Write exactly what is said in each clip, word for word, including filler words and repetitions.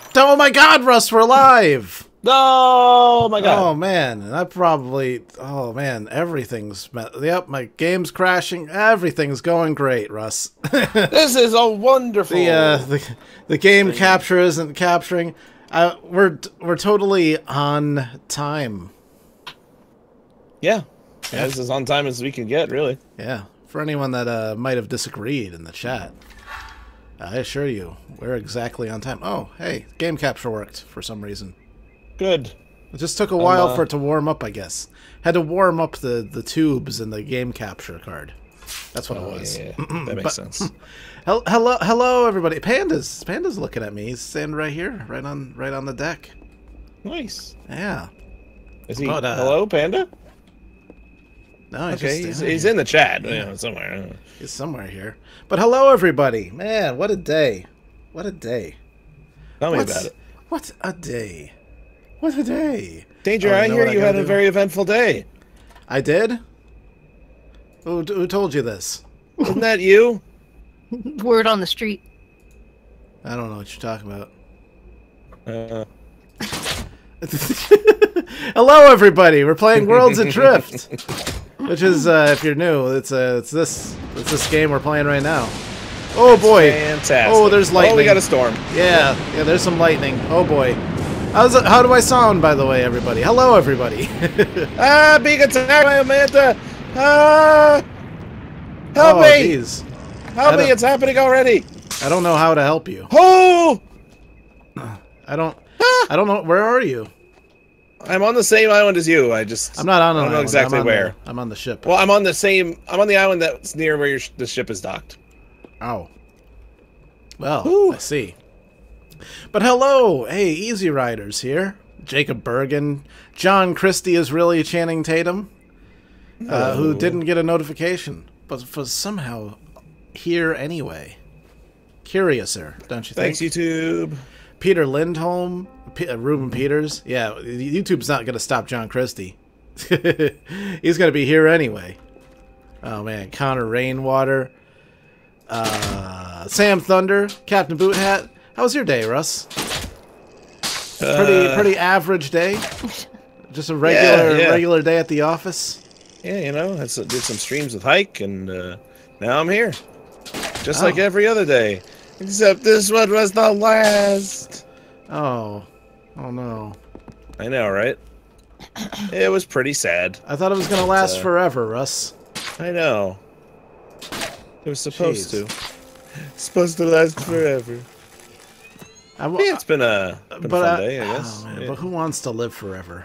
Oh my God, Russ, we're live. Oh my God. Oh man, that probably. Oh man, everything's. Yep, my game's crashing. Everything's going great, Russ. This is a wonderful. The uh, the the game capture isn't capturing. Uh, we're we're totally on time. Yeah. Yeah, this is on time as we can get, really. Yeah. For anyone that uh, might have disagreed in the chat, I assure you, we're exactly on time. Oh, hey, game capture worked for some reason. Good. It just took a while um, uh, for it to warm up, I guess. Had to warm up the, the tubes in the game capture card. That's what oh, it was. Yeah, yeah. That makes but, sense. Hello, hello, everybody. Panda's Panda's looking at me. He's standing right here, right on, right on the deck. Nice. Yeah. Is he? But, uh, hello, Panda? No, he's okay, just he's, he's he's in the chat yeah. you know, somewhere. He's somewhere here. But hello, everybody. Man, what a day. What a day. Tell me What's, about it. What a day. What a day. Danger, oh, I hear I you had do? a very eventful day. I did? Who, who told you this? Isn't that you? Word on the street. I don't know what you're talking about. Uh... Hello, everybody. We're playing Worlds Adrift, which is, uh, if you're new, it's uh, it's this it's this game we're playing right now. Oh That's boy! Fantastic! Oh, there's lightning. Oh, we got a storm. Yeah, yeah. There's some lightning. Oh boy. How's it, how do I sound, by the way, everybody? Hello, everybody. ah, being attacked by Amanda. Ah, help oh, me! Geez. Help me! It's happening already. I don't know how to help you. Oh! I don't. I don't know. Where are you? I'm on the same island as you. I just. I'm not on. I don't an know island. exactly I'm where. The, I'm on the ship. Well, I'm on the same. I'm on the island that's near where your sh the ship is docked. Oh. Well, Ooh. I see. But hello, hey, Easy Riders here. Jacob Bergen, John Christie is really Channing Tatum, uh, who didn't get a notification, but was somehow here anyway. Curiouser, don't you think? Thanks, YouTube. Peter Lindholm, P uh, Ruben Peters. Yeah, YouTube's not going to stop John Christie. He's going to be here anyway. Oh man, Connor Rainwater, uh, Sam Thunder, Captain Boothat. How was your day, Russ? Uh, pretty pretty average day. Just a regular yeah, yeah. regular day at the office. Yeah, you know, I did some streams with Hike, and uh, now I'm here, just oh. like every other day. Except this one was the last. Oh. Oh no. I know, right? It was pretty sad. I thought it was going to last uh, forever, Russ. I know. It was supposed Jeez. to. It's supposed to last forever. I, yeah, it's been a, been but a fun I, day, I guess. Oh, man, yeah. But who wants to live forever?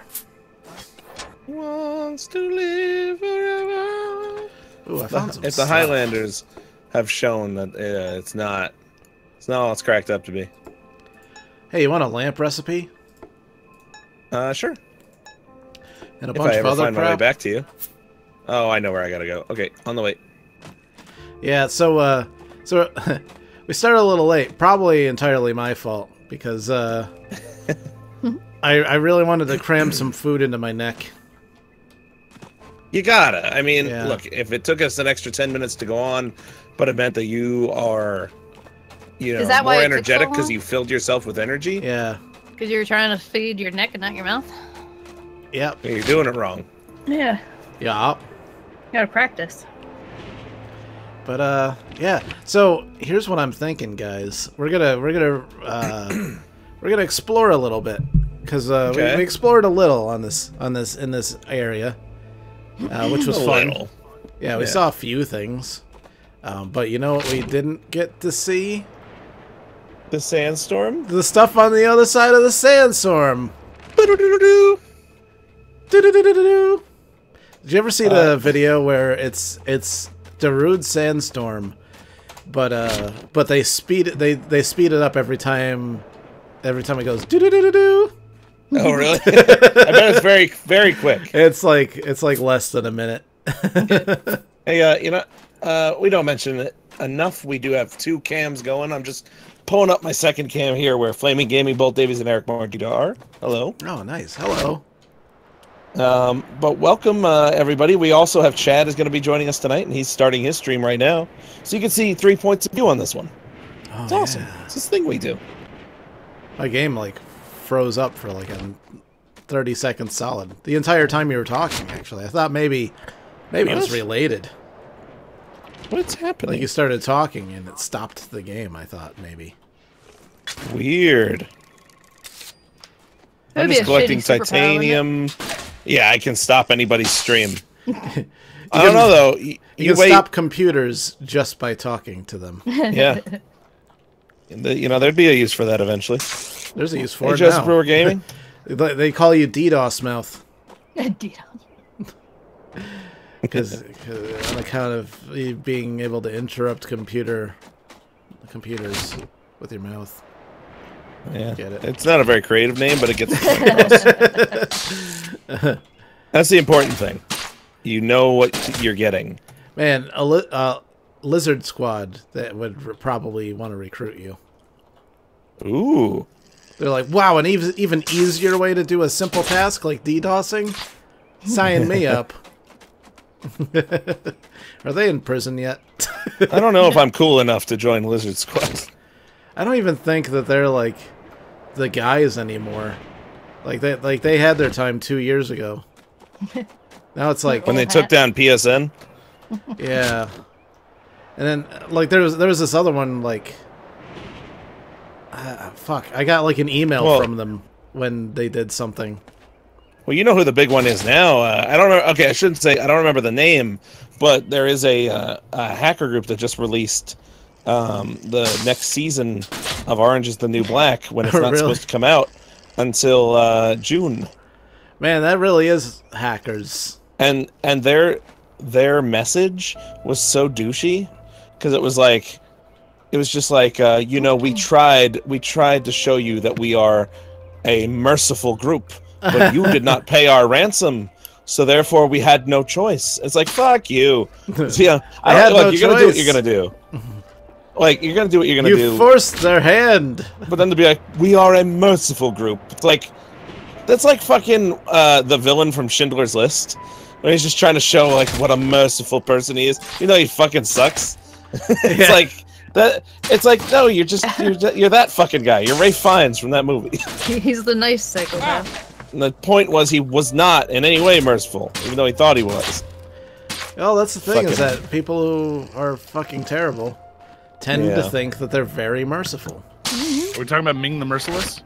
Wants to live forever. Ooh, I found some If stuff. the Highlanders have shown that uh, it's not... It's not all it's cracked up to be. Hey, you want a lamp recipe? Uh, sure. And a if bunch I ever of other find crap? my way back to you. Oh, I know where I gotta go. Okay, on the way. Yeah, so, uh, so we started a little late. Probably entirely my fault, because, uh, I, I really wanted to cram some food into my neck. You gotta. I mean, Yeah. look, if it took us an extra ten minutes to go on, but it meant that you are... You know, Is that more why it took energetic so because long? you filled yourself with energy. Yeah. Because you were trying to feed your neck and not your mouth? Yep. You're doing it wrong. Yeah. Yeah. You gotta practice. But uh, yeah. So here's what I'm thinking, guys. We're gonna we're gonna uh, we're gonna explore a little bit because uh, Okay. we, we explored a little on this on this in this area, uh, which was A fun. little. Yeah, we Yeah. saw a few things, um, but you know what we didn't get to see? The sandstorm. The stuff on the other side of the sandstorm. Doo-doo-doo-doo-doo. Do-do-do-do-do-do. Did you ever see the Uh, video where it's it's Darude Sandstorm, but uh, but they speed it they they speed it up every time, every time it goes do do do do do. Oh really? I bet it's very very quick. It's like it's like less than a minute. Hey, uh, you know, uh, we don't mention it enough. We do have two cams going. I'm just pulling up my second cam here, where Flaming Gaming, Bolt Davies, and Eric Martita are. Hello. Oh, nice. Hello. Um, but welcome, uh, everybody. We also have Chad is going to be joining us tonight, and he's starting his stream right now. So you can see three points of view on this one. Oh, It's awesome. yeah. It's this thing we do. My game, like, froze up for, like, a thirty seconds solid. The entire time you were talking, actually. I thought maybe... Maybe what? It was related. What's happening? Like, you started talking, and it stopped the game, I thought, maybe. Weird. I'm just collecting titanium. Yeah, I can stop anybody's stream. I don't know, though. You, you can wait. stop computers just by talking to them. Yeah. The, you know, there'd be a use for that eventually. There's a use for hey, it Joseph now. Brewer Gaming? They call you DDoS mouth. DDoS. Because on account of you being able to interrupt computer computers with your mouth. Yeah, Get it. It's not a very creative name, but it gets the point across. That's the important thing. You know what you're getting. Man, a li uh, lizard squad that would probably want to recruit you. Ooh. They're like, wow, an ev even easier way to do a simple task like DDoSing? Sign me up. Are they in prison yet? I don't know if I'm cool enough to join Lizard Squad. I don't even think that they're like the guys anymore. Like they like they had their time two years ago. Now it's like when they took down P S N. Yeah, and then like there was there was this other one like uh, fuck. I got like an email well, from them when they did something. Well, you know who the big one is now. Uh, I don't know. Okay, I shouldn't say I don't remember the name, but there is a, uh, a hacker group that just released um, the next season of Orange is the New Black when it's not really? supposed to come out until uh, June. Man, that really is hackers. And and their their message was so douchey because it was like it was just like uh, you know we tried we tried to show you that we are a merciful group. But you did not pay our ransom, so therefore we had no choice. It's like fuck you. So, yeah, I, I had look, no you're choice. Gonna do what you're gonna do. Like you're gonna do what you're gonna you do. You forced their hand. But then to be like, we are a merciful group. It's like that's like fucking uh, the villain from Schindler's List, where he's just trying to show like what a merciful person he is. You know he fucking sucks. It's yeah. like that. It's like no, you're just you're, you're that fucking guy. You're Ralph Fiennes from that movie. He's the nice psychopath. And the point was he was not in any way merciful, even though he thought he was. Well, that's the thing, fucking... is that people who are fucking terrible tend yeah. to think that they're very merciful. Are we talking about Ming the Merciless?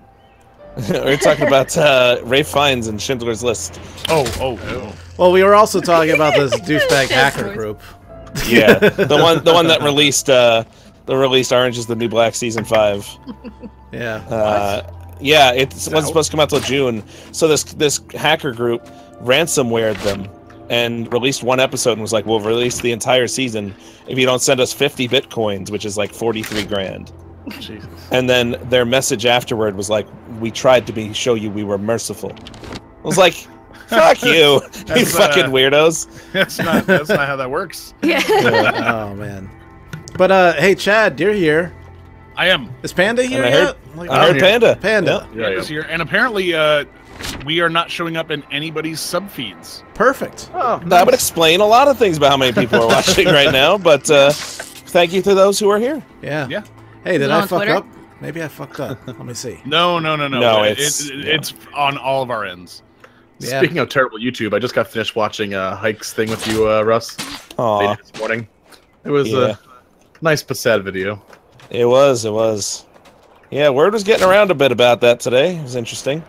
We're talking about uh, Ralph Fiennes and Schindler's List. Oh, oh, oh. Well, we were also talking about this douchebag hacker group. Yeah, the one the one that released uh, the released Orange is the New Black season five. Yeah. Uh, Yeah, it wasn't supposed to come out till June. So this this hacker group ransomwared them and released one episode and was like, "We'll release the entire season if you don't send us fifty bitcoins, which is like forty-three grand." Jesus. And then their message afterward was like, "We tried to be show you we were merciful." I was like, "Fuck you, you fucking uh, weirdos." That's not that's not how that works. Yeah. Yeah. Oh man. But uh, hey, Chad, you're here. I am. Is Panda here I yet? heard, like, I heard here. Panda. Panda. Yeah, Panda's here. And apparently uh, we are not showing up in anybody's sub-feeds. Perfect. Oh, nice. That would explain a lot of things about how many people are watching right now, but uh, thank you to those who are here. Yeah. Yeah. Hey, did I fuck Twitter? up? Maybe I fucked up. Let me see. No, no, no, no. No, it, it's, it, it, yeah. it's on all of our ends. Yeah. Speaking of terrible YouTube, I just got finished watching uh, Hike's thing with you, uh, Russ. Aw. This morning. It was Yeah. a nice but sad video. It was, it was. Yeah, word was getting around a bit about that today. It was interesting.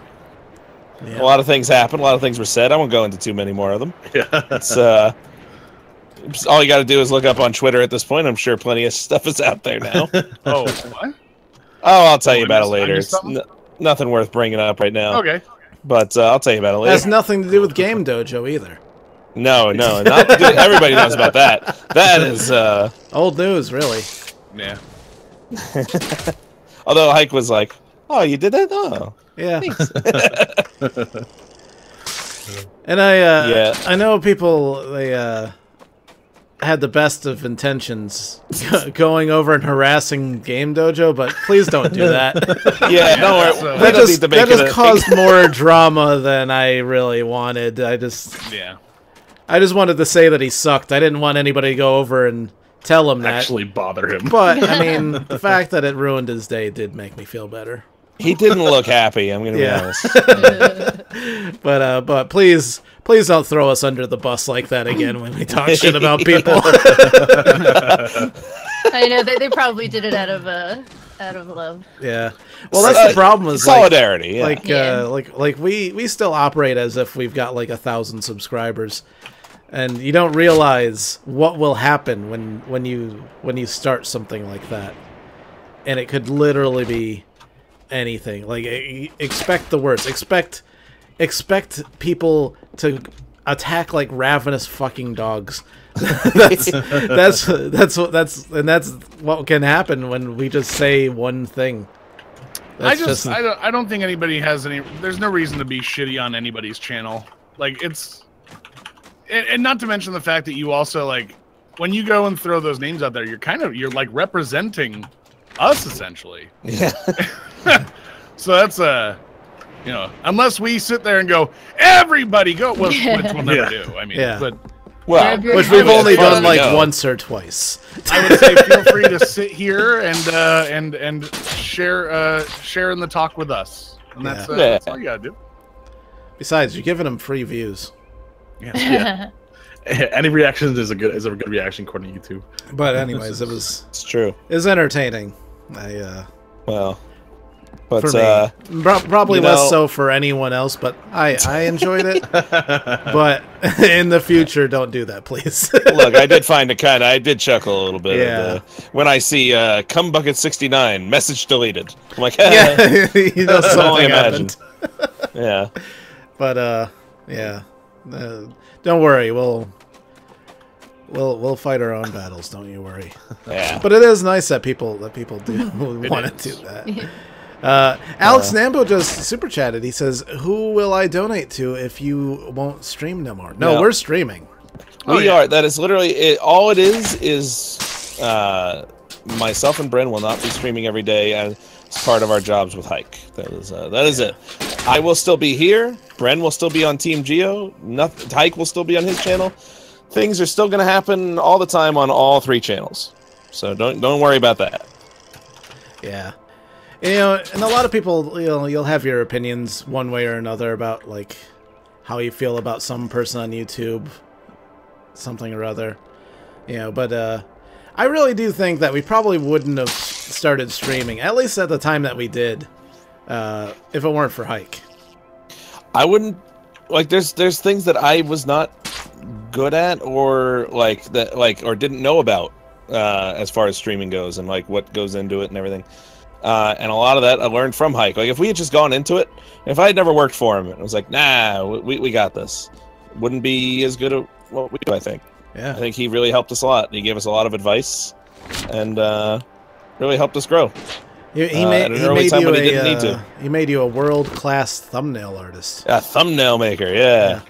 Yeah. A lot of things happened. A lot of things were said. I won't go into too many more of them. Yeah. It's uh, it's, all you got to do is look up on Twitter at this point. I'm sure plenty of stuff is out there now. Oh, what? Oh, I'll tell Oh, you I about missed- it I later. missed It's something? n nothing worth bringing up right now. Okay. But uh, I'll tell you about it It later. has nothing to do with Game Dojo either. No, no, not good. Everybody knows about that. That is. Uh, Old news, really. Yeah. although Hike was like, "Oh, you did that? Oh, Yeah. And I, uh, Yeah. I know people, they, uh, had the best of intentions going over and harassing Game Dojo, but please don't do that. yeah, don't worry. so- We that don't just, need to make that it just a- caused more drama than I really wanted. I just, Yeah. I just wanted to say that he sucked. I didn't want anybody to go over and tell him that. Actually bother him. But, I mean, the fact that it ruined his day did make me feel better. He didn't look happy. I'm gonna be Yeah. honest. But uh, but please, please don't throw us under the bus like that again when we talk shit about people. I know they, they probably did it out of uh out of love. Yeah. Well, that's the problem. Is solidarity. Yeah. Like, like, Yeah. uh, like, like we we still operate as if we've got like a thousand subscribers, and you don't realize what will happen when when you when you start something like that, and it could literally be anything. Like, e- expect the worst. Expect expect people to attack like ravenous fucking dogs. that's that's that's what that's and that's what can happen when we just say one thing. I That's just, I don't I don't think anybody has any. There's no reason to be shitty on anybody's channel. Like it's, and, and not to mention the fact that you also like when you go and throw those names out there, you're kind of you're like representing us essentially. Yeah. So that's a. Uh, you know, unless we sit there and go, everybody go, well, which we'll never Yeah. do. I mean, Yeah. but Well, which I we've would only say- done like No. once or twice. I would say feel free to sit here and uh, and and share uh, share in the talk with us, and that's, Yeah. uh, Yeah. that's all you gotta do. Besides, you're giving them free views. Yeah. Any reactions is a good is a good reaction according to YouTube. But anyways, it was it's true. it was entertaining. I uh, Well, but for me, uh, Pro- probably you less know- so for anyone else. But I I enjoyed it. But in the future, don't do that, please. look, I did find it kind of. I did chuckle a little bit Yeah. of the, when I see uh, "Cum Bucket sixty-nine" message deleted. I'm like, yeah, you know I can only something imagine. happened. Yeah. But uh, yeah, uh, don't worry. We'll we'll we'll fight our own battles. Don't you worry. Yeah. But it is nice that people that people do want to is. do that. Uh, Alex Nambo just super chatted. He says, "Who will I donate to if you won't stream no more?" No, No. we're streaming. We Oh, yeah. are. That is literally it. All it is is uh, myself and Bren will not be streaming every day as part of our jobs with Hike. That is uh, that is it. I will still be here. Bren will still be on Team Geo. Nothing. Hike will still be on his channel. Things are still going to happen all the time on all three channels. So don't don't worry about that. Yeah, you know, and a lot of people, you know, you'll have your opinions one way or another about like how you feel about some person on YouTube, something or other, you know. But uh, I really do think that we probably wouldn't have started streaming, at least at the time that we did, uh, if it weren't for Hike. I wouldn't like. There's there's things that I was not good at or like that like or didn't know about uh, as far as streaming goes and like what goes into it and everything. Uh, and a lot of that I learned from Hike. Like if we had just gone into it, if I had never worked for him, it was like, nah, we we got this. Wouldn't be as good at what we do. I think. Yeah, I think he really helped us a lot. He gave us a lot of advice, and uh, really helped us grow. he, he uh, made at an he early made time you when he a didn't need uh, to. he made you a world class thumbnail artist. A thumbnail maker, yeah.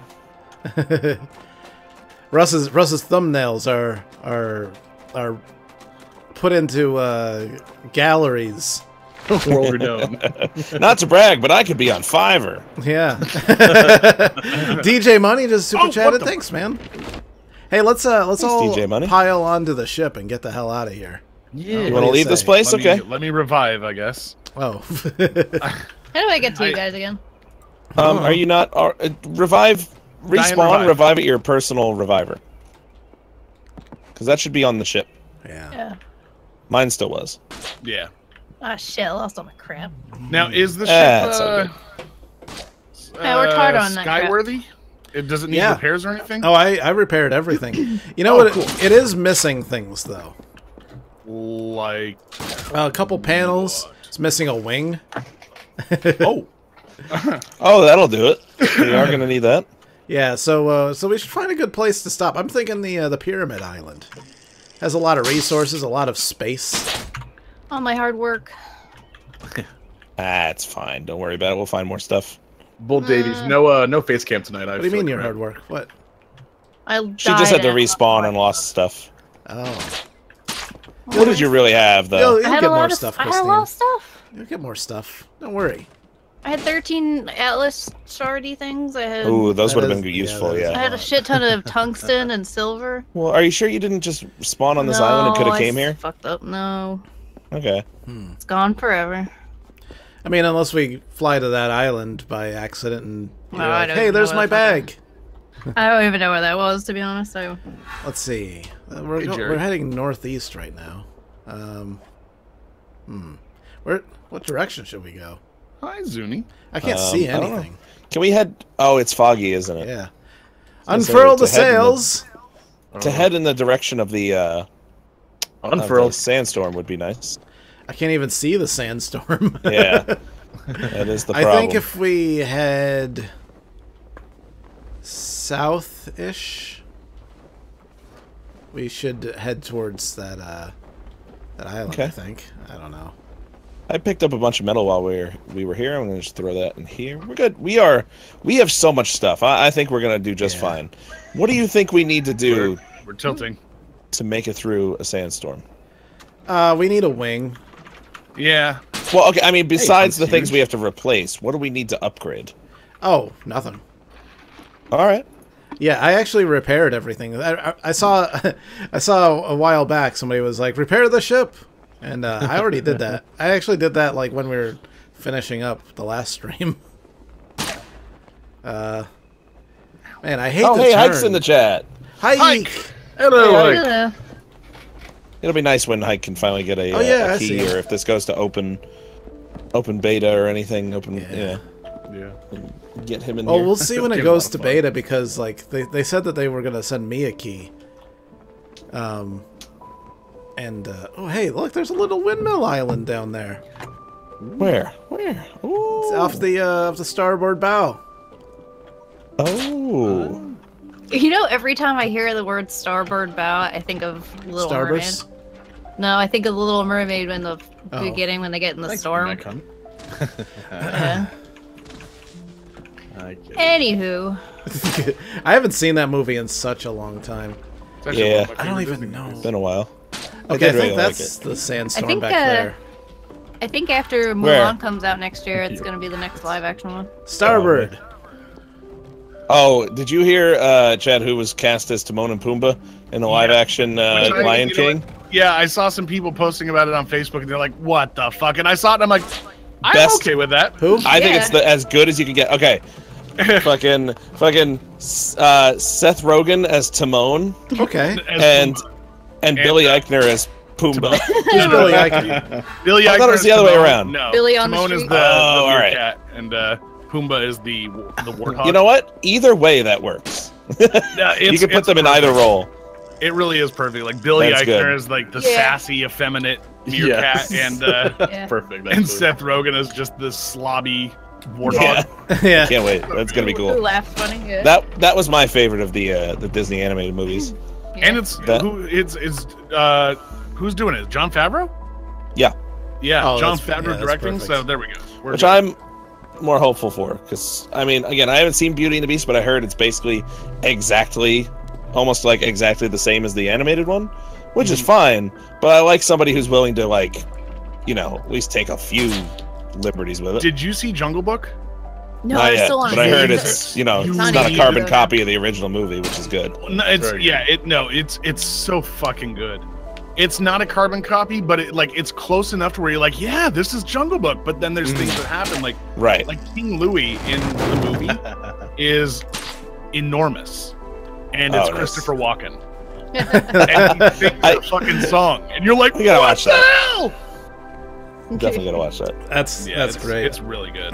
Russ's Russ's thumbnails are are are put into uh, galleries. World renowned. Not to brag, but I could be on Fiverr. Yeah. D J Money just super Oh, what chatted. the- Thanks, man. Hey, let's uh let's Thanks, all D J Money. pile onto the ship and get the hell out of here. Yeah. You What want do to leave say? this place? Let Okay. me, let me revive, I guess. Oh. How do I get to you I- guys again? Um, are you not are, uh, revive? Respawn. revive. Revive at your personal reviver. Because that should be on the ship. yeah. Yeah. Mine still was. Yeah. Ah, shit, I lost all my crap. Now, is the ship Ah, it's all uh, I worked hard on that crap. skyworthy? It doesn't need Yeah. repairs or anything? Oh, I I repaired everything. You know Oh, what? cool. It, it is missing things though. Like, Uh, a couple panels. It's missing a wing. oh, Oh, that'll do it. We are gonna need that. Yeah, so uh, so we should find a good place to stop. I'm thinking the uh, the Pyramid Island has a lot of resources, a lot of space. All my hard work. Ah, it's fine. Don't worry about it. We'll find more stuff. Bull Davies, no uh no face cam tonight. I What do you feel mean like your crap. hard work? What? I She just had died to at- respawn and lost stuff. Oh, What did you really have, though? you'll, I you'll had get a more lot of stuff, I had a Christine. lot of stuff. You'll get more stuff. Don't worry. I had thirteen Atlas shardy things. I had Ooh, those That would have is- been yeah, useful, that is yeah. I had a shit ton of tungsten and silver. Well, are you sure you didn't just spawn on this no, island and could have I came here? Fucked up. No, Okay. it's gone forever. I mean, unless we fly to that island by accident and you're Well, I like, don't hey, even there's know my what that's bag. I don't even know where that was, to be honest. So Let's see. Uh, we're Hey, go- Jerry. we're heading northeast right now. Um, hmm. Where? What direction should we go? Hi, Zuni. I can't Um, see I don't know. anything. Can we head? Oh, it's foggy, isn't it? Yeah. gonna say, Unfurl the to head in the- sails. To head in the direction of the uh, of the Unfurled. sandstorm would be nice. I can't even see the sandstorm. Yeah, that is the I problem. think if we head south-ish, we should head towards that uh, that island. Okay. I think. I don't know. I picked up a bunch of metal while we were we were here. I'm gonna just throw that in here. We're good. We are. We have so much stuff. I, I think we're gonna do just Yeah. fine. What do you think we need to do We're, we're tilting. to make it through a sandstorm? Uh, we need a wing. Yeah. Well, okay. I mean, besides the that's things huge. we have to replace, what do we need to upgrade? Oh, nothing. All right. Yeah, I actually repaired everything. I, I, I saw, I saw a while back somebody was like, "Repair the ship," and uh, I already did that. I actually did that like when we were finishing up the last stream. Uh, man, I hate. Oh, the hey, turn. Hike's in the chat. Hike. Hike. Hello, Hey, Mike. hello. It'll be nice when Hike can finally get a, Oh, uh, yeah, a I key, see. or if this goes to open, open beta or anything. Open, Yeah. yeah. Yeah. Get him in Oh, here. we'll see when it Give goes it a to lot of fun. beta because like they they said that they were gonna send me a key. Um. And uh, oh, hey, look, there's a little windmill island down there. Where? Where? Ooh. It's off the uh, off the starboard bow. Oh. You know, every time I hear the word starboard bow, I think of Little Starburst. Mermaid. No, I think of the Little Mermaid when the Oh. beginning when they get in the Thanks, storm. Macon. Yeah. I get it. Anywho, I haven't seen that movie in such a long time. It's actually Yeah. one of my I don't favorite even Disney know. movies. Been a while. I Okay, I, did think really that's like the sandstorm think, back uh, there. I think after Mulan Where? comes out next year, it's gonna be the next live action one. Starboard. Oh, did you hear uh, Chad, who was cast as Timon and Pumbaa in the live-action uh, Which I- Lion you know King? what? Yeah, I saw some people posting about it on Facebook, and they're like, "What the fuck?" And I saw it, and I'm like, "I'm Best- okay with that." Who? I think Yeah. it's the, as good as you can get. Okay, fucking, fucking uh, Seth Rogen as Timon Okay. As and Pumbaa. and And, Billy uh, Eichner as Pumbaa. Who's Billy Eichner? Billy I thought it was Eichner the is other way Timon. around. No, Billy on the Timon is street? the, the Oh, all right. meerkat, and uh, Pumbaa is the the warthog. You know what? Either way, that works. Yeah, You it's- can put it's them in perfect. either role. It really is perfect. Like Billy That's Eichner good. is like the Yeah. sassy, effeminate meerkat, Yes. and uh, Yeah. Perfect. and actually. Seth Rogen is just this slobby warthog. Yeah, yeah. can't wait. That's gonna be Who cool. laughs funny? Yeah. That that was my favorite of the uh, the Disney animated movies. Yeah. And it's That- who it's it's uh who's doing it? John Favreau? Yeah, Yeah, Oh, John that's- yeah, Favreau that's directing. perfect. So there we go. We're which good. I'm more hopeful for because I mean, again, I haven't seen Beauty and the Beast, but I heard it's basically exactly, almost like exactly the same as the animated one, which Mm-hmm. is fine. But I like somebody who's willing to like, you know, at least take a few liberties with it. Did you see Jungle Book? no, Not I yet, still want but to I see heard it. it's you know You it's Not not a even carbon good. copy of the original movie, which is good. No, it's Very yeah, good. it no, it's it's so fucking good. It's not a carbon copy, but it like it's close enough to where you're like, yeah, this is Jungle Book. But then there's things that happen, like Right. like King Louis in the movie is enormous, and it's Oh, nice. Christopher Walken, and he sings I- a fucking song, and you're like, We gotta what watch the that. hell? Definitely gotta watch that. That's Yeah, that's it's, great. It's really good.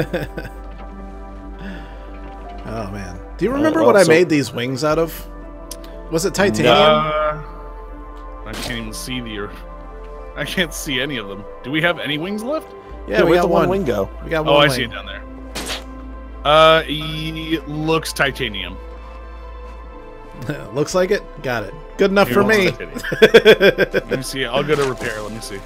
Oh man. Do you remember well, what I so- made these wings out of? Was it titanium? Uh, I can't even see the. I can't see any of them. Do we have any wings left? yeah, we where'd got the one. one wing go? We got one Oh, I wing. see it down there. Uh, it looks titanium. Looks like it. Got it. Good enough He for wants me. titanium. Let me see. I'll go to repair. Let me see.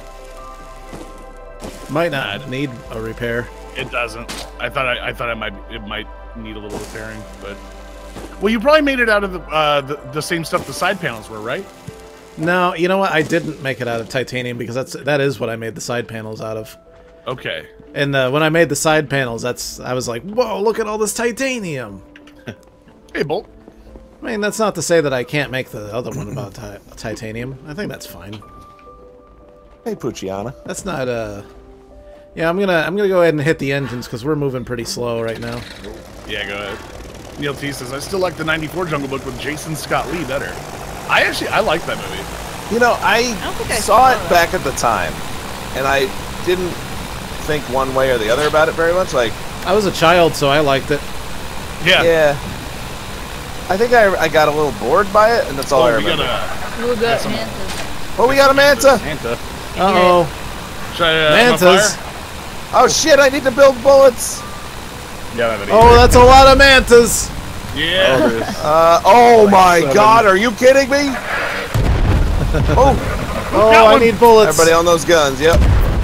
Might not need a repair. It doesn't. I thought I, I thought I might it might need a little repairing, but well, you probably made it out of the uh the, the same stuff the side panels were, right? No, you know what? I didn't make it out of titanium because that's that is what I made the side panels out of. Okay. And uh, when I made the side panels, that's I was like, whoa, look at all this titanium. Hey, Bolt. I mean, that's not to say that I can't make the other one about ti titanium. I think that's fine. Hey, Pucciana. That's not uh Yeah, I'm gonna I'm gonna go ahead and hit the engines because we're moving pretty slow right now. Yeah, go ahead. Neil T says, I still like the ninety-four Jungle Book with Jason Scott Lee better. I actually, I like that movie. You know, I, I don't think I saw saw it that. back at the time, and I didn't think one way or the other about it very much. Like, I was a child, so I liked it. Yeah. yeah. I think I, I got a little bored by it, and that's all I Oh, we got remember. a... We'll go some- Mantis. Oh, we got a manta! Santa. Uh oh, Should I, uh, mantas. fire? Oh shit! I need to build bullets. Yeah, that Oh, that's a lot of mantas. Yeah. Oh, there is. Uh, oh my seven. god! Are you kidding me? Oh, Oh, got I one? need bullets. everybody on those guns. Yep.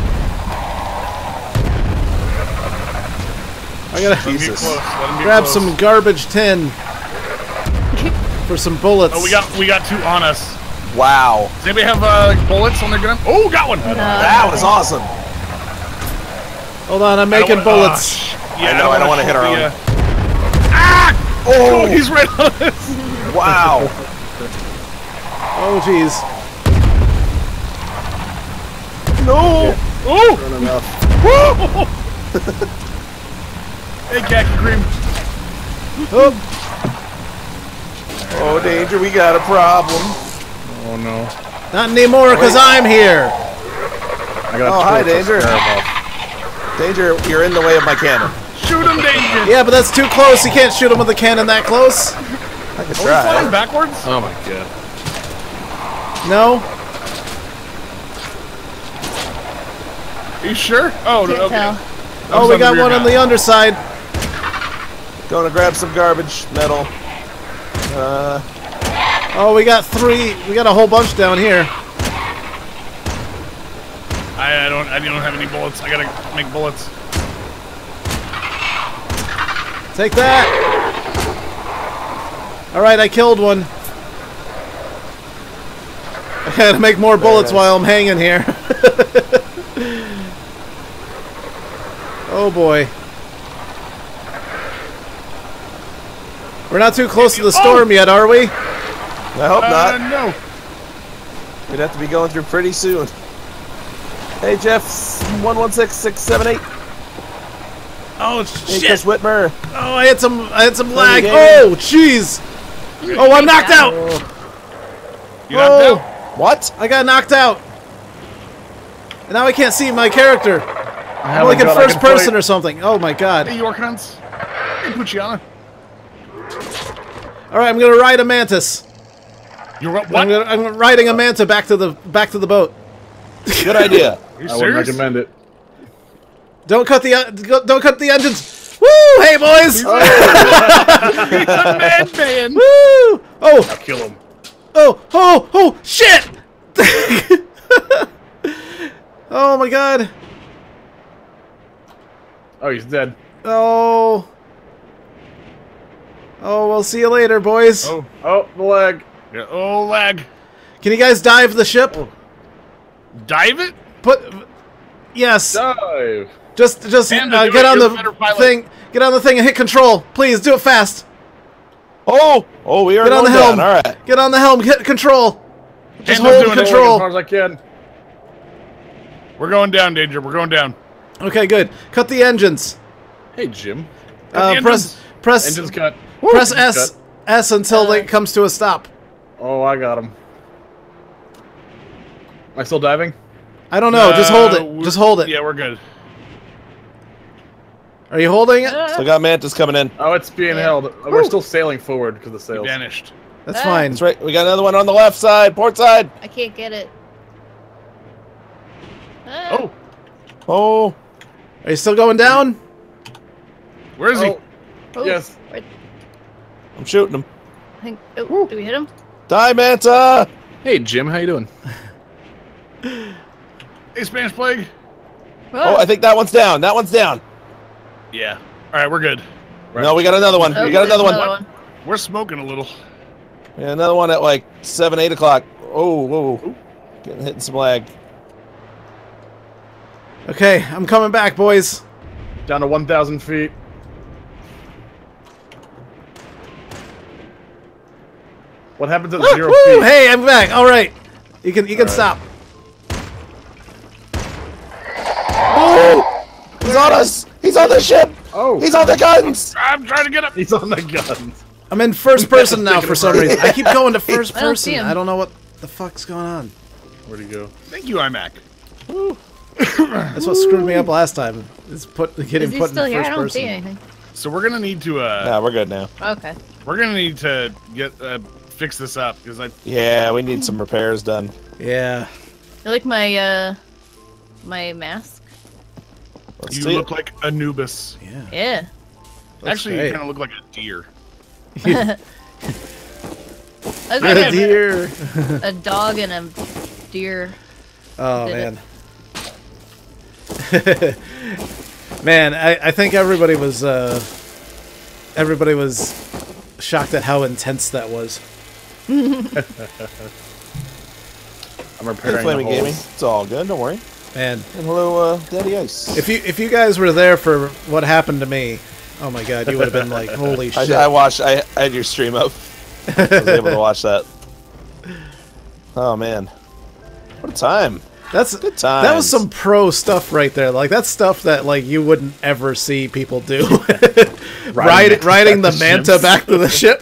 I gotta Let him be Jesus. close. Let him be grab close. some garbage tin for some bullets. Oh, we got we got two on us. Wow. Does anybody have uh, bullets on their gun? Oh, got one. No. That was awesome. Hold on, I'm I don't making wanna- bullets. ah, sh- yeah, I know, I don't wanna hit our shoot own. the, uh, Ah! Oh, Oh, he's right on us. wow. Oh, jeez. No. Oh! Not enough. Hey, khaki cream. Oh, Oh, danger! We got a problem. Oh no. not anymore, because I'm here. I got a Oh, hi, torch to Danger. scare 'em off. Danger! You're in the way of my cannon. Shoot him, danger. Yeah, but that's too close. You can't shoot him with a cannon that close. I could Are we flying try. backwards? Oh my god. No? Are you sure? Oh, no, Can't okay. tell. Oh, we got one on the underside. Going to grab some garbage metal. Uh, Oh, we got three. We got a whole bunch down here. I, I don't. I don't have any bullets. I gotta make bullets. Take that. All right, I killed one. I gotta make more bullets nice. while I'm hanging here. Oh boy. We're not too close to the storm yet, are we? I hope Uh, not. no. We'd have to be going through pretty soon. Hey, Jeff. One one six six seven eight. Oh Hey, shit! Chris Whitmer. Oh, I had some. I had some lag. game. Oh, jeez. Oh, I'm knocked out. You knocked Oh, out? What? I got knocked out. And now I can't see my character. I I'm like in got- I first can person fight. or something. Oh my god. Hey, York Hunts. Hey, Pucciana. All right, I'm gonna ride a mantis. You're what? I'm, What? gonna, I'm riding a manta back to the back to the boat. Good idea. Are you I wouldn't serious? recommend it. Don't cut the uh, go- don't cut the engines. Woo! Hey boys! He's a madman. Woo! Oh! Kill him. Oh! Oh! Oh! Shit! Oh my god! Oh, he's dead. Oh! Oh, we'll see you later, boys. Oh, Oh, the leg. yeah. Oh, lag. Can you guys dive the ship? Dive it? Put. Yes. Dive. Just, just Panda, uh, do get it. on You're the the better pilot. thing. Get on the thing and hit control, please. Do it fast. Oh, oh, we are Get on going the helm. down. All right. Get on the helm. Hit control. Just Panda's hold doing it. As control. far as I can. We're going down, Danger. We're going down. Okay, good. Cut the engines. Hey, Jim. Uh, the press, engines. press, Engine's cut. press Engine's S, cut. S until it comes to a stop. Oh, I got him. Am I still diving? I don't know. Just hold Uh, it. we're- Just hold it. Yeah, we're good. Are you holding it? So got mantis coming in. Oh, it's being Yeah. held. We're still sailing forward because of the We sails. vanished. That's Ah. fine. That's right. We got another one on the left side, port side. I can't get it. Ah. Oh, Oh, Are you still going down? where is he? Oh, Oh, yes. right. I'm shooting him. I think, oh, do we hit him? Die, manta. Hey, Jim. How you doing? Hey, Spanish Plague. Oh, I think that one's down. That one's down. Yeah. All right, we're good. Right. No, we got another one. Oh, we got there's another one. We're smoking a little. Yeah, another one at like seven, eight o'clock. Oh, whoa. Getting hit in some lag. Okay, I'm coming back, boys. Down to one thousand feet. What happens at Woo, zero woo, feet? hey, I'm back. All right, you can you can stop. Oh! He's on us! He's on the ship! Oh, He's on the guns! I'm trying to get up. he's on the guns. I'm in first person now for some reason. I keep going to first I don't see person. him. I don't know what the fuck's going on. Where'd he go? Thank you, iMac. That's what screwed me up last time. Is put getting Is he put still in here? I first don't person. see anything. So we're gonna need to uh, Nah, we're good now. Okay. we're gonna need to get uh, fix this up because I Yeah, we need some repairs done. Yeah. You like my uh, my mask? Let's you see look it. like Anubis. Yeah. Yeah. That's Actually, great. you kind of look like a deer. I was You're like a a, deer. a dog and a deer. Oh Did man. Man, I, I think everybody was uh, everybody was shocked at how intense that was. I'm Hey, repairing the Flaming Gaming. holes. It's all good, don't worry. Man, And hello, uh, Daddy Ice. if you if you guys were there for what happened to me, oh my god, you would have been like, holy I, shit. I watched, I, I had your stream up. I was able to watch that. Oh, man. What a time. That's Good that was times. some pro stuff right there. Like that's stuff that like you wouldn't ever see people do. Ride, it riding the back to manta ships. back to the ship.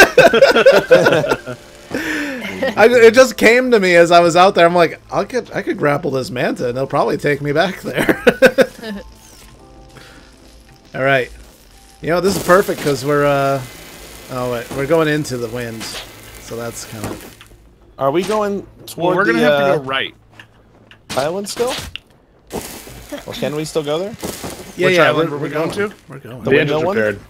I, it just came to me as I was out there. I'm like, I could I could grapple this manta and it'll probably take me back there. All right, you know this is perfect because we're uh oh wait, we're going into the wind, so that's kind of Are we going toward Well, we're gonna the have uh, to go right. island still? Or can we still go there? yeah Which yeah. island we're, were we we're going going to? We're going. The The window engine's one? repaired.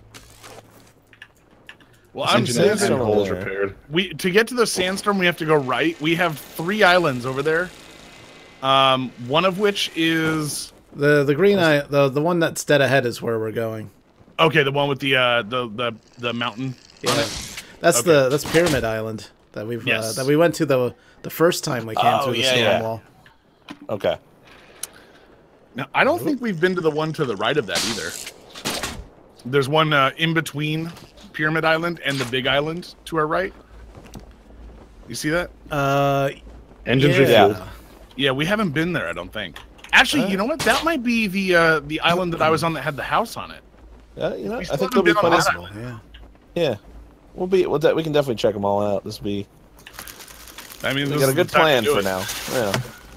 Well, I'm Engine saying and Sandstorm holes over there. repaired. we to get to the sandstorm, we have to go right. We have three islands over there. Um, one of which is The the green eye the the one that's dead ahead is where we're going. okay, the one with the uh the the the mountain on Yeah. it. That's Okay. the that's Pyramid Island that we've uh, Yes. that we went to the the first time we came Oh, through the yeah, storm yeah. wall. Okay. Now, I don't think we've been to the one to the right of that either. There's one uh, in between Pyramid Island and the big island to our right. You see that? Uh, Engines yeah. refueled. Yeah, we haven't been there, I don't think. Actually, Uh. you know what? That might be the uh, the island that I was on that had the house on it. Yeah, you know, We I still think haven't there'll be been on plenty. that Possible, island. yeah. Yeah, we'll be. We'll de- we can definitely check them all out. This will be. I mean, We this got a is the good time plan to do for it. now. Yeah.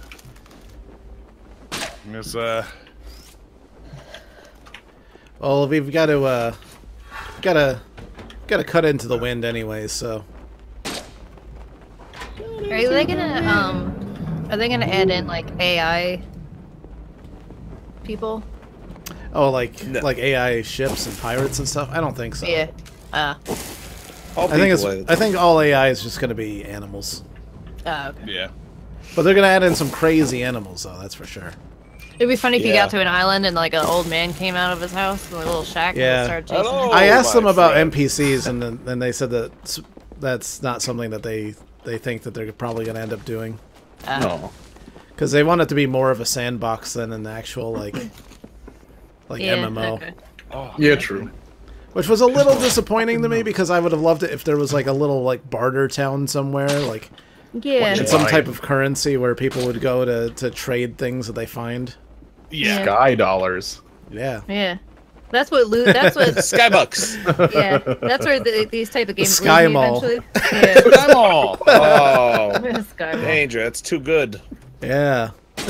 It's, uh, Well, we've got to uh, gotta gotta cut into the wind anyway. So Are they gonna um? Are they gonna add in like A I people? oh, like No. like A I ships and pirates and stuff. I don't think so. Yeah. Uh. All I think it's people, I think all A I is just gonna be animals. Oh, okay. yeah. But they're gonna add in some crazy animals though. That's for sure. It'd be funny if you Yeah. got to an island and like an old man came out of his house with a little shack Yeah. and started chasing Hello. him. I asked my them about friend. N P Cs, and then and they said that s- that's not something that they they think that they're probably going to end up doing Uh, No. because they want it to be more of a sandbox than an actual like like yeah, M M O, okay. Yeah, true. which was a little disappointing to me because I would have loved it if there was like a little like barter town somewhere, like Yeah. in some Fine. type of currency where people would go to to trade things that they find. Yeah. Sky dollars. Yeah, Yeah. That's what loot. That's what. Skybucks. Yeah. That's where the, these type of games Sky lead me Mall. eventually. Yeah. Come on. Oh, Sky Mall. danger! That's too good. yeah.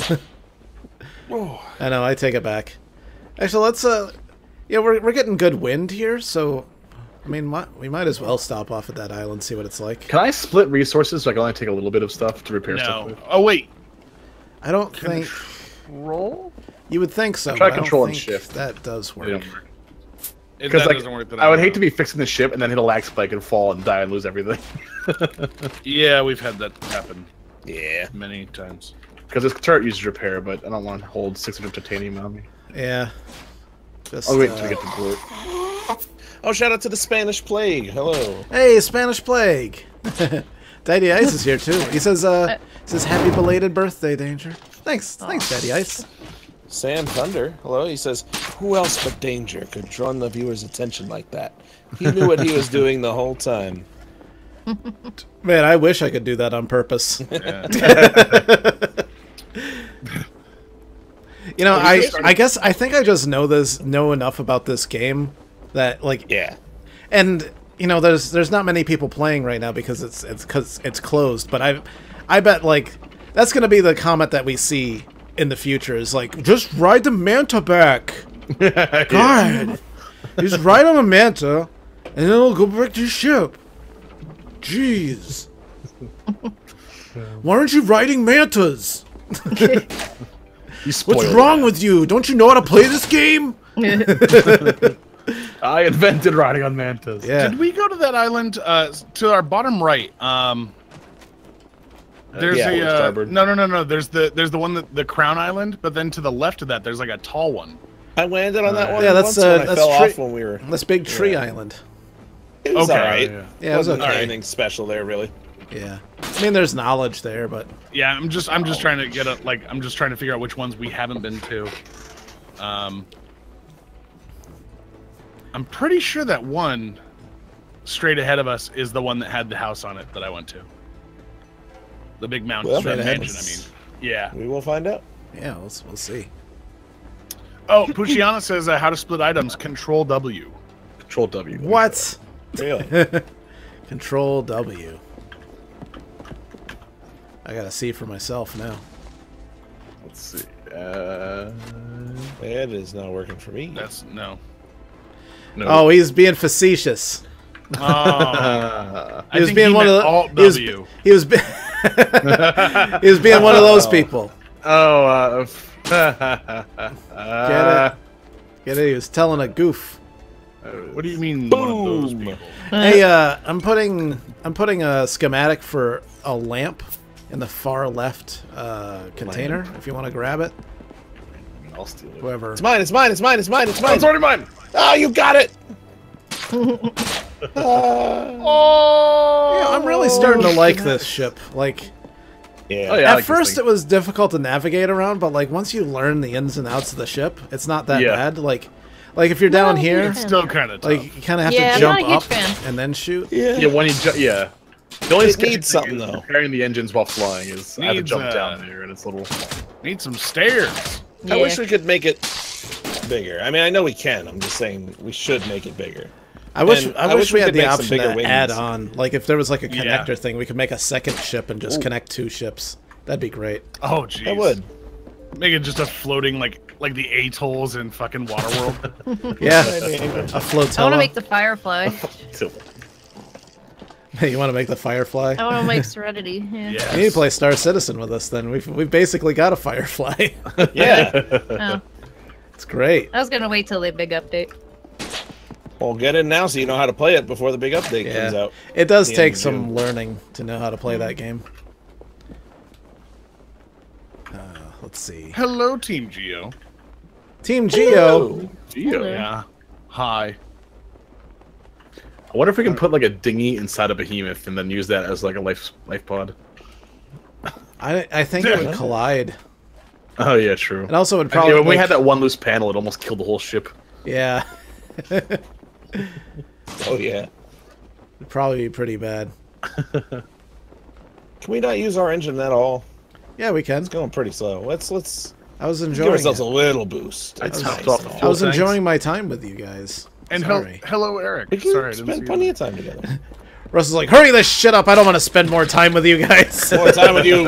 I know. I take it back. Actually, let's uh, yeah, we're we're getting good wind here, so I mean, mi- we might as well stop off at that island, see what it's like. Can I split resources so I can only take a little bit of stuff to repair stuff No. with? Oh, wait. I don't think Roll? you would think so. Try but I don't control and think shift. That does work. Yeah. It, Because that like, doesn't work that I would know. hate to be fixing the ship and then hit a lag spike and fall and die and lose everything. Yeah, we've had that happen Yeah. many times. Because this turret uses repair, but I don't want to hold six hundred titanium on me. Yeah. Just, I'll wait uh, until we get to blue. Oh, shout out to the Spanish Plague. Hello. Hey, Spanish Plague. Daddy Ice is here too. He says, uh, he says happy belated birthday, Danger. Thanks, thanks, Daddy Ice. Sam Thunder. Hello. He says, "Who else but Danger could draw the viewer's attention like that? He knew what he was doing the whole time." Man, I wish I could do that on purpose. Yeah. You know, Oh, I you just I guess I think I just know this know enough about this game that like Yeah. and you know there's there's not many people playing right now because it's it's cuz it's closed, but I I bet like that's going to be the comment that we see in the future is like just ride the Manta back. God. Just ride on a Manta and then it'll go back to your ship. Jeez. Why aren't you riding Mantas? You spoiled What's wrong that. with you? Don't you know how to play this game? I invented riding on mantas. Yeah. Did we go to that island uh, to our bottom right? Um, there's yeah, a uh, starboard. no, no, no, no. There's the there's the one that the Crown Island, but then to the left of that, there's like a tall one. I landed on that one. Yeah, that's, once uh, when I that's fell tree- off when we were. This big tree Yeah. island. It was Okay. alright. Yeah. Yeah, it was Wasn't okay. anything special there, really. Yeah. I mean, there's knowledge there, but Yeah, I'm just I'm just trying to get a like I'm just trying to figure out which ones we haven't been to. Um, I'm pretty sure that one straight ahead of us is the one that had the house on it that I went to. The big mountain Well, the straight ahead. mansion. I mean, yeah. We will find out. yeah, we'll, we'll see. Oh, Puchiana says uh, how to split items. Control W. Control W. What? Really? Control W. I gotta see for myself now. Let's see. Uh, It is not working for me. That's no. no. Oh, he's being facetious. Oh, I He was think being he one of meant the. Alt He was, W. he was, be- he was being one of those people. Oh, uh, Get it? Get it? He was telling a goof. What do you mean one of those Boom. people? Hey, uh, I'm putting I'm putting a schematic for a lamp in the far left uh, container. If you want to grab it, I'll steal it. whoever. It's mine, it's mine, it's mine, it's mine, it's Oh, mine. it's already mine. Oh, you got it! Oh, Yeah, I'm really starting to like this ship. Like, Yeah. Oh, yeah. I at like this first thing. it was difficult to navigate around, but like once you learn the ins and outs of the ship, it's not that Yeah. bad. Like, like if you're down Well, here, It's still kind of tough. like you kind of have Yeah, to I'm jump not a huge up fan. and then shoot. Yeah. Yeah, when you ju- yeah. The only It sketchy needs thing something, is though. repairing the engines while flying is I have to Needs, jump uh, down there and it's a little. Need some stairs. I wish Yeah. we could make it bigger. I mean, I know we can. I'm just saying we should make it bigger. I wish And I, I wish wish we we had could the make some option bigger to wings. add on. Like if there was like a Yeah. connector thing, we could make a second ship and just connect two ships. That'd be great. Oh, jeez. I would. Make it just a floating, like like the atolls in fucking Waterworld. Yeah, Maybe. a I want to flotilla. make the Firefly. You want to make the Firefly? I want to make Serenity. Yeah. Yes. You need to play Star Citizen with us then. We've we've basically got a Firefly. Yeah. Oh, It's great. I was gonna wait till the big update. Well, get in now so you know how to play it before the big update comes Yeah, out. it does the take end of some June. learning to know how to play that game. Uh, let's see. Hello, Team Geo. Team Geo. Geo. Hello. Yeah. Hi. I wonder if we can put like a dinghy inside a behemoth and then use that as like a life life pod. I I think it would collide. Oh yeah, true. And also it would Probably, probably when we like- had that one loose panel, it almost killed the whole ship. yeah, Oh, yeah. it'd probably be pretty bad. Can we not use our engine at all? Yeah, we can. It's going pretty slow. Let's let's I was give enjoying ourselves it. a little boost. I That's topped nice off and the all. I was full tanks. enjoying my time with you guys. And hel- Sorry. hello, Eric. We can Sorry, I didn't see spend you. plenty of time together. Russ is like, hurry this shit up. I don't want to spend more time with you guys. More time with you.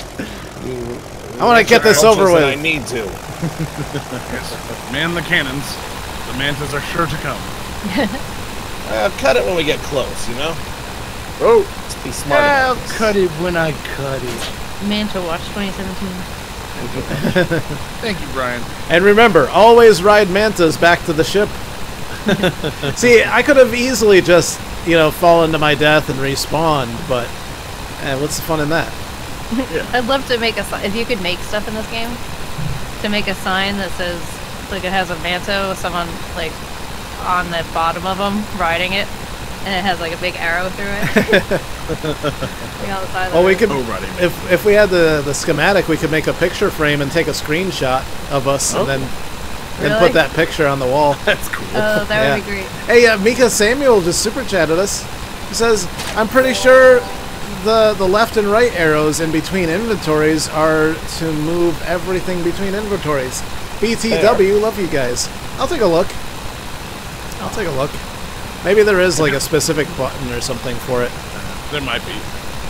I want to get this over Than I with. need to. Yes. Man the cannons. The mantas are sure to come. Uh, cut it when we get close, you know? Oh, Let's be smart. about this. cut it when I cut it. Manta Watch twenty seventeen. Thank you, Brian. And remember, always ride mantas back to the ship. See, I could have easily just, you know, fallen to my death and respawned, but eh, what's the fun in that? I'd love to make a si- if you could make stuff in this game to make a sign that says like it has a Manta with someone like on the bottom of them riding it, and it has like a big arrow through it. Like, on the side of Well, the we road. could, Oh, riding if if we had the the schematic, we could make a picture frame and take a screenshot of us, and then then Really? put that picture on the wall. That's cool. Oh, that Yeah. would be great. Hey, uh, Mika Samuel just super chatted us. He says, "I'm pretty sure the the left and right arrows in between inventories are to move everything between inventories. B T W, love you guys. I'll take a look. I'll take a look. Maybe there is like a specific button or something for it. There might be.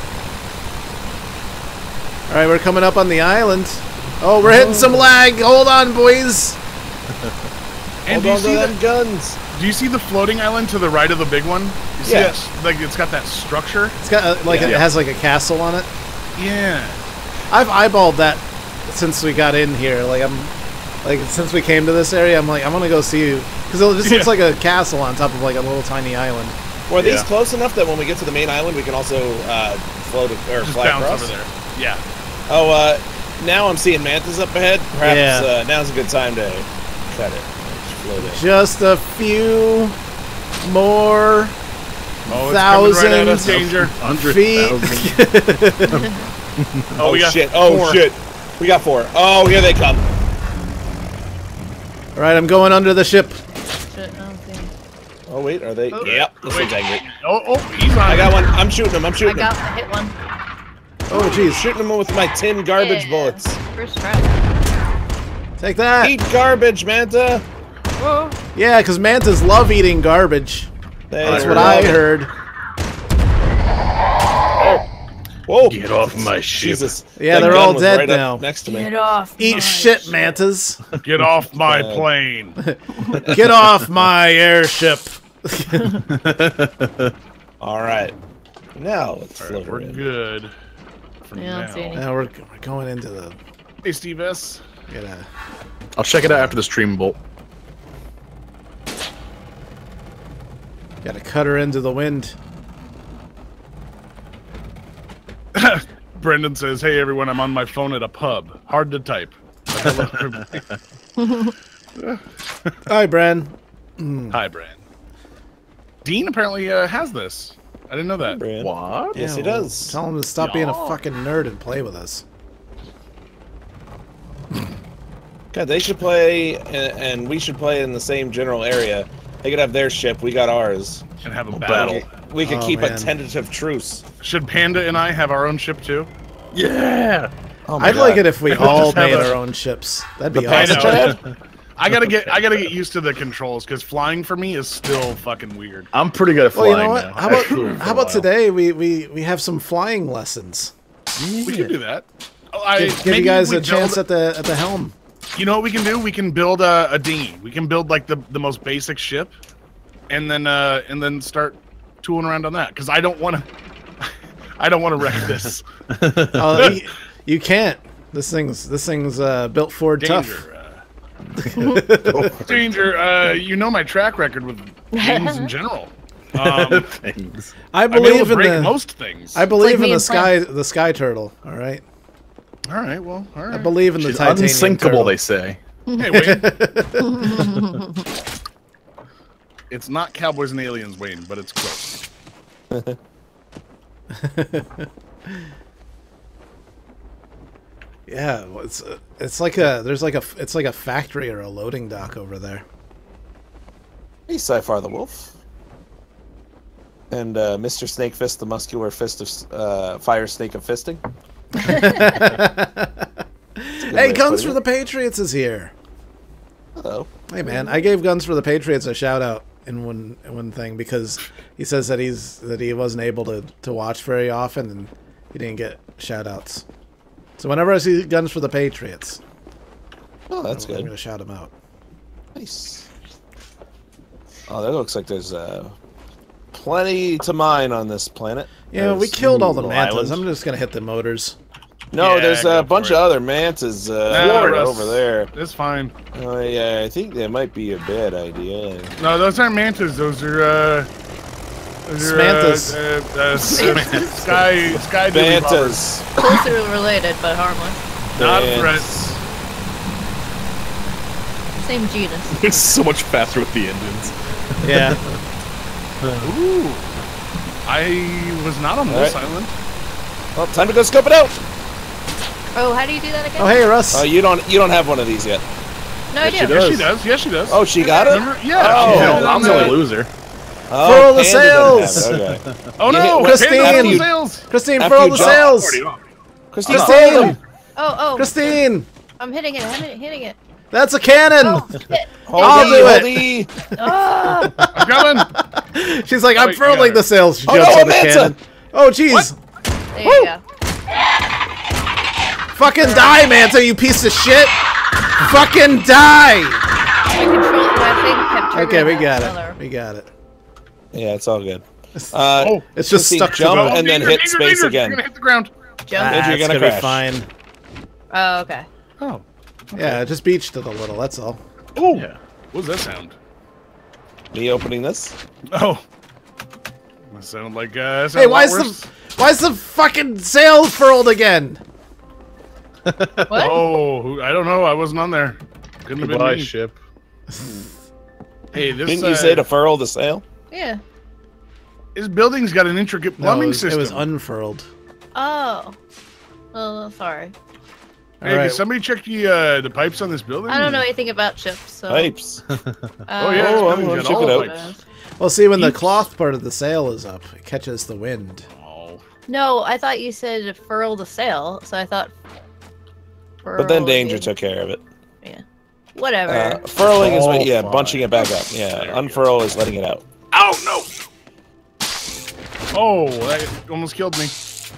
All right, we're coming up on the island. Oh, we're hitting some lag. Hold on, boys. And Hold do you on to see them that? guns. Do you see the floating island to the right of the big one? You see Yeah. that? Like it's got that structure. It's got uh, like Yeah. it has like a castle on it. Yeah. I've eyeballed that since we got in here. Like I'm, like since we came to this area, I'm like I'm gonna go see you because it just looks Yeah. like a castle on top of like a little tiny island. Were these Yeah. close enough that when we get to the main island, we can also uh, float or Just fly bounce across? over there. Yeah. Oh, uh, now I'm seeing mantas up ahead. Perhaps Yeah. uh, now's a good time to cut it. Just float it. Just a few more Oh, it's coming right at us. thousands Danger. Hundred feet. thousand. Oh, Oh, we got shit! Oh four. shit! We got four. Oh, here they come. All right, I'm going under the ship. Shit, I don't see him. Oh wait, are they? Oh. Yep. This Wait. one's angry. Oh, oh, he's on. I got one. I'm shooting him. I'm I shooting got him. I hit one. Oh, jeez. Shooting him with my tin garbage Yeah. bullets. First try. Take that. Eat garbage, Manta. Whoa. Yeah, because mantas love eating garbage. They That's what love I it. heard. Whoa! Get off my ship. Jesus. Yeah, That they're gun all was dead right up now. Next to me. Get off. Eat my shit, mantas. Get off my Uh, plane. Get off my airship. All right. Now let's All float right, we're her in. good. For Yeah, I don't now. see any. Now we're, we're going into the. Hey, Steve S. Get a, I'll check it out after the stream bolt. gotta cut her into the wind. Brendan says, "Hey everyone, I'm on my phone at a pub. Hard to type." Hello, everybody. Hi, Bran. Hi, Brand. Dean apparently uh, has this. I didn't know that. Brand. What? Yes, he well, does. Tell him to stop being a Yeah. fucking nerd and play with us. God, they should play, and, and we should play in the same general area. They could have their ship, we got ours. And have a A battle. battle. We could Oh, keep man. a tentative truce. Should Panda and I have our own ship too? Yeah. Oh I'd like it if we We'll all just have made a- our own ships. That'd The be Panda awesome. Chad? I gotta get I gotta get used to the controls because flying for me is still fucking weird. I'm pretty good at Well, flying you know what? now. How about Actually, for how a about while. today we, we, we have some flying lessons. We can do that. Oh, I, Give, give maybe you guys we a chance build- at the at the helm. You know what we can do? We can build a, a dinghy. We can build like the, the most basic ship, and then uh, and then start tooling around on that. Because I don't want to, I don't want to wreck this. Oh, you, you can't. This thing's this thing's uh, built Ford tough. Danger, uh, danger. Uh, you know my track record with games in general. Um, Things. I I'm able believe to in break the most things. I believe me in the and sky the sky turtle. All right, all right. Well, all right. I believe in the She's titanium unsinkable, turtle. they say. Hey, Wayne. It's not Cowboys and Aliens, Wayne, but it's close. Yeah, well, it's uh, it's like a there's like a it's like a factory or a loading dock over there. Hey, Sci-Far the Wolf. And uh, Mister Snakefist, the muscular fist of uh, fire snake of fisting. Hey, of Guns putting for it. the Patriots is here. Hello. Hey man, I gave Guns for the Patriots a shout out in one in one thing because he says that he's that he wasn't able to to watch very often and he didn't get shout outs. So whenever I see Guns for the Patriots, Oh, that's I'm good. going to shout him out. Nice. Oh, that looks like there's uh, plenty to mine on this planet. Yeah, we There's killed all the little mantas. islands. I'm just going to hit the motors. No, Yeah, there's go a for bunch it. of other mantas uh, Nah, right Russ, over there. It's fine. Oh yeah, I think that might be a bad idea. No, those aren't mantas. Those are uh, those are, Smantas. Uh, uh, uh, sky sky doodly bobbers. Mantas. Closely related, but harmless. Not Mans. threats. Same genus. It's so much faster with the engines. Yeah. Ooh, I was not on All this right. island. Well, time to go scope it out. Oh, how do you do that again? Oh, hey, Russ. Oh, you don't you don't have one of these yet. No, I Yes, she do. does. Yes, she does. Yes, she does. Oh, she got it. Remember? Yeah. Oh, she did it I'm on the the- only loser. Oh, Furl the Panda doesn't sails! have it, okay. Oh You no! hit- Christine! Panda After on you- the sails! Christine, After furl you the jump- sails! Already off. Christine, Christine! Oh, oh. Christine! I'm hitting it. I'm hitting it. Hitting it. That's a cannon! Oh, shit. hold I'll E, do hold it. E. Ah. I'm coming! She's like, I'm Wait, you furling got the her. sails. She Oh, jumps no, on the Manta! cannon. Oh, jeez. There you go. Fucking die, Manta, you piece of shit! Fucking die! My control, my thing kept triggering Okay, we that got color. it. We got it. Yeah, it's all good. Uh, Oh, It's just Christine, stuck to jump the... and then danger, hit danger, space danger. again. You're gonna hit the ground. Jump. Ah, you're it's gonna gonna crash. be fine. Oh, okay. Oh. Yeah, just beached it a little, that's all. Oh. Yeah. What does that sound? Me opening this. Oh. That sounded like uh. Hey, why is the... Why is the fucking sail furled again? What? Oh, who- I don't know. I wasn't on there. Couldn't have been Goodbye, me. ship. Hey, this Didn't uh, you say to furl the sail? Yeah. His building's got an intricate No, plumbing it was, system. it was unfurled. Oh. Oh, sorry. Hey, Alright. did somebody check the uh, the pipes on this building? I don't know anything about ships, so. Pipes. Uh, Oh, yeah, Oh, it's I'm building's gonna got all check it the out. pipes. Well, see, when the Eeps. cloth part of the sail is up, it catches the wind. Oh. No, I thought you said furl the sail, so I thought. But then furl danger the- took care of it. Whatever. Uh, furling is Oh, what, yeah, fine. bunching it back up. Yeah, There we go. unfurl is letting it out. Oh no! Oh, that almost killed me.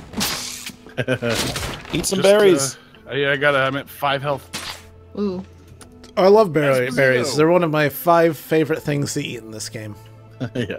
Eat some Just, berries. Uh, yeah, I got. I'm at five health. Ooh. I love berry, Esposito. berries. They're one of my five favorite things to eat in this game. Yeah.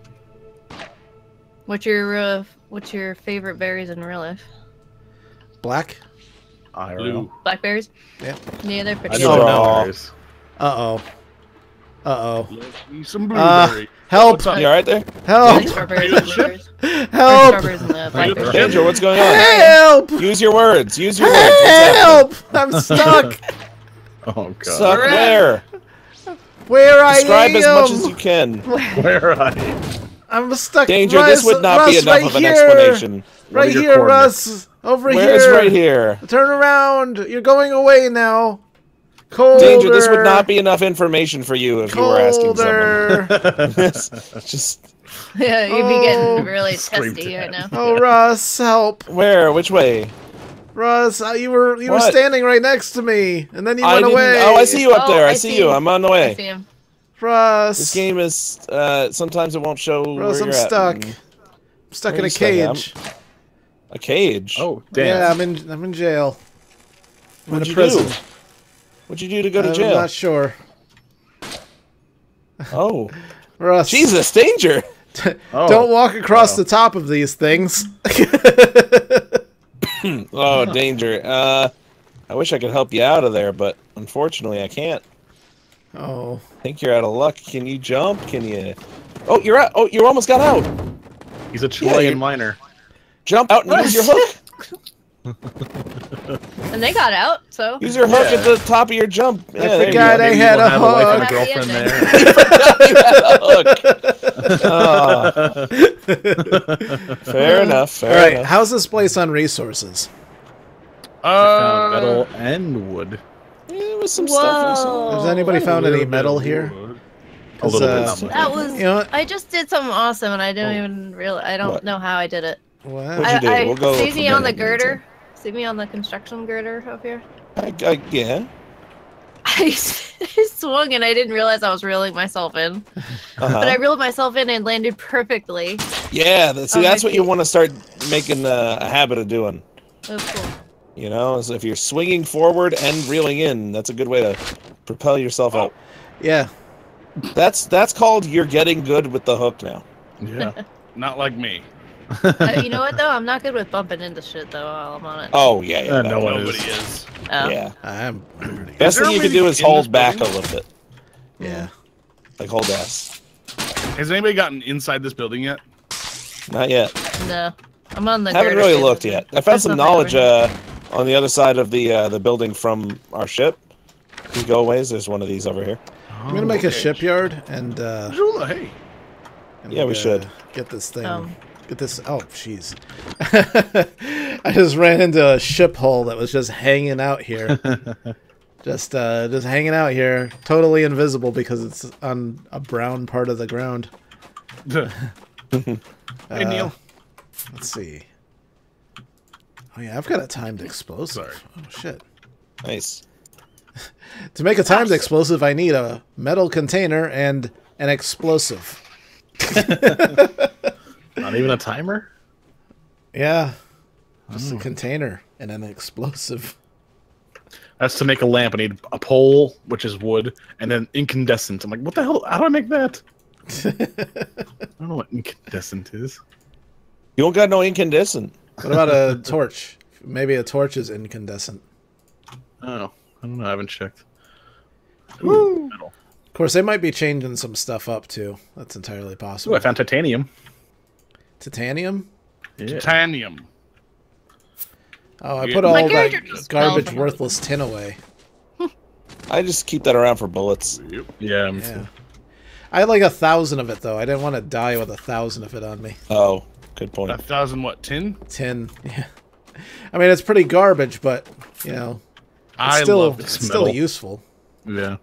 What's your uh, What's your favorite berries in real life? Black? I don't Blue. know. Blackberries. Yeah. Yeah, they're I pretty know Oh, good. no. blackberries. Uh-oh. Uh-oh. Love me some Uh, blueberry. help! What's up? You alright there? Help! Like strawberries and blueberries. Or Help! strawberries and the blackberries. Danger, what's going on? Help! Use your words. Use your words. What's happening? Help! I'm stuck! Oh god. Suck where? Where I Describe am! as much as you can. Where are you? I'm stuck. Danger, Russ, this would not Russ, be enough right of an here. explanation. What are Right your here, coordinates? Russ. Over Where here. is right here? Turn around. You're going away now. Colder. Danger, this would not be enough information for you if you were asking someone. Colder. Just Yeah, you'd be Oh. getting really Scream testy to right now. Oh, Russ, help. where? Which way? Russ, uh, you were you were What? standing right next to me, and then you I went didn't. away. Oh, I see you up Oh, there. I, I see see you. him. I'm on the I way. see him. Russ. This game is. Uh, sometimes it won't show Russ, where I'm you're at. stuck. Mm, I'm stuck Where in you a stuck? I'm- cage. A cage. Oh, damn. Yeah, I'm in I'm in jail. I'm What'd in you a prison. do? What'd you do to go to I'm jail? not sure. Oh, Russ. Jesus, danger! Oh. Don't walk across Oh. the top of these things. Oh, danger. Uh, I wish I could help you out of there, but unfortunately, I can't. Oh. I think you're out of luck. Can you jump? Can you? Oh, you're out. Oh, you almost got out. He's a Chilean you're- miner. Jump out and use your hook. And they got out, so. Use your hook Yeah. at the top of your jump. Yeah, there you forgot go. I Maybe had you'll a have a wife and a hook. girlfriend You had a hook. Ah. Fair enough. Fair All right, enough. how's this place on resources? I Uh, found metal and wood. There was some stuff. Whoa. Has anybody found any metal here? A little uh, bit. Not much. That was. You know what? I just did something awesome, and I didn't Oh. even realize. I don't What? know how I did it. What? What'd you I, do? I We'll go see from me on the there. girder. See me on the construction girder up here. I, I, yeah. I swung and I didn't realize I was reeling myself in. Uh-huh. But I reeled myself in and landed perfectly. Yeah. That, see, Oh, that's my what you feet. want to start making uh, a habit of doing. It was cool. You know, is if you're swinging forward and reeling in, that's a good way to propel yourself out. Yeah. That's that's called you're getting good with the hook now. Yeah. not like me. Uh, you know what though? I'm not good with bumping into shit though while I'm on it. Oh yeah, yeah. Uh, that no one. one Nobody is. is. Oh. Yeah. I'm pretty Best there thing you a can way do to is get in hold this back a building? little bit, Yeah. like hold S. Has anybody gotten inside this building yet? Not yet. No. I'm on the Haven't girder really phase looked of it. yet. I found There's some nothing over knowledge here. uh, on the other side of the uh, the building from our ship. If you go ways, there's one of these over here. I'm gonna make a okay. shipyard and uh Zula, hey. and Yeah, we uh, should. get this thing. Um. Get this. Oh, jeez. I just ran into a ship hull that was just hanging out here. just uh just hanging out here, totally invisible because it's on a brown part of the ground. Hey, Uh, Neil. Let's see. Oh yeah, I've got a timed explosive. Sorry. Oh shit. Nice. To make a timed explosive, I need a metal container and an explosive. Not even a timer? Yeah. Just a container and an explosive. That's to make a lamp. I need a pole, which is wood, and then incandescent. I'm like, what the hell? How do I make that? I don't know what incandescent is. You don't got no incandescent. What about a torch? Maybe a torch is incandescent. Oh, I don't know. I haven't checked. Woo! Metal. Of course, they might be changing some stuff up too. That's entirely possible. Ooh, I found titanium. Titanium? Yeah. Titanium. Oh, I Yeah. put My all that character just fell garbage, from- worthless tin away. I just keep that around for bullets. Yeah. me Yeah. too. I had like a thousand of it though. I didn't want to die with a thousand of it on me. Oh, good point. A thousand what? Tin? Tin. Yeah. I mean, it's pretty garbage, but you know, it's I still love it's this still metal. useful. Yeah.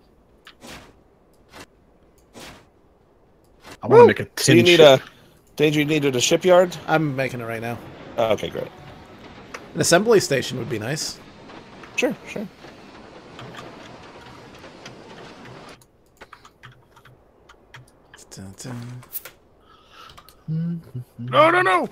I want to make a tin So you need ship. a... Danger, you needed a shipyard? I'm making it right now. Oh, okay, great. An assembly station would be nice. Sure, sure. Dun, dun. No, no, no.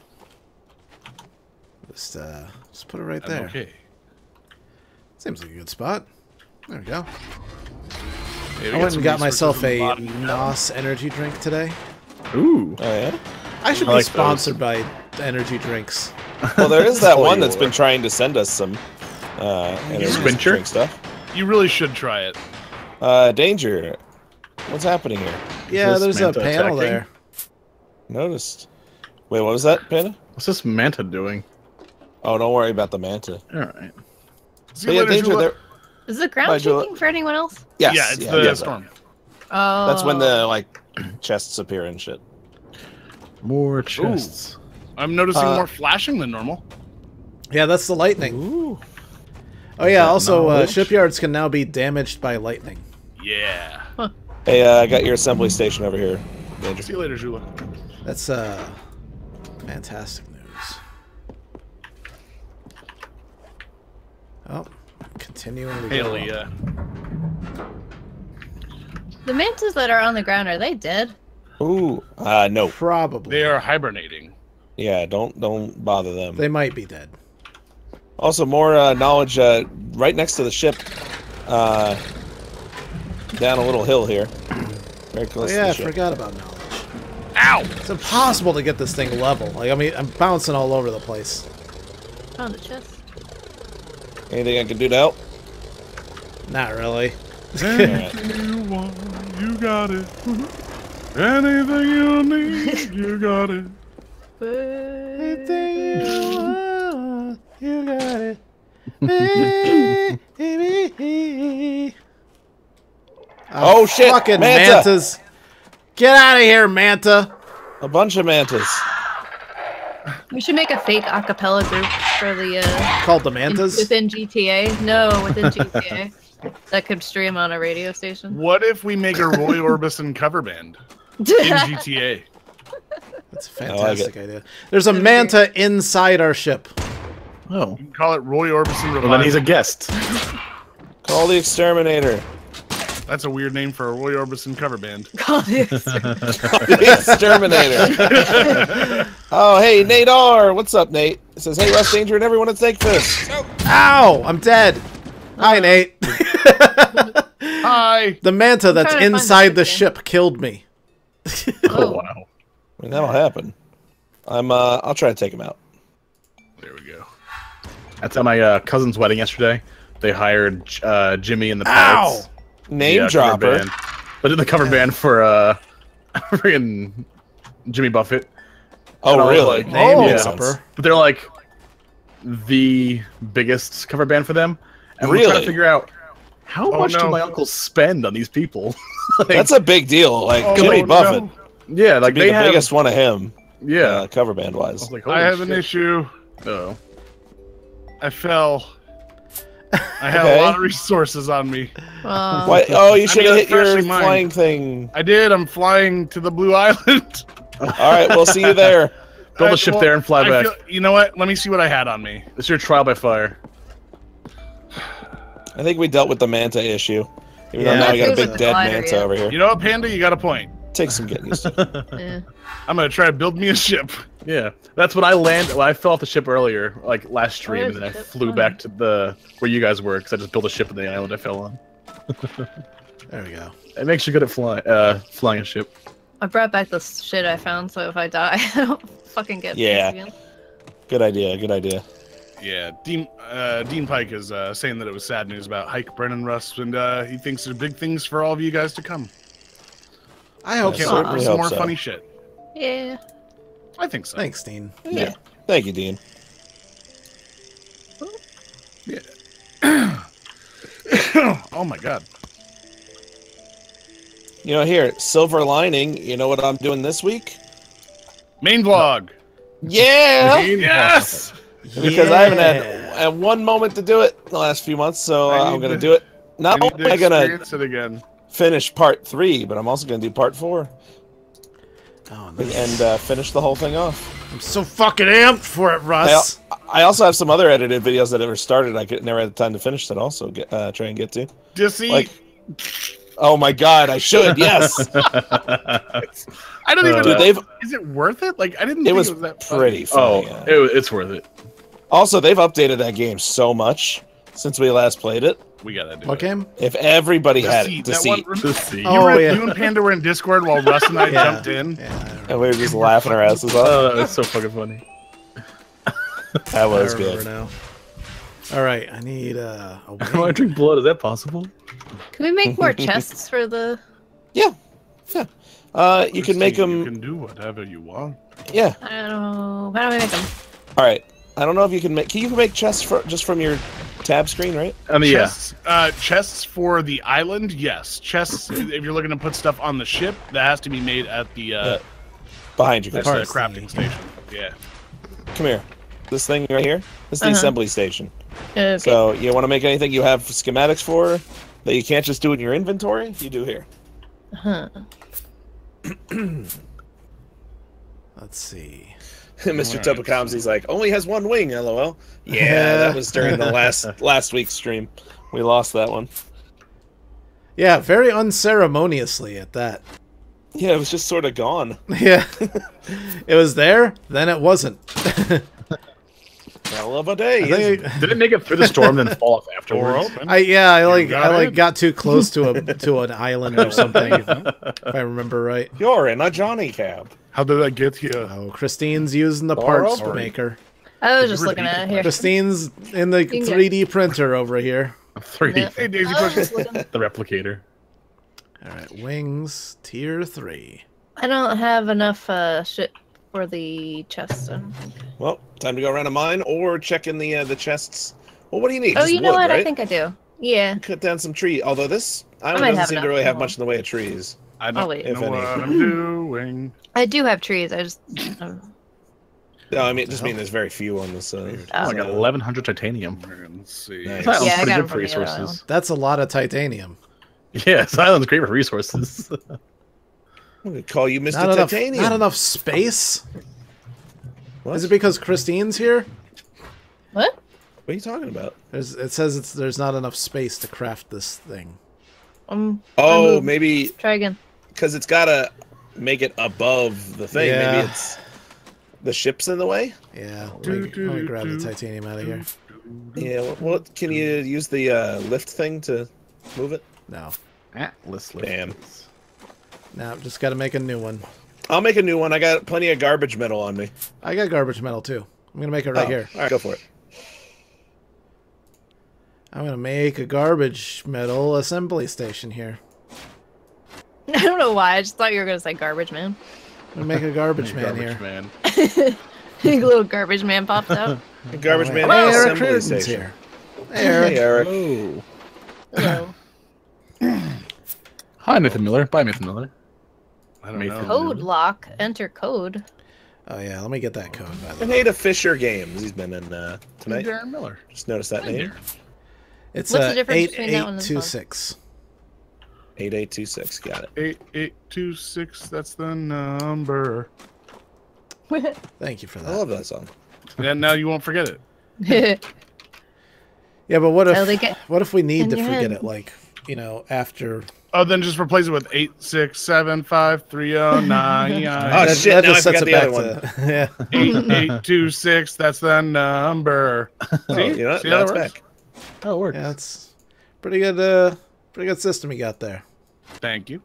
Just uh, just put it right I'm there. okay. Seems like a good spot. There we go. Hey, we I went some and got resources myself in the a bottom. N O S energy drink today. Ooh. Oh, yeah? I should I be like sponsored by energy drinks. Well, there is that Oh, one you that's are. been trying to send us some uh, energy Squincher? drink stuff. You really should try it. Uh, Danger, what's happening here? Yeah, this there's a Manta panel attacking? there. Noticed. Wait, what was that, Panda? What's this manta doing? Oh, don't worry about the manta. All right. See But you yeah, later, Danger, Jula. there... Is the ground Bye, Jula. shaking for anyone else? Yes, Yeah, it's yeah, the yeah. storm. Oh. That's when the, like, chests appear and shit. More chests. I'm noticing Uh, more flashing than normal. Yeah, that's the lightning. Ooh. Oh yeah, that also uh, knowledge? shipyards can now be damaged by lightning. Yeah. Hey, uh, I got your assembly station over here, Danger. See you later, Jula. That's uh, fantastic news. Oh, continuing to Hey, go. Leah. The mantas that are on the ground, are they dead? Ooh. Uh, no. Probably. They are hibernating. Yeah, don't don't bother them. They might be dead. Also, more uh, knowledge uh, right next to the ship. Uh, down a little hill here. Very Oh close yeah, I to the ship. forgot about knowledge. Ow! It's impossible to get this thing level. Like I mean, I'm bouncing all over the place. Found a chest. Anything I can do to help? Not really. Alright. You want, you got it. Anything you need, you got it. Anything you want, you got it. Baby. Oh, shit, Fucking Manta. mantas. Get out of here, Manta. A bunch of mantas. We should make a fake a cappella group for the uh Called the in- mantas. within G T A. No, within G T A. That could stream on a radio station. What if we make a Roy Orbison cover band in G T A? That's a I like fantastic idea. There's a manta inside our ship. Oh. You can call it Roy Orbison Revival. Well, then he's a guest. Call the exterminator. That's a weird name for a Roy Orbison cover band. Call it. The exterminator. Oh, hey, Nate R. What's up, Nate? It says, hey, Russ, Danger, and everyone at Snake Fist. Ow! I'm dead. Hi, Nate. Hi! The manta that's trying to find inside the the ship ship killed me. Oh, wow. I mean, that'll happen. I'm, uh, I'll try to take him out. There we go. That's at my uh, cousin's wedding yesterday. They hired uh, Jimmy and the Ow! Pirates. Name Yeah, cover dropper. band. But did the cover band for uh, freaking Jimmy Buffett. Oh, And I was really? like, Name oh, dropper. But they're like the biggest cover band for them. And we're trying Really? to figure out how Oh, much no. did my uncle spend on these people? Like, That's a big deal. Like, Oh, Jimmy no. Buffett. yeah, like To be they the have biggest one of him, yeah. uh, cover band I wise. was like, I holy have an shit. issue. Oh. I fell. I had Okay. a lot of resources on me. Um, Why? Oh, you should mean, have that's hit your freshly mined. flying thing. I did. I'm flying to the Blue Island. All right, we'll see you there. Build Uh, a ship well, there and fly I back. feel- you know what? Let me see what I had on me. It's your trial by fire. I think we dealt with the manta issue. Even Yeah. though now we got a Food big with the dead glider, manta yeah. over here. You know what, Panda? You got a point. Take some getting used to. Yeah. I'm gonna try to build me a ship. Yeah, that's when I landed. Well, I fell off the ship earlier, like last stream, Where's and then the I ship? flew Oh. back to the where you guys were because I just built a ship on the island I fell on. There we go. It makes you good at flying, uh, flying a ship. I brought back the shit I found, so if I die, I don't fucking get Yeah. things again. Good idea. Good idea. Yeah, Dean uh, Dean Pike is uh, saying that it was sad news about Hike, Brennan, Russ, and uh, he thinks there's big things for all of you guys to come. I hope Yeah, Can't so. wait for certainly some hope more so. funny shit. Yeah. I think so. Thanks, Dean. Yeah. Thank you, Dean. Oh my god. You know, here, silver lining. You know what I'm doing this week? Main vlog. Yeah. Yes. Because I haven't had, Yeah. had one moment to do it in the last few months, so I uh, need I'm going to to- do it. I Not need only to am I going to experience it again. finish part three, but I'm also going to do part four Oh, and, nice. and uh, finish the whole thing off. I'm so fucking amped for it, I, Russ. al- I also have some other edited videos that never started. I could never had the time to finish that. Also, get, uh, try and get to. Deceit. Like, oh my god, I should. Yes, I don't even Uh, dude, know. they've. Is it worth it? Like I didn't. It think was it was that pretty Oh, funny. yeah. it, it's worth it. Also, they've updated that game so much since we last played it. Funny. We gotta do What it. game? If everybody had Deceit. it, That deceit, one, To see. you, Oh, were, yeah. you and Panda were in Discord while Russ and I Yeah. jumped in. Yeah, I remember. and we were just laughing our asses off. Oh, that's so fucking funny. That was I remember good. now. All right, I need uh, a I want to wing. drink blood. Is that possible? Can we make more chests for the... Yeah, yeah. Uh, you can make Christine, You them. can do whatever you want. Yeah. I don't know... How do we make them? All right. I don't know if you can make. Can you make chests for just from your tab screen, right? I mean, yeah. Chests, uh, chests for the island, yes. Chests, if you're looking to put stuff on the ship, that has to be made at the uh, Yeah. Behind you, that's Chris. the parts crafting thingy. station. Yeah. Come here. This thing right here. This is the Uh-huh. assembly station. Okay. So you want to make anything you have schematics for that you can't just do in your inventory? You do here. Huh. Let's see. Mister Alright. Topokamsi's like, only has one wing, lol. Yeah, that was during the last last week's stream. We lost that one. Yeah, very unceremoniously at that. Yeah, it was just sort of gone. Yeah, it was there, then it wasn't. Hell of a day. I isn't think- Did it make it through the storm then fall off Door afterwards? open. I yeah, I like got I like it? got too close to a to an island or something, if I remember right. it? You're in a Johnny cab. How did I get here? Oh, Christine's using the Or parts over. maker. I was just Never looking beat at it the here. Christine's in the can get- three D printer over here. three D. Yeah. Hey, Daisy I was Push. just looking. The replicator. All right, wings tier three. I don't have enough uh, shit for the chests. I don't think. Well, time to go around a mine or check in the uh, the chests. Well, what do you need? Oh, Just you know wood, what? right? I think I do. Yeah. Cut down some tree. Although this island might doesn't have seem to enough. really have Hold much in the way of trees. I Oh, don't wait. If know any. what I'm doing. I do have trees. I just. Um, No, I mean, just mean there's very few on this. Uh, Oh, I got eleven hundred titanium. Let's see. Nice. This island's Yeah, I pretty got good it for from the other resources. That's a lot of titanium. Yeah, this island's great for resources. I'm gonna call you Mister Not enough, Titanium. not enough space. What? Is it because Christine's here? what? What are you talking about? There's, it says it's there's not enough space to craft this thing. Um. Oh, moved. maybe Try again. because it's gotta make it above the thing. Yeah. Maybe it's the ship's in the way. Yeah, let Do, me, do, let me grab the do, titanium out of here. Yeah. What? what can you use the uh, lift thing to move it? No, Atlas lift. Damn. no, just got to make a new one. I'll make a new one. I got plenty of garbage metal on me. I got garbage metal too. I'm gonna make it right Oh, here. All right, go for it. I'm gonna make a garbage metal assembly station here. I don't know why. I just thought you were gonna say garbage man. I'm gonna make a garbage man Garbage here. man. A little garbage man popped out. The garbage Oh, man hey, Eric assembly Cruden's station. here. Hey, Eric. Hey, Eric. Oh. Hello. Hi, Nathan Miller. Bye, Nathan Miller. I don't Nathan. know. Code lock. Enter code. Oh yeah, let me get that code by the And way. Ada Fisher Games. He's been in uh, tonight. Darren Miller. Just noticed that Hi, name. Darren. It's What's uh, the difference eight between that one eight and two the six. eight eight two six. Got it. Eight eight two six. That's the number. Thank you for I that. love that song. And now you won't forget it. Yeah, but what So they if get what if we need in to your forget head. it? Like, you know, after. Oh, then just replace it with eight six seven five three zero nine. Oh, that, shit, that now just I sets forgot it the back other to. Yeah. Eight eight two six. That's the number. See, Oh, you know what? See how Now that it's works? back. Oh, it works. Yeah, it's pretty good. Uh, pretty good system you got there. Thank you.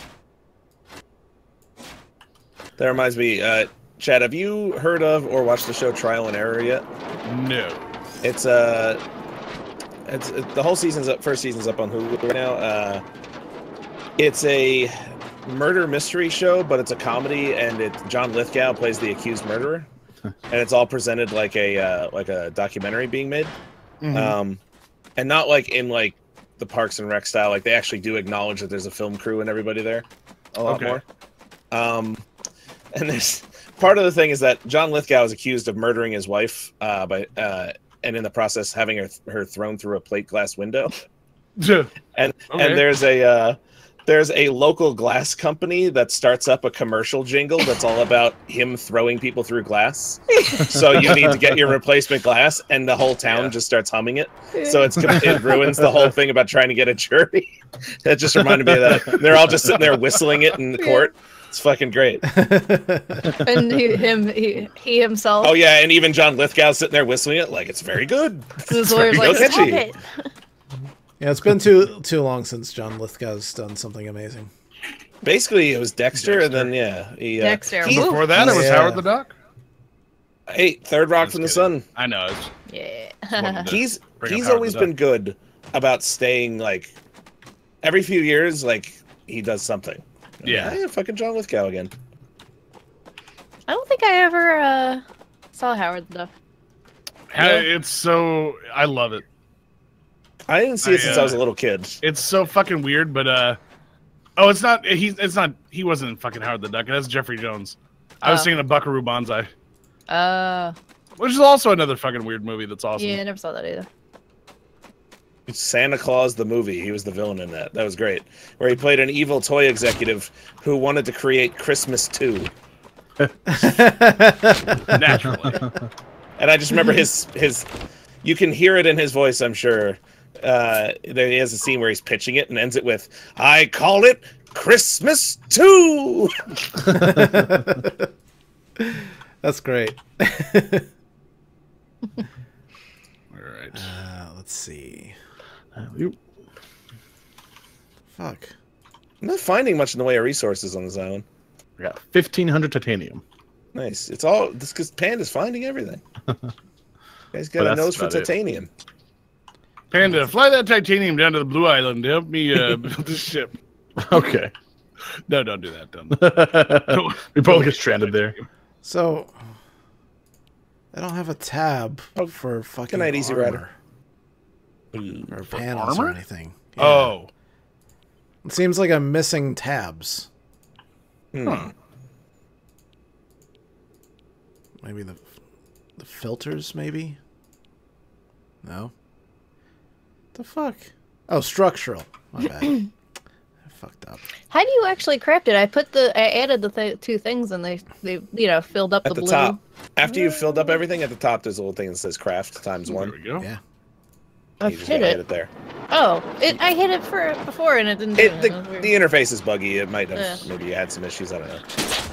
That reminds me, uh, Chad, have you heard of or watched the show Trial and Error yet? No. It's uh, it's it, the whole season's up. First season's up on Hulu right now. Uh, it's a murder mystery show, but it's a comedy, and it John Lithgow plays the accused murderer, and it's all presented like a uh, like a documentary being made, Mhm. um, and not like in like the Parks and Rec style. Like they actually do acknowledge that there's a film crew and everybody there, a lot Okay. more. Um, and there's part of the thing is that John Lithgow is accused of murdering his wife, uh, by uh, and in the process having her her thrown through a plate glass window. And Okay. and there's a uh, there's a local glass company that starts up a commercial jingle that's all about him throwing people through glass. So you need to get your replacement glass, and the whole town Yeah. just starts humming it. So it's it ruins the whole thing about trying to get a jury. That just reminded me of that. They're all just sitting there whistling it in the court. It's fucking great. and he, him, he, he himself. Oh yeah, and even John Lithgow sitting there whistling it like it's very good. His It's lawyer's very like, stop catchy. it. Yeah, it's been too too long since John Lithgow's done something amazing. Basically, it was Dexter, and then yeah, he, uh, Dexter. he- Before that, it was Yeah. Howard the Duck. hey, Third Rock Just from the kidding. Sun. I know. It's, Yeah. one of the- He's Bring up he's Howard always the been Duck. good about staying like every few years, like he does something. Yeah. Hey, fucking John Lithgow again. I don't think I ever uh, saw Howard the Duck. Ha- It's so. I love it. I didn't see it I, since uh, I was a little kid. It's so fucking weird, but uh. Oh, it's not. He's. It's not. He wasn't in fucking Howard the Duck. That's Jeffrey Jones. I was Oh. singing a Buckaroo Banzai, Uh, which is also another fucking weird movie that's awesome. yeah, I never saw that either. Santa Claus the movie. He was the villain in that. That was great. Where he played an evil toy executive who wanted to create Christmas two. Naturally. And I just remember his his. You can hear it in his voice, I'm sure. Uh, there he has a scene where he's pitching it and ends it with, "I call it Christmas two." That's great. All right. Uh, let's see. Uh, you- Fuck. I'm not finding much in the way of resources on this island. I got fifteen hundred titanium. Nice. It's all this because Panda's finding everything. Guy's got But a that's nose for about it. titanium. Panda, fly that titanium down to the Blue Island to help me uh, build this ship. Okay. No, don't do that. Don't. We both get stranded there. So, I don't have a tab Oh, for fucking good night, Easy armor Rider. or panels armor? or anything. Yeah. Oh. It seems like I'm missing tabs. Hmm. Maybe the the filters, maybe? No? The fuck? Oh, structural. My bad. I fucked up. How do you actually craft it? I put the, I added the th two things, and they, they, you know, filled up At the the blue. top, after you've filled up everything, at the top there's a little thing that says "craft" times There one. we go. Yeah. I've You just hit gotta it. hit it there. Oh, it, I hit it for before, and it didn't. do It, it. the, That was weird. the interface is buggy. It might have Yeah. maybe you had some issues. I don't know.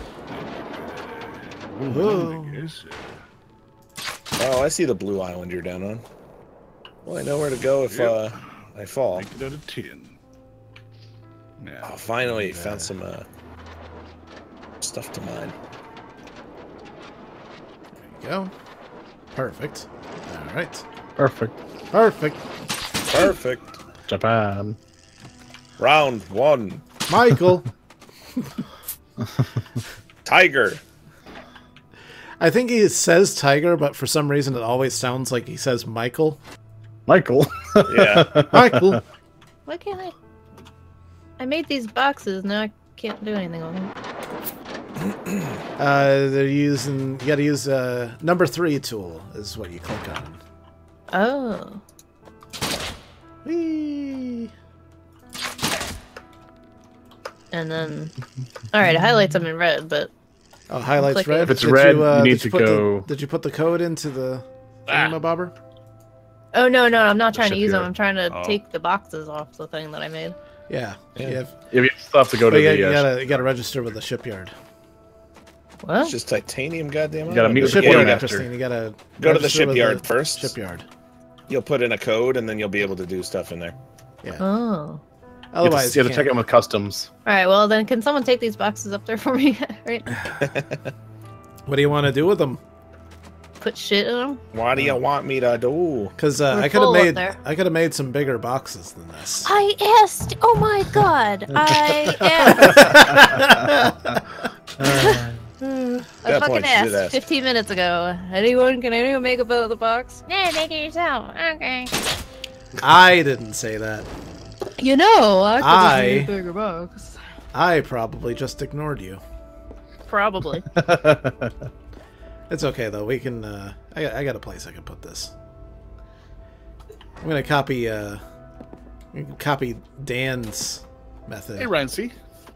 Ooh. Yes. Oh, I see the blue island you're down on. Well, I know where to go if Yep. uh, I fall. Make it out of tin. Yeah. Oh, finally And, uh, found some uh, stuff to mine. There you go. Perfect. All right. Perfect. Perfect. Perfect. Japan. Round one. Michael. Tiger. I think he says Tiger, but for some reason it always sounds like he says Michael. Michael. Yeah. Michael. Why can't I? I made these boxes. Now I can't do anything on them. Uh, they're using. You got to use uh, number three tool is what you click on. Oh. Whee! And then, all right, it highlights them in red, but Oh, highlights Click it. red. If it's Did red, you, uh, you need did to put the- go- did you put the code into the Ah. thingamabobber? oh no, no, I'm not The trying to use them. shipyard. I'm trying to Oh. take the boxes off the thing that I made. Yeah. Yeah. Yeah. Yeah, you still have to go But to you, the. you uh, gotta you gotta register with the shipyard. What? It's just titanium, goddamn. You gotta meet The with the shipyard, quartermaster. Christine. You gotta Go to the register with shipyard the first. Shipyard. You'll put in a code, and then you'll be able to do stuff in there. Yeah. Oh. You have to, Otherwise, you you have to check can't. in with customs. All right. Well, then, can someone take these boxes up there for me? Right. What do you want to do with them? Put shit in them. What do you want me to do? Because uh, We're I could have full up made there. I could have made some bigger boxes than this. I asked. Oh my god. I asked. I That fucking point, you did asked ask. fifteen minutes ago. Anyone? Can anyone make a bill of the box? Yeah, make it yourself. Okay. I didn't say that. You know, I could I- just make a bigger box. I probably just ignored you. Probably. It's okay though. We can. Uh, I got. I got a place I can put this. I'm gonna copy. Uh, copy Dan's method. Hey, Rancy.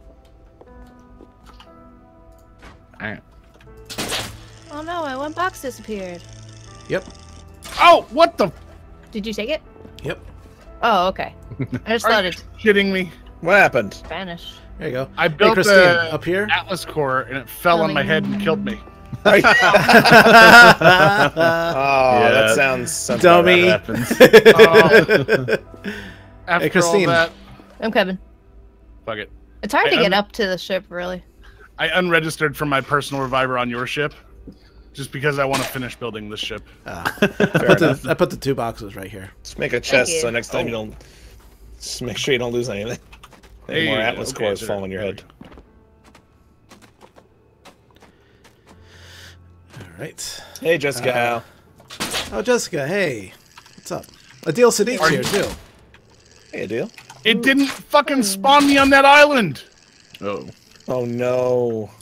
Alright. Oh no, my one box disappeared. Yep. Oh, what the? Did you take it? Yep. Oh, okay. I just Are thought you it shitting me? What happened? vanished. There you go. I Hey, built Christine, the up here. Atlas core and it fell on my head and killed me. Oh, Yeah. that sounds, sounds Dummy. about right. Oh, after Hey, Christine. all that, I'm Kevin. fuck it. It's hard I to get un- up to the ship, really. I unregistered from my personal reviver on your ship, just because I want to finish building this ship. Ah. I, put the, I put the two boxes right here. Just make a chest you. so next time Oh. you don't. Just make sure you don't lose anything. Hey, more Atlas okay, cores there. fall on your head. All right. Hey, Jessica. Uh, How? Oh, Jessica. Hey. What's up? Adil Sadiq's Are here you- too. Hey, deal. It didn't fucking spawn me on that island. Oh. Oh no.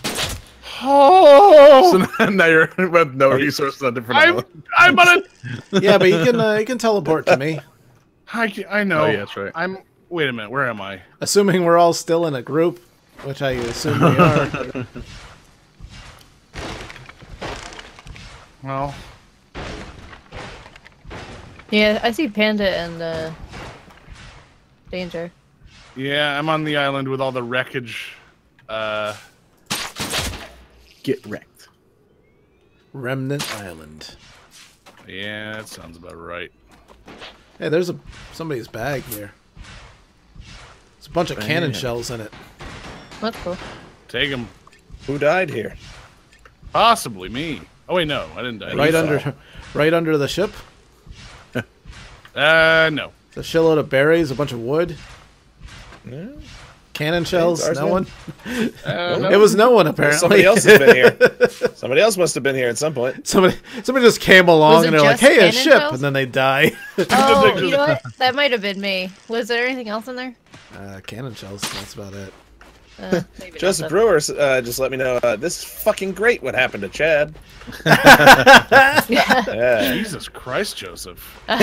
Oh, So now you're with no resources on different I'm, island. I'm on a. Yeah, but you can uh, you can teleport to me. I, ca- I know. Oh, yeah, that's right. I'm. Wait a minute. Where am I? Assuming we're all still in a group, which I assume we are. Well, Yeah, I see Panda and uh, Danger. yeah, I'm on the island with all the wreckage. Uh, Get wrecked. Remnant Island. yeah, that sounds about right. Hey, there's a somebody's bag here. There's a bunch of cannon Bang. shells in it. That's cool. Take him. Who died here? Possibly me. Oh wait, no, I didn't die. Right fell. under, right under the ship. Uh, no. A shitload of berries, a bunch of wood, Yeah. cannon shells. ours No then. one. Uh, no. It was no one apparently. Somebody else has been here. Somebody else must have been here at some point. Somebody, somebody just came along Was it and they're like, just "Hey, a cannon ship," shells? and then they die. Oh, you know what? That might have been me. Was there anything else in there? uh, cannon shells. That's about it. Uh, maybe not Joseph then. Brewer uh, just let me know uh, this is fucking great. What happened to Chad? Yeah. Yeah. Jesus Christ, Joseph. Oh,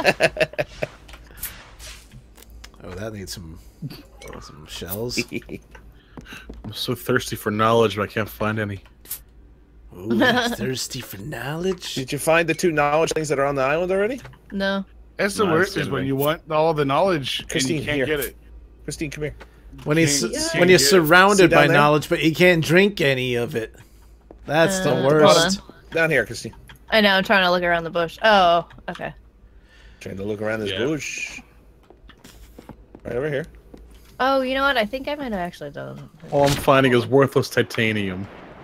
that needs some some shells. I'm so thirsty for knowledge, but I can't find any. Ooh, thirsty for knowledge. Did you find the two knowledge things that are on the island already? No. That's the No, worst it's is when anyway. you want all the knowledge Christine, and you can't here. get it. Christine, come here. When he's Can't- when can't you're get it. See surrounded down by there? knowledge, but you can't drink any of it. That's the Uh, worst. hold Down here, Christine. I know. I'm trying to look around the bush. Oh, okay. Trying to look around this Yeah. bush. Right over here. Oh, you know what? I think I might have actually done. All I'm finding is worthless titanium.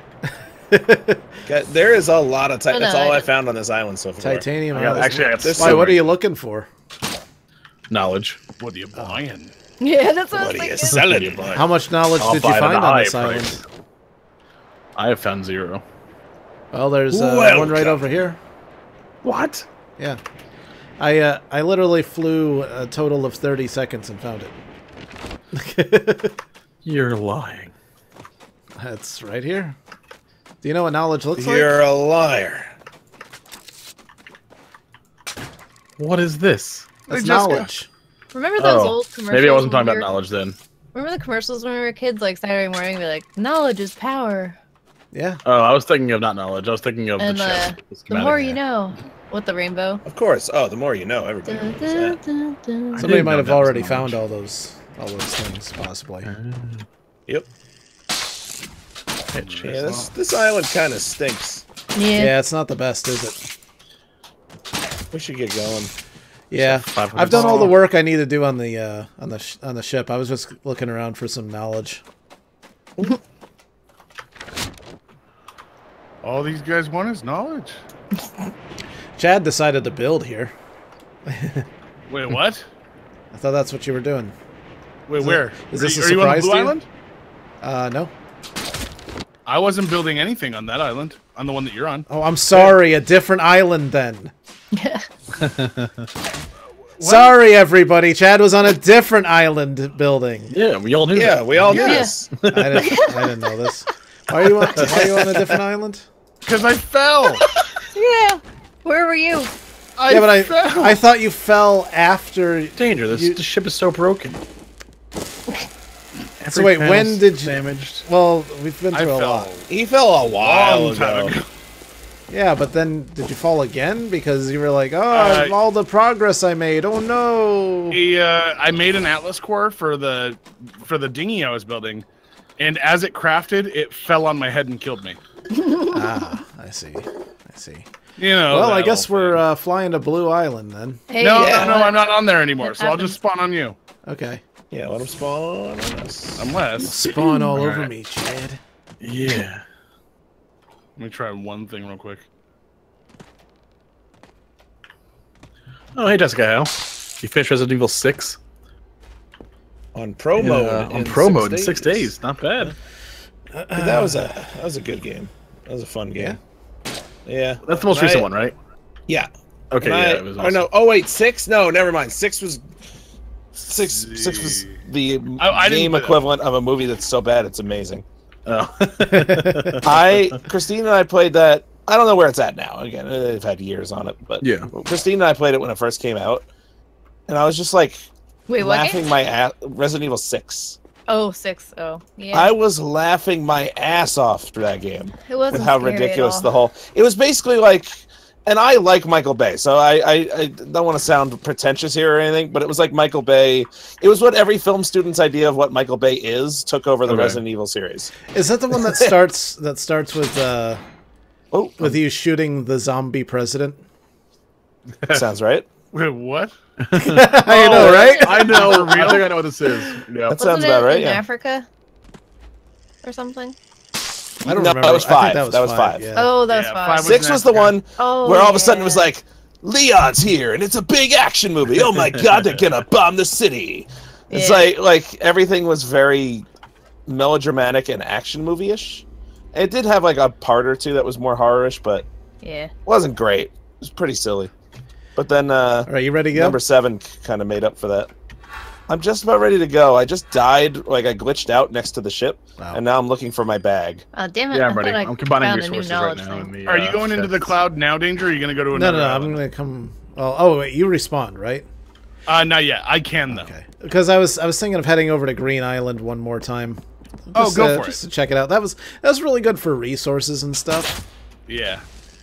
Got- There is a lot of type. Oh, That's no, all I I don't- found on this island so far. Titanium. I got, uh, actually, I got this- Why? so What are many. you looking for? Knowledge. What are you buying? Yeah, that's what, I What was are you thinking. selling, boy? How much knowledge I'll did you buy it at find a on high this island? price. I have found zero. Well, there's uh, one right Welcome. over here. What? Yeah, I uh, I literally flew a total of thirty seconds and found it. You're lying. That's right here. Do you know what knowledge looks You're a liar. What is this? like? That's Hey, Jessica. knowledge. Remember those Oh, old commercials? maybe I wasn't when talking we about were- knowledge then. Remember the commercials when we were kids, like Saturday morning, be like, "Knowledge is power," Yeah. Oh, I was thinking of not knowledge. I was thinking of and the uh, chest. the schematic. more you know, with the rainbow. Of course. Oh, the more you know, everybody Dun, knows dun, that. dun, dun. Somebody didn't might know have that was already knowledge. found all those all those things, possibly. Yep. Pitch. Yeah, this this island kind of stinks. Yeah. Yeah, it's not the best, is it? We should get going. Yeah, five hundred I've done all the dollars. work I need to do on the uh, on the sh on the ship. I was just looking around for some knowledge. All these guys want is knowledge. Chad decided to build here. Wait, what? I thought that's what you were doing. Wait, Is where? it- is this are a you, are you on the surprise Blue to you? Island? Uh, no. I wasn't building anything on that island. On the one that you're on. Oh, I'm sorry. A different island then. Sorry, everybody. Chad was on a different island building. Yeah, we all knew Yeah, that. we all knew Yeah. this. I didn't. I didn't know this. Why are you on? Why are you on a different island? Because I fell. Yeah. Where were you? I Yeah, but I fell. I thought you fell after. Danger. This You- the ship is so broken. So wait, Every when panel's did you- damaged? Well, we've been I through a fell. lot. He fell a while Long time ago. ago. Yeah, but then did you fall again? Because you were like, oh, Uh, all the progress I made. Oh no. He, uh, I made an atlas core for the for the dinghy I was building, and as it crafted, it fell on my head and killed me. Ah, I see. I see. You know. Well, I that guess whole we're thing. uh, flying to Blue Island then. Hey, No, Yeah. no, no, I'm not on there anymore. It So I'll just happens. spawn on you, Okay. Yeah, let him spawn on us. unless. Spawn all over Alright. me, Chad. Yeah. Let me try one thing real quick. Oh, hey, Jessica Hale. You finished Resident Evil six? On pro mode. Yeah, on in pro six mode in six days. days. Not bad. Dude, that was a that was a good game. That was a fun game. Yeah. That's the most And recent I- one, right? Yeah. Okay, And yeah, I- it was Oh awesome. no! Oh wait, six? No, never mind. Six was six. Six was the I- I didn't game play that. equivalent of a movie that's so bad it's amazing. Oh. I Christine and I played that. I don't know where it's at now. Again, they've had years on it, but Yeah. Christine and I played it when it first came out, and I was just like Wait, what laughing game? my ass. Resident Evil Six. Oh, six. Oh, yeah. I was laughing my ass off through that game. it wasn't With how scary at ridiculous all. the whole. It was basically like, and I like Michael Bay, so I, I, I don't want to sound pretentious here or anything, but it was like Michael Bay. It was what every film student's idea of what Michael Bay is took over the Okay. Resident Evil series. Is that the one that starts that starts with uh Oh, with you shooting the zombie president? sounds right. Wait, what? I know, right? I know. I think I know what this is. Yeah. That Wasn't sounds it about right. in Yeah. Africa or something? I don't No, remember. that was I think five. that was That was five. five. Yeah. Oh, that was Yeah, five. five was- Six was the Africa. one Oh, where all of a sudden it was yeah. like, Leon's here, and it's a big action movie. Oh my god, they're gonna bomb the city. It's Yeah. like like everything was very melodramatic and action movie-ish. It did have like a part or two that was more horror-ish, but Yeah. wasn't great. It was pretty silly. But then uh, All right, you ready to go? number seven kind of made up for that. I'm just about ready to go. I just died, like I glitched out next to the ship, Wow. and now I'm looking for my bag. Oh, damn it. Yeah, I I'm ready. thought I I'm combining found a new resources right knowledge now. In thing. the, Are you uh, going into the chat. cloud now, Danger? Or are you gonna go to No, another no, no. I'm island? gonna come. Oh, oh, wait, you respawned, right? Uh, not yet. I can though. Okay. Because I was I was thinking of heading over to Green Island one more time. Oh, Just, go uh, for just it. to check it out. That was that was really good for resources and stuff. Yeah.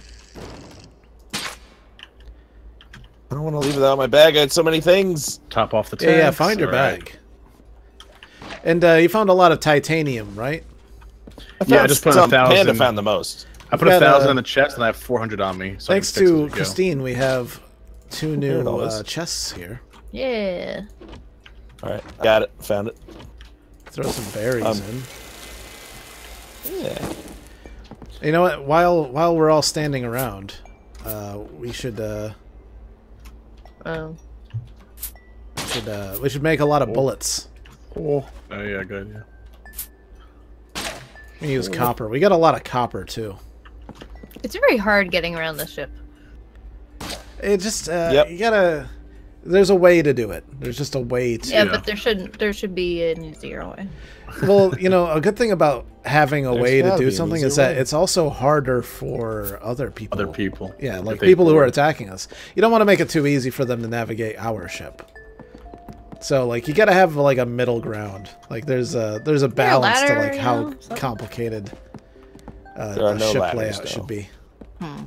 I don't want to leave without my bag. I had so many things. Top off the Yeah, yeah. tanks. Find your All right. bag. And uh, you found a lot of titanium, right? I Yeah, I found just put a some- Panda thousand. found the most. I put We've a got, thousand uh, in the chest, and I have four hundred on me. So I Thanks can fix it as to we go. Christine, we have two Here it new all is. uh, chests here. Yeah. All right, got it. Found it. Throw some berries Um, in. Yeah. You know what? While while we're all standing around, uh, we should uh, Oh. should uh, we should make a lot of bullets. Oh, oh yeah, good. Yeah. We use copper. We got a lot of copper too. It's very hard getting around the ship. It just uh, Yep. you gotta. There's a way to do it. There's just a way to. Yeah, Yeah. but there shouldn't. There should be an easier way. Well, you know, a good thing about having a There's way to gotta do be an something easier is that way. it's also harder for other people. Other people. Yeah, like If they people who are board. attacking us. You don't want to make it too easy for them to navigate our ship. So like you gotta have like a middle ground. Like there's a there's a balance ladder, to like you how know, something. complicated uh, There are a no ship ladders, layout though. should be. Hmm.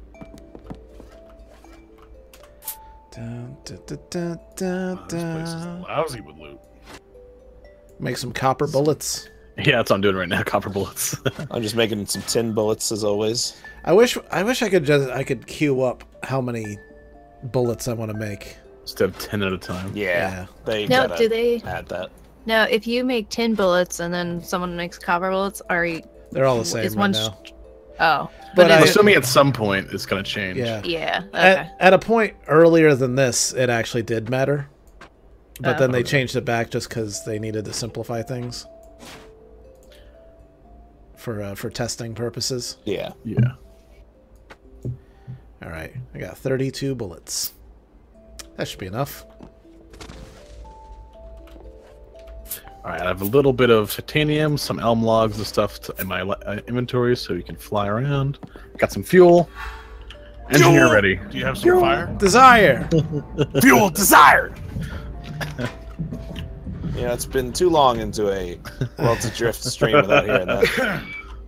Dun, dun, dun, dun, dun, Oh, this place is dun. lousy with loot. Make some copper bullets. Yeah, that's what I'm doing right now. Copper bullets. I'm just making some tin bullets as always. I wish I wish I could just I could queue up how many bullets I want to make. Instead of ten at a time. Yeah, Yeah. they No, gotta do they? add that. Now, if you make tin bullets and then someone makes copper bullets, are you? They're all the same is right one now. sh- Oh, But but, I- is it- Assuming at some point it's gonna change. Yeah. yeah. Okay. At, at a point earlier than this, it actually did matter. But Oh. then they Okay. changed it back just because they needed to simplify things for uh, for testing purposes. Yeah. Yeah. All right, I got thirty-two bullets. That should be enough. All right, I have a little bit of titanium, some elm logs and stuff to, in my uh, inventory, so you can fly around. Got some fuel. Engineer Fuel! ready. Do you have some fire? Desire. Fuel desired. Yeah, it's been too long into a Worlds Adrift stream without hearing that.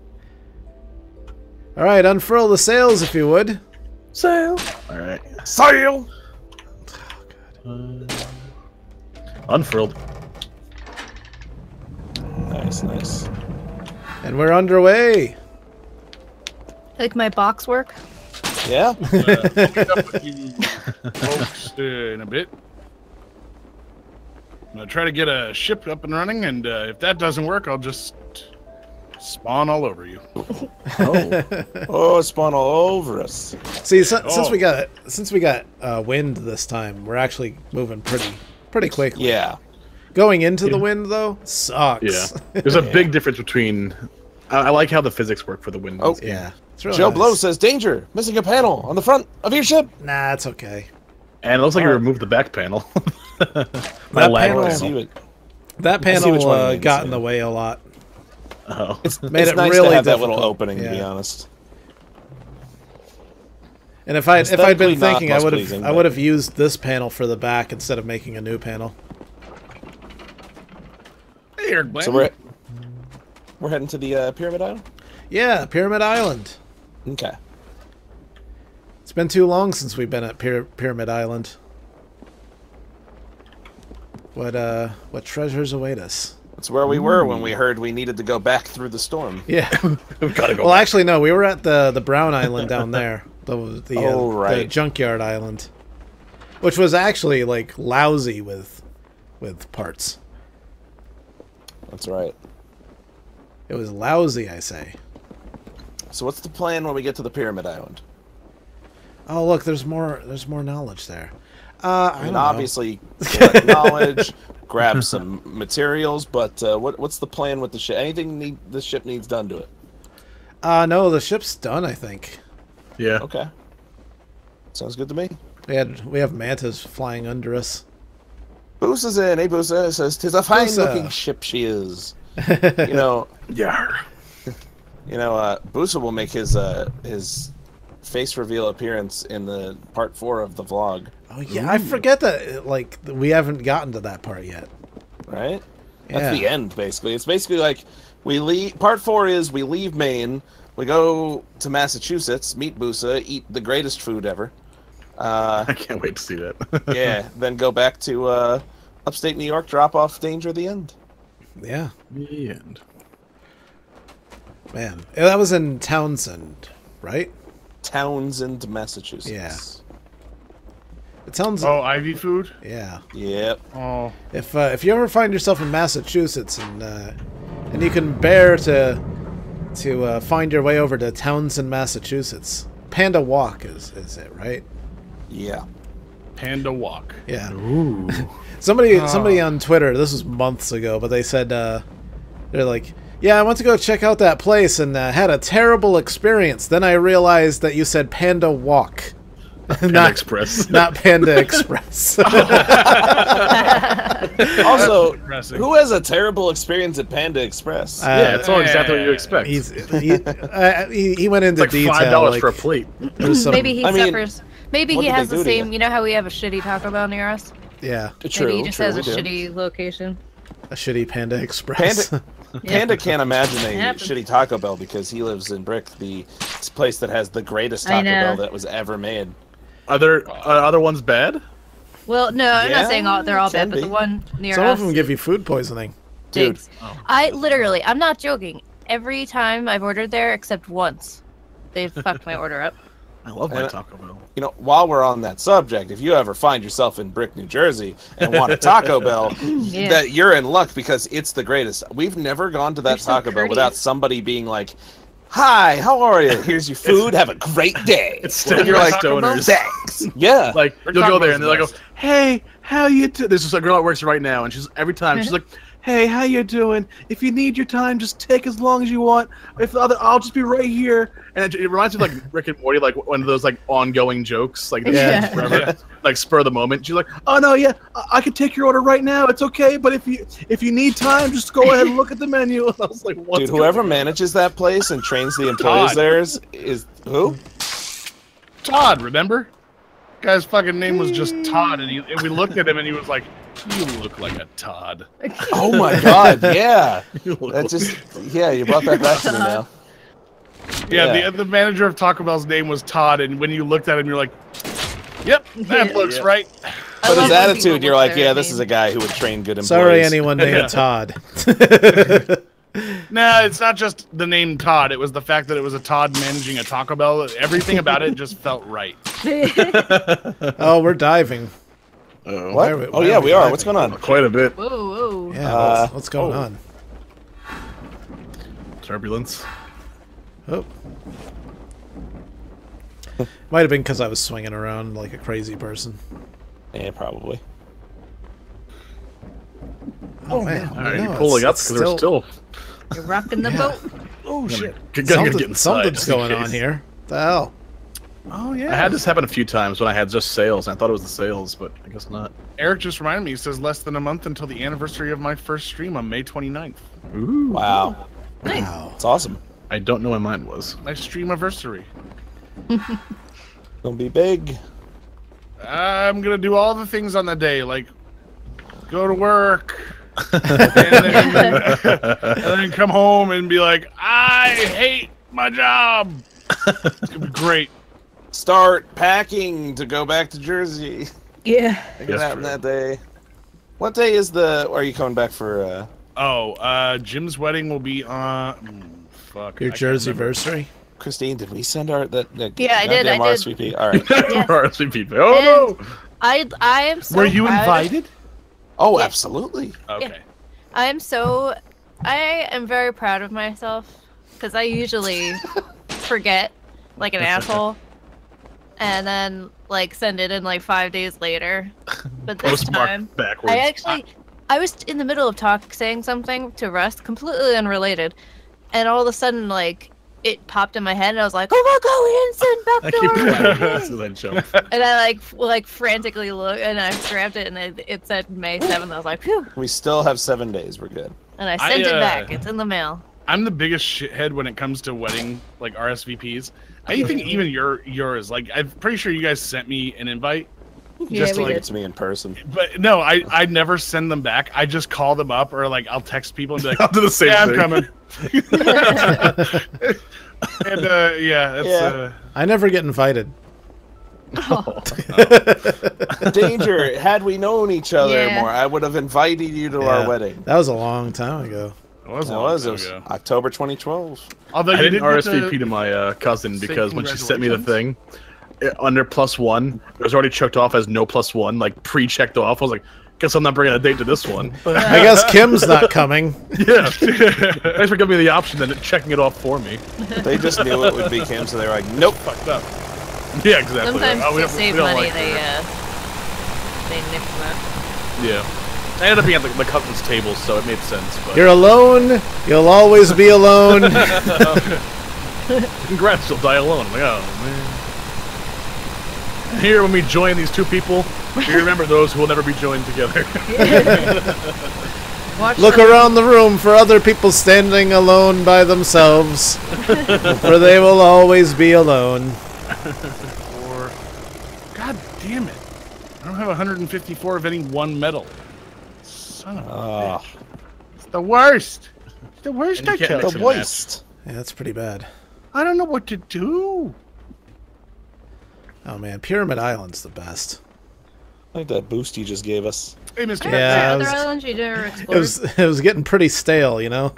All right, unfurl the sails if you would. Sail. All right. Sail. Uh, unfurled. Nice, nice. And we're underway. Like my box work. Yeah. Uh, I'll meet up with you folks uh, in a bit. I'm gonna try to get a ship up and running, and uh, if that doesn't work, I'll just spawn all over you. Oh. Oh, it spawned all over us. See, si- since Oh. we got since we got uh, wind this time, we're actually moving pretty pretty quickly. Yeah. Going into the wind though sucks. Yeah. There's a big difference between. I, I like how the physics work for the wind. in Oh. this game. Yeah. It's really Joe nice. Blow says, danger! Missing a panel on the front of your ship! Nah, it's okay. And it looks like you Oh. removed the back panel. My That lag panel- I panel. see what, That I see which panel one you uh, mean, got so- in the way a lot. Oh. Made it's it nice really to have that difficult. little opening, to be Yeah. honest. And if I if I'd been Aesthetically not thinking, I most would have pleasing, I but- would have used this panel for the back instead of making a new panel. Hey, Eric Bland. So we're we're heading to the uh, Pyramid Island? Yeah, Pyramid Island. Okay. It's been too long since we've been at Pyra- Pyramid Island. What uh, what treasures await us? That's where we were when we heard we needed to go back through the storm. Yeah. We've got to go. Well, back. actually, no. We were at the the Brown Island down there, the the, uh, Oh, the right. junkyard island, which was actually like lousy with with parts. That's right. It was lousy, I say. So what's the plan when we get to the Pyramid Island? Oh, look, there's more. There's more knowledge there. Uh, I, I don't mean, know. obviously, collect knowledge, grab some materials, but uh, what what's the plan with the ship? Anything need, the ship needs done to it? Uh, no, the ship's done. I think Yeah. Okay. Sounds good to me. we had we have mantas flying under us. Boosa's in. Hey, Boosa says, "'Tis a fine-looking Boosa. ship she is." You know, Yeah. you know, uh, Boosa will make his uh, his face reveal appearance in the part four of the vlog, Oh yeah, I forget that. Like we haven't gotten to that part yet. right? Yeah. That's the end, basically. It's basically like we leave. Part four is we leave Maine, we go to Massachusetts, meet Boosa, eat the greatest food ever. Uh, I can't wait to see that. yeah, then go back to uh, upstate New York, drop off Danger at the end. Yeah, The end. man, Yeah, that was in Townsend, right? Townsend, Massachusetts. Yeah. It sounds. Oh, Ivy food? Yeah. Yep. Oh. If uh, if you ever find yourself in Massachusetts and uh, and you can bear to to uh, find your way over to Townsend, Massachusetts, Panda Walk is is it right? Yeah. Panda Walk. Yeah. Ooh. Somebody Oh. somebody on Twitter, this was months ago, but they said uh, they're like, yeah, I went to go check out that place and uh, had a terrible experience. Then I realized that you said Panda Walk, Panda not Express. not Panda Express. Also, depressing. who has a terrible experience at Panda Express? Yeah, it's all Uh, exactly what you expect. He's he, uh, he he went into it's like detail. five dollars like, for a plate. there's some- Maybe he I mean, suffers. Maybe what he did has they the do to same. you? You know how we have a shitty Taco Bell near us? Yeah, True. Maybe he just true, has a we do. shitty location. a shitty Panda Express. Panda, Panda can't imagine a happens. shitty Taco Bell because he lives in Brick, the place that has the greatest I Taco know. Bell that was ever made. Are there uh, other ones bad? Well, no, I'm Yeah, not saying all, they're all can bad, but be. the one near Some us, of them give you food poisoning. Dude. Diggs. Oh. I literally, I'm not joking. Every time I've ordered there, except once, they've fucked my order up. I love my And- Taco Bell. You know, while we're on that subject, if you ever find yourself in Brick, New Jersey, and want a Taco Bell, Yeah. that you're in luck because it's the greatest. We've never gone to that They're so Taco Bell without courteous. somebody being like, "Hi, how are you? Here's your food. Have a great day." It's And still you're like, stoners. "Thanks." Yeah. Like We're you'll talking go there about and they're like, the best. "Hey, how you do?" There's just a girl that works right now, and she's every time she's like, "Hey, how you doing? If you need your time, just take as long as you want. If the other, I'll just be right here." And it, it reminds me of like Rick and Morty, like one of those like ongoing jokes, like they Yeah. keep forever, like spur of the moment. She's like, "Oh no, yeah, I, I can take your order right now. It's okay. But if you if you need time, just go ahead and look at the menu." And I was like, "What's Dude, whoever going on?" manages that place and trains the employees Todd. there is, is who? Todd, remember? Guy's fucking name was just Todd, and, he, and we looked at him, and he was like, "You look like a Todd." Oh my God, yeah. You look That just, yeah, you brought that back to me now. Yeah, Yeah. The, the manager of Taco Bell's name was Todd, and when you looked at him, you're like, "Yep, that Yeah. looks Yeah. right." I But love his when attitude, people you're look like, their yeah, this is a name. guy who would train good employees. Sorry, anyone named Yeah. Todd. Nah, it's not just the name Todd. It was the fact that it was a Todd managing a Taco Bell. Everything about it just felt right. Oh, we're diving. Uh, Why are What? we- Oh why yeah, are we we are. diving? What's going on? quite a bit Whoa, whoa. Yeah, Uh, what's, what's going oh. on? turbulence. Oh. Might have been because I was swinging around like a crazy person. Yeah, probably. Oh, man. All right, no, you're pulling it's- up it's because we're still. You're rocking the Yeah. boat. Oh shit. G- gonna Something- get inside, something's just in going on case. here. What the hell? Oh I yeah. had this happen a few times when I had just sales. And I thought it was the sales, but I guess not. Eric just reminded me. He says less than a month until the anniversary of my first stream on May twenty-ninth. Ooh. Wow. Nice. Wow. It's awesome. I don't know when mine was. My stream anniversary. Gonna be big. I'm gonna do all the things on the day, like go to work, and, then, and then come home and be like, I hate my job. It's gonna be great. Start packing to go back to Jersey. Yeah. It can Yes, happen true. that day. What day is the? Are you coming back for? uh Oh, uh, Jim's wedding will be on. Mm, fuck. Your I can't Jersey remember. versary? Christine, did we send our that? that Yeah, I did, I goddamn did. R S V P? All right. Yes. R S V P. Oh no! I I am so Were you proud. invited? Oh, Yeah. absolutely. Okay. I am so I am very proud of myself because I usually forget like an asshole and then like send it in like five days later. But this time Postmark backwards. I actually I was in the middle of talk saying something to Russ completely unrelated, and all of a sudden like it popped in my head and I was like, oh my god, we didn't send I keep back so then jump. and I like f- like frantically looked and I grabbed it and it, it said May seventh. I was like, phew. We still have seven days. We're good. And I I, sent it uh, back. It's in the mail. I'm the biggest shithead when it comes to wedding like R S V Ps. I think even your yours. Like I'm pretty sure you guys sent me an invite. Yeah, Just we like did. It's me in person. But no, I, I never send them back. I just call them up or like I'll text people and be like, I'll do the same yeah, thing. I'm coming. and uh, yeah, it's, Yeah. Uh, I never get invited. Danger. Had we known each other Yeah. more, I would have invited you to Yeah. our wedding. That was a long time ago. it was a That long was, it time was ago. October twenty twelve. Although I you didn't did R get S V P the- to my uh, cousin say because when she sent me the thing, congratulations. it, under plus one, it was already checked off as no plus one, like pre-checked off. I was like, guess I'm not bringing a date to this one. I guess Kim's not coming. Yeah. Thanks for giving me the option and checking it off for me. They just knew it would be Kim, so they were like, nope. Fucked up. Yeah, exactly. Sometimes Oh, we to don't- we save don't money, like they her. uh, they nix that. Yeah. I ended up being at the, the cousin's table, so it made sense. But You're alone. You'll always be alone. congrats, you'll die alone. I'm like, oh man. And here, when we join these two people, we remember those who will never be joined together. Watch Look them. around the room for other people standing alone by themselves, for they will always be alone. Or, God damn it! I don't have one hundred fifty-four of any one metal. Son of a Ah. bitch. It's the worst. It's the worst And you I can't killed. mix The and match. waste. Yeah, that's pretty bad. I don't know what to do. Oh man, Pyramid Island's the best. I like that boost you just gave us. Hey, Mister Yeah, Yeah, I other was- islands you never It explored. was it was getting pretty stale, you know.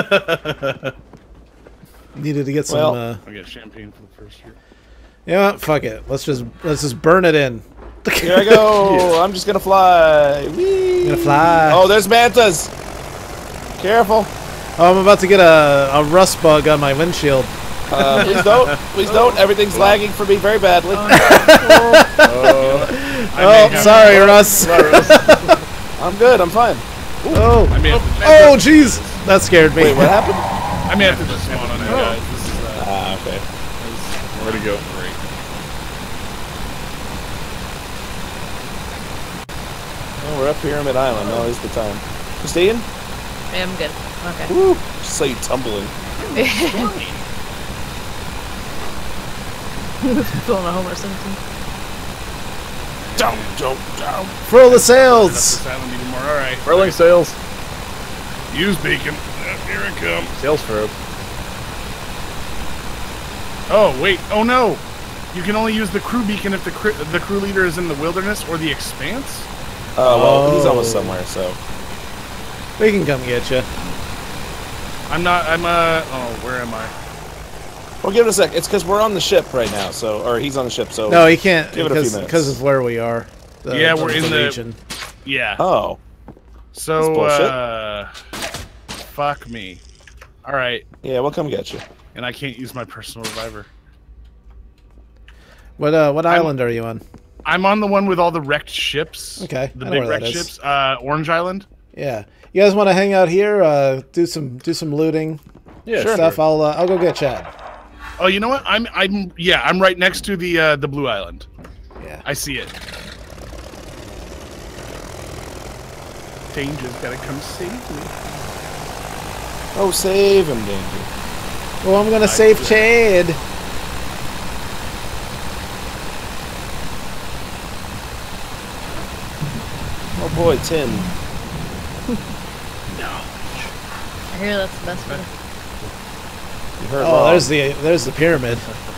Needed to get some. Well- uh, I get champagne for the first year. yeah, fuck it. Let's just let's just burn it in. Here I go. I'm just gonna fly. Whee! Gonna fly. Oh, there's mantas. Careful. Oh, I'm about to get a a rust bug on my windshield. Uh, please don't. Please don't. Everything's lagging for me very badly. Oh, sorry, Russ. I'm good. I'm fine. Oh, I may have to, oh, jeez, that scared me. Wait, what happened? I may have to just spawn on you guys. This is uh, Ah, okay. Where'd he go? great. Oh, we're up Pyramid Island. Now is the time. Christine? Yeah, I'm good. Okay. Woo! Just saw you tumbling. Pulling a Homer Simpson. Down, down, down. Furl the That's sails. this island even more. All right. Furling sails. Use beacon. Yep, here it comes. Sails furled. Oh wait. Oh no. You can only use the crew beacon if the cr the crew leader is in the wilderness or the expanse. Oh, well, he's Oh. almost somewhere, so. We can come get you. I'm not. I'm uh. Oh, where am I? Well, give it a sec. It's because we're on the ship right now, so. Or he's on the ship, so. No, he can't Give it a few because minutes. because of where we are. The- Yeah, we're in the- region. Yeah. Oh. So bullshit. uh. Fuck me. All right. Yeah, we'll come get you. And I can't use my personal reviver. What uh what I'm- island are you on? I'm on the one with all the wrecked ships. Okay, The I know big where that wrecked is. ships. Uh, Orange Island. Yeah, you guys want to hang out here? Uh, do some do some looting Yeah, stuff. I'll uh, I'll go get Chad. Oh, you know what? I'm I'm yeah. I'm right next to the uh, the blue island. Yeah. I see it. Danger's gotta come save me. Oh, save him, Danger. Well, I'm gonna save Chad. Oh boy, Tin. I hear that's the best one. You heard Oh, wrong. there's the there's the pyramid.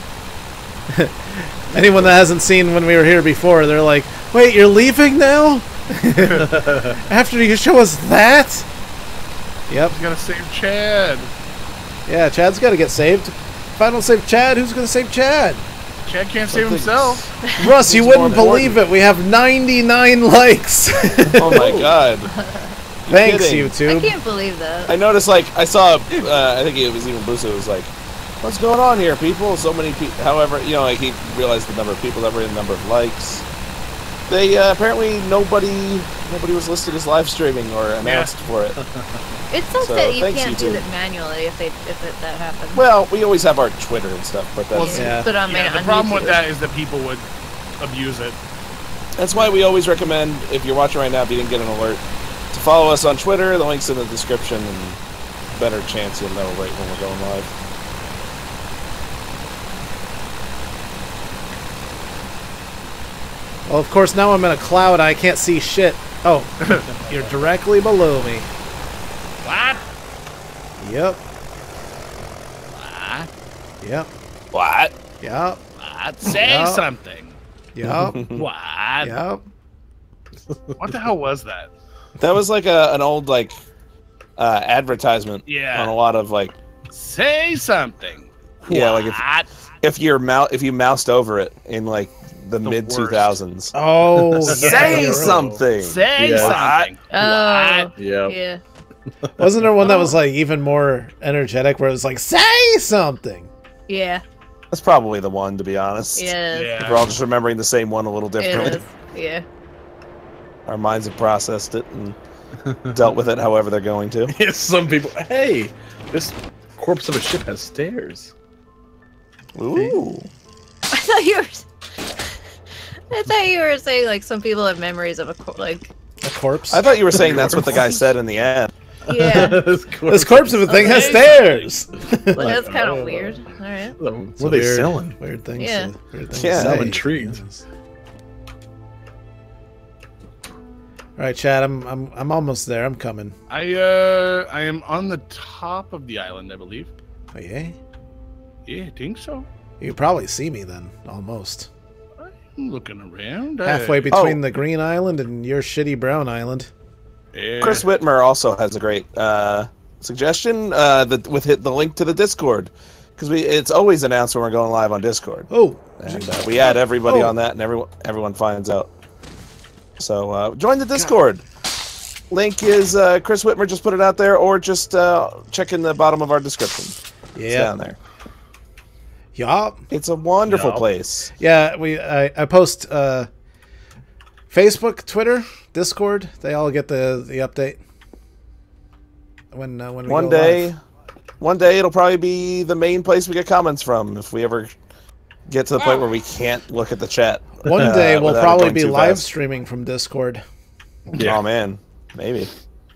Anyone that hasn't seen when we were here before, they're like, "Wait, you're leaving now? After you show us that?" Yep. He's gotta save Chad. Yeah, Chad's got to get saved. If I don't save Chad, who's gonna save Chad? Chad can't save Something's- himself. Russ, you It's wouldn't more believe it. We have ninety-nine likes. Oh my god. Thanks, kidding. I YouTube. can't believe that. I noticed, like, I saw, uh, I think it was even Busa was like, what's going on here, people? So many people, however, you know, like, he realized the number of people that were in, the number of likes. They, uh, apparently, nobody, nobody was listed as live streaming or announced for it. It says So, that you thanks, can't do YouTube. it manually if they if it, that happens. Well, we always have our Twitter and stuff, but that's, Yeah. But I mean, Yeah, the on problem YouTube. with that is that people would abuse it. that's why we always recommend, if you're watching right now, if you didn't get an alert, to follow us on Twitter. The link's in the description, and better chance you'll know right when we're going live. Well, of course, now I'm in a cloud. I can't see shit. Oh, you're directly below me. What? Yep. What? Yep. What? Yep. What? Say Yeah. something. Yep. What? Yep. What the hell was that? That was like a, an old, like, uh, advertisement Yeah. on a lot of, like, Say something. yeah, like if, What? if you're mou- if you moused over it in like the, The mid two thousands. Oh, Say yeah. something. Say Yeah. something. Oh, What? Yeah. yeah. Wasn't there one that was like even more energetic, where it was like, "Say something." Yeah. That's probably the one, to be honest. Yeah. Yeah. We're all just remembering the same one a little It differently. is. Yeah. Our minds have processed it and dealt with it however they're going to. Yes, some people. Hey, this corpse of a ship has stairs. Ooh. I thought you were. I thought you were saying like some people have memories of a cor- like. A corpse. I thought you were saying that's what the guy said in the end. Yeah. this This corpse of a thing has Okay. stairs. Well, that's kind oh. of weird. All right. What It's are a they weird- selling? Weird things. Yeah. to- Weird things Yeah. to I'm say. intrigued. right, Chad. I'm I'm I'm almost there. I'm coming. I uh I am on the top of the island, I believe. Oh yeah. Yeah, I think so. You can probably see me then, almost. I'm looking around. Halfway I, between Oh. the green island and your shitty brown island. yeah. Chris Whitmer also has a great uh, suggestion uh, that with hit the link to the Discord, because we it's always announced when we're going live on Discord, Oh, and uh, we add everybody Oh. on that, and everyone everyone finds out. So uh, join the Discord. Link is uh, Chris Whitmer just put it out there, or just uh, check in the bottom of our description. It's yeah. down there. Yup. It's a wonderful Yup. place. Yeah, we I, I post uh, Facebook, Twitter, Discord. They all get the the update when uh, when we One go day, live. one day it'll probably be the main place we get comments from if we ever get to the point where we can't look at the chat. One uh, day we'll without it probably going be too live fast. streaming from Discord. Yeah. Oh man, maybe.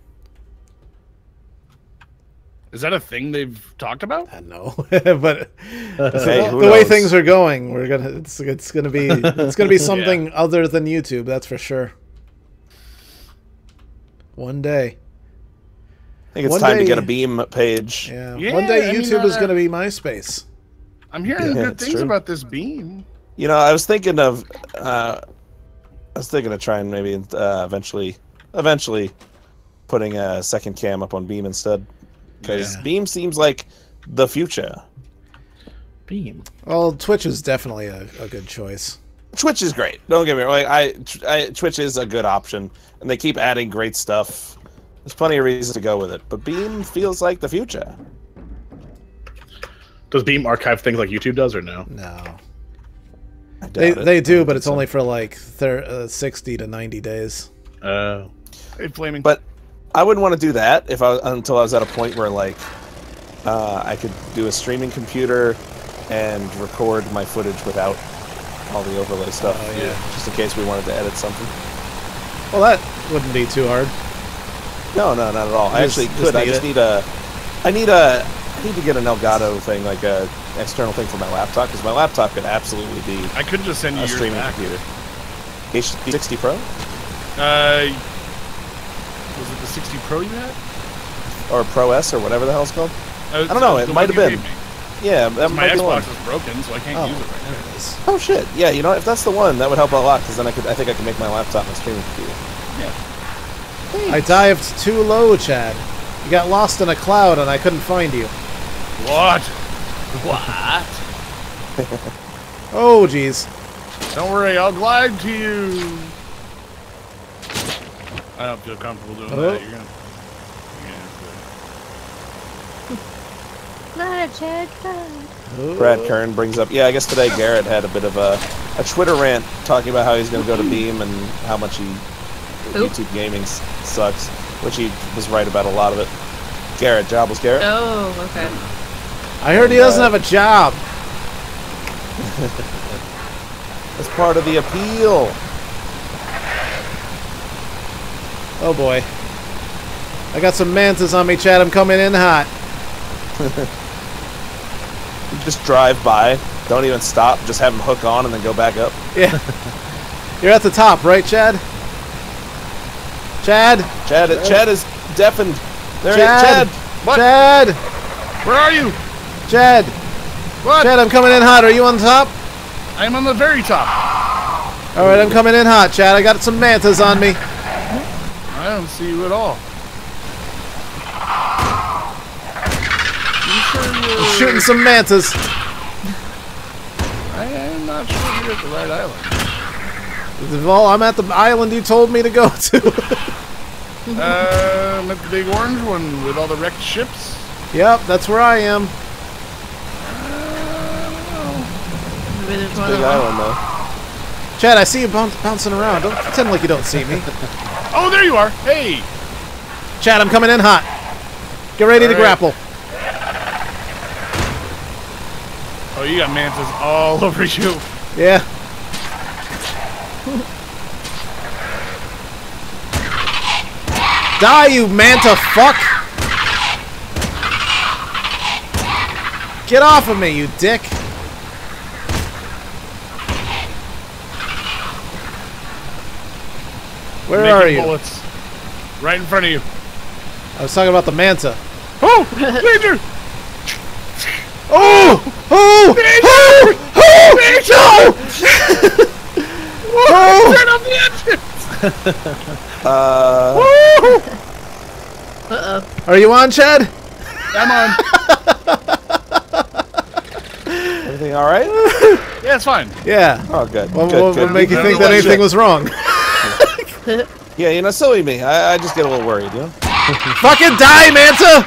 Is that a thing they've talked about? I know, but Hey, the, who the way knows? things are going, we're gonna it's it's gonna be it's gonna be something other than YouTube. That's for sure. One day, I think it's One time day- to get a Beam page. yeah. Yeah, One day I mean, YouTube is uh, gonna be MySpace. I'm hearing Yeah, good it's things true. about this beam. You know, I was thinking of, uh, I was thinking of trying maybe uh, eventually, eventually, putting a second cam up on Beam instead, because Yeah. Beam seems like the future. Beam. Well, Twitch is definitely a, a good choice. Twitch is great. Don't get me wrong. Like, I, I, Twitch is a good option, and they keep adding great stuff. There's plenty of reasons to go with it, but Beam feels like the future. Does Beam archive things like YouTube does, or no? No, I doubt they it. they I do, don't but think it's so. only for like thir- uh, sixty to ninety days. Uh, Hey, Flaming. But I wouldn't want to do that if I until I was at a point where like uh, I could do a streaming computer and record my footage without all the overlay stuff. Oh, yeah. Just in case we wanted to edit something. Well, that wouldn't be too hard. No, no, not at all. I You just- actually just could. I need just it. need a. I need a. I need to get an Elgato thing, like a external thing for my laptop, because my laptop could absolutely be I could just send you a yours streaming back. computer. H D sixty Pro Uh, was it the sixty Pro you had? or Pro S or whatever the hell it's called. Uh, I don't know, the it one might have you been. gave me. Yeah, that My might be the one. Xbox is broken, so I can't Oh, use it right there now. it is. Oh shit! Yeah, you know, if that's the one, that would help a lot, because then I could. I think I could make my laptop my streaming computer. Yeah. I dived too low, Chad. You got lost in a cloud and I couldn't find you. What? What? Oh, jeez. Don't worry, I'll glide to you. I don't feel comfortable doing Oh. that. You're gonna. You're Glide, Chad, glide. Oh. Brad Kern brings up, yeah, I guess today Garrett had a bit of a, a Twitter rant talking about how he's going to go to Beam and how much he Oop. YouTube gaming s- sucks, which he was right about a lot of it. Garrett, jobless Garrett. Oh, okay. I heard he doesn't have a job. That's part of the appeal. Oh, boy. I got some mantas on me, Chad. I'm coming in hot. You just drive by, don't even stop, just have him hook on and then go back up. Yeah. You're at the top, right, Chad? Chad? Chad, Chad is deafened. There he Chad? is. Chad. What? Chad? Where are you? Chad? What? Chad, I'm coming in hot. Are you on top? I'm on the very top. All right, I'm coming in hot, Chad. I got some mantas on me. I don't see you at all. You sure you're... Shooting some mantas. I am not sure you're at the right island. Well, I'm at the island you told me to go to. Uh, I'm at the big orange one with all the wrecked ships. Yep, that's where I am. Maybe there's one Big of them. island, though. Chad, I see you boun- bouncing around. Don't pretend like you don't see me. Oh, there you are. Hey. Chad, I'm coming in hot. Get ready to All right. grapple. Oh, you got mantas all over you. Yeah. Die, you manta fuck! Get off of me, you dick! Where Making are you? bullets. Right in front of you. I was talking about the manta. Oh! Danger! Oh! Oh! Oh! Oh! No! Oh! Turn off the engine! Uh, Uh-oh. Are you on, Chad? I'm on. everything all right? Yeah, it's fine. Yeah. Oh, good. What good, what good. would make you good. think that Good. anything was wrong? Yeah, you know, silly me. I, I just get a little worried, you know? Fucking die, Manta!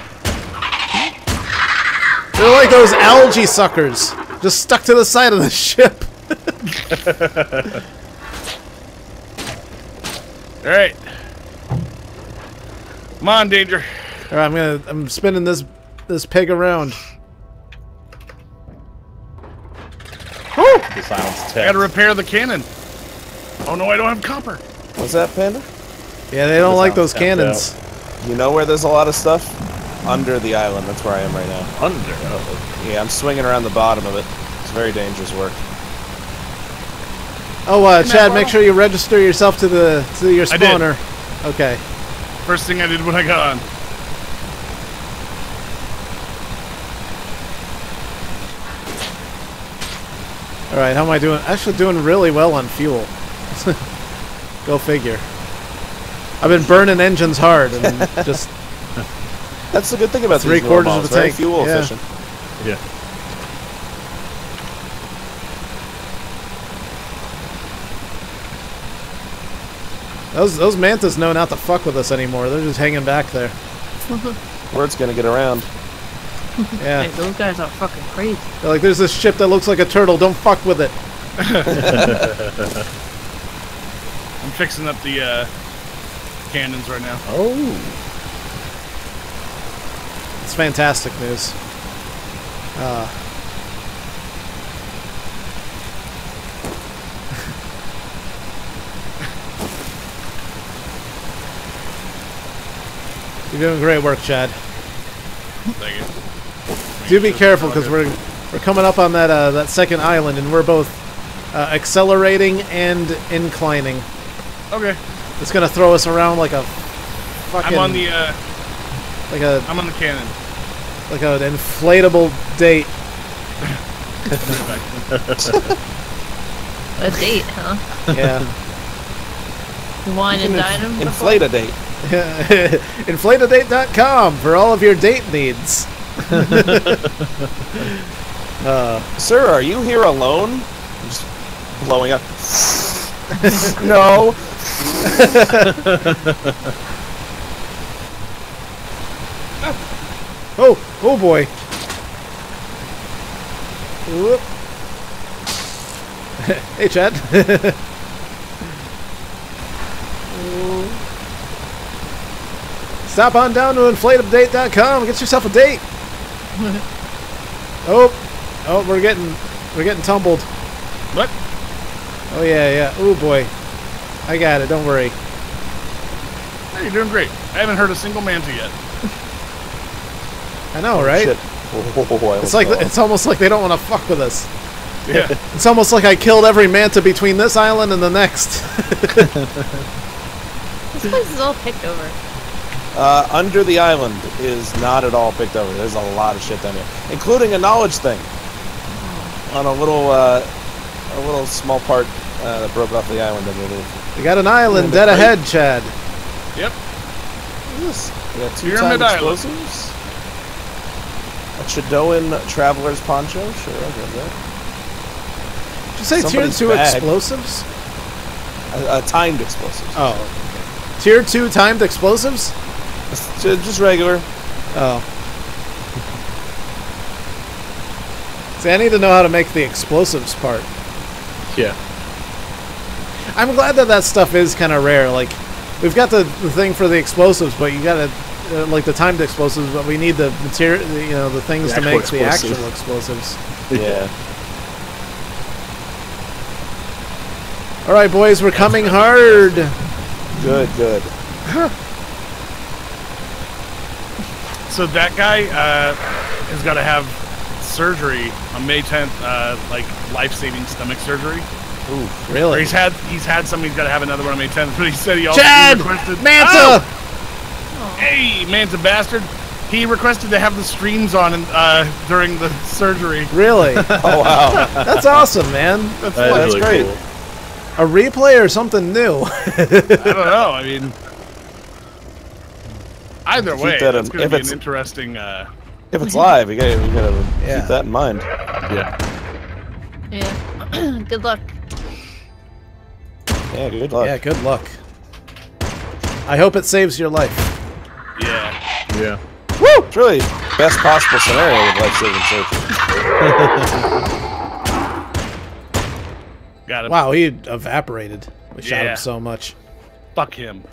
They're like those algae suckers, just stuck to the side of the ship. All right. Come on, Danger. All right, I'm gonna, I'm spinning this, this pig around. The silence test. I gotta repair the cannon. Oh no, I don't have copper. What's that, Panda? Yeah, they don't That like those sounds tapped cannons. You know where there's a lot of stuff? Under the island. That's where I am right now. Under. Oh, Yeah, I'm swinging around the bottom of it. It's very dangerous work. Oh, uh, Chad, make sure you register yourself to the to your I did. spawner. Okay. First thing I did when I got on. All right, how am I doing? Actually, doing really well on fuel. Go figure. I've been burning engines hard and just That's the good thing about Three these newer quarters of models. a Very tank, fuel yeah. efficient. yeah. those those mantas know not to fuck with us anymore. They're just hanging back there. Word's gonna get around. Yeah. Hey, those guys are fucking crazy. They're like, there's this ship that looks like a turtle. Don't fuck with it. I'm fixing up the uh, cannons right now. Oh. It's fantastic news. Uh, You're doing great work, Chad. Thank you. Do be careful because we're we're coming up on that uh, that second island and we're both uh, accelerating and inclining. Okay. It's gonna throw us around like a fucking I'm on the uh, like a I'm on the cannon. like an inflatable date. A date, huh? Yeah. You wine and Inf- dine them? inflate a date. inflate a date dot com for all of your date needs. uh, Sir, are you here alone? I'm just blowing up. No. oh, oh boy. Whoop. Hey, Chad. Stop on down to inflate a date dot com. Get yourself a date. oh, oh, we're getting, we're getting tumbled. What? Oh yeah, yeah. Oh boy, I got it. Don't worry. Hey, you're doing great. I haven't heard a single manta yet. I know, right? Shit. Oh, It's like it's almost like they don't want to fuck with us. Yeah. It's almost like I killed every manta between this island and the next. This place is all picked over. Uh, under the island is not at all picked over. There's a lot of shit down here, including a knowledge thing on a little, uh, a little small part uh, that broke off the island underneath. We got an island dead ahead, Chad. Yep. What is this? We got two Pyramid time Island. explosives. A Chidoan traveler's poncho. Sure, I'll get that. Did you say tier Somebody's two bag. explosives? A, a timed explosives. Oh, tier two timed explosives? Ju- Just regular. Oh. See, I need to know how to make the explosives part. Yeah. I'm glad that that stuff is kind of rare. Like, we've got the, the thing for the explosives, but you gotta, uh, like the timed explosives, but we need the material, you know, the things The to actual make the explosive. actual explosives. Yeah. All right, boys, we're coming hard. Good, good. So that guy uh, has got to have surgery on May tenth, uh, like life-saving stomach surgery. Ooh. Or Really? he's had he's had some. He's got to have another one on May tenth. But he said he also Chad! requested Manta! Oh! Hey, Manta bastard! He requested to have the streams on in, uh, during the surgery. Really? Oh wow. That's awesome, man. That's, That is that's really great. cool. A replay or something new? I don't know. I mean, either Keep way, that it's in- going to if be it's- an interesting. Uh, If it's live, you gotta, you gotta Yeah. keep that in mind. Yeah. Yeah. Good luck. Yeah, good luck. Yeah, good luck. I hope it saves your life. yeah. Yeah. Woo! It's really best possible scenario with life-saving surgery. Got it. Wow, he evaporated. We shot Yeah. him so much. Fuck him.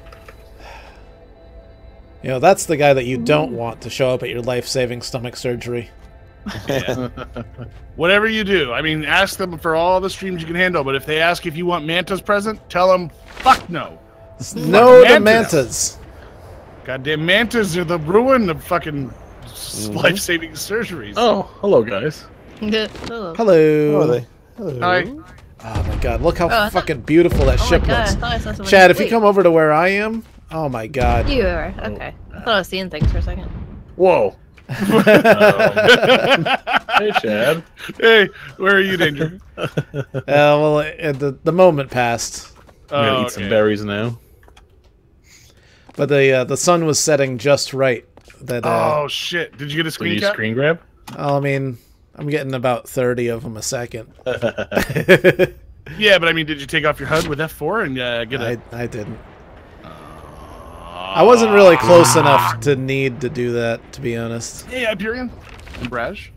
You know, that's the guy that you don't want to show up at your life-saving stomach surgery. Yeah. Whatever you do, I mean, ask them for all the streams you can handle. But if they ask if you want Mantas present, tell them fuck no. No to Mantas. mantas. Goddamn Mantas are the ruin of fucking Mm-hmm. life-saving surgeries. Oh, hello guys. Good. Hello. Hello. How are they? Hello. Hi. Oh my god, look how Oh, I thought- fucking beautiful that Oh my ship god, I looks. thought I saw somebody. Chad, if you Wait, come over to where I am, oh my god. You are. Okay. I thought I was seeing things for a second. Whoa. Um, hey, Chad. Hey, where are you, Danger? Uh, well, uh, the the moment passed, I'm gonna Oh, eat some okay. berries now. but the uh, the sun was setting just right. That uh, Oh shit! Did you get a Did screen you cap? screen grab? oh, I mean, I'm getting about thirty of them a second. Yeah, but I mean, did you take off your H U D with F four and uh, get a? I I didn't. I wasn't really close enough to need to do that, to be honest. Hey, Hyperion and Brash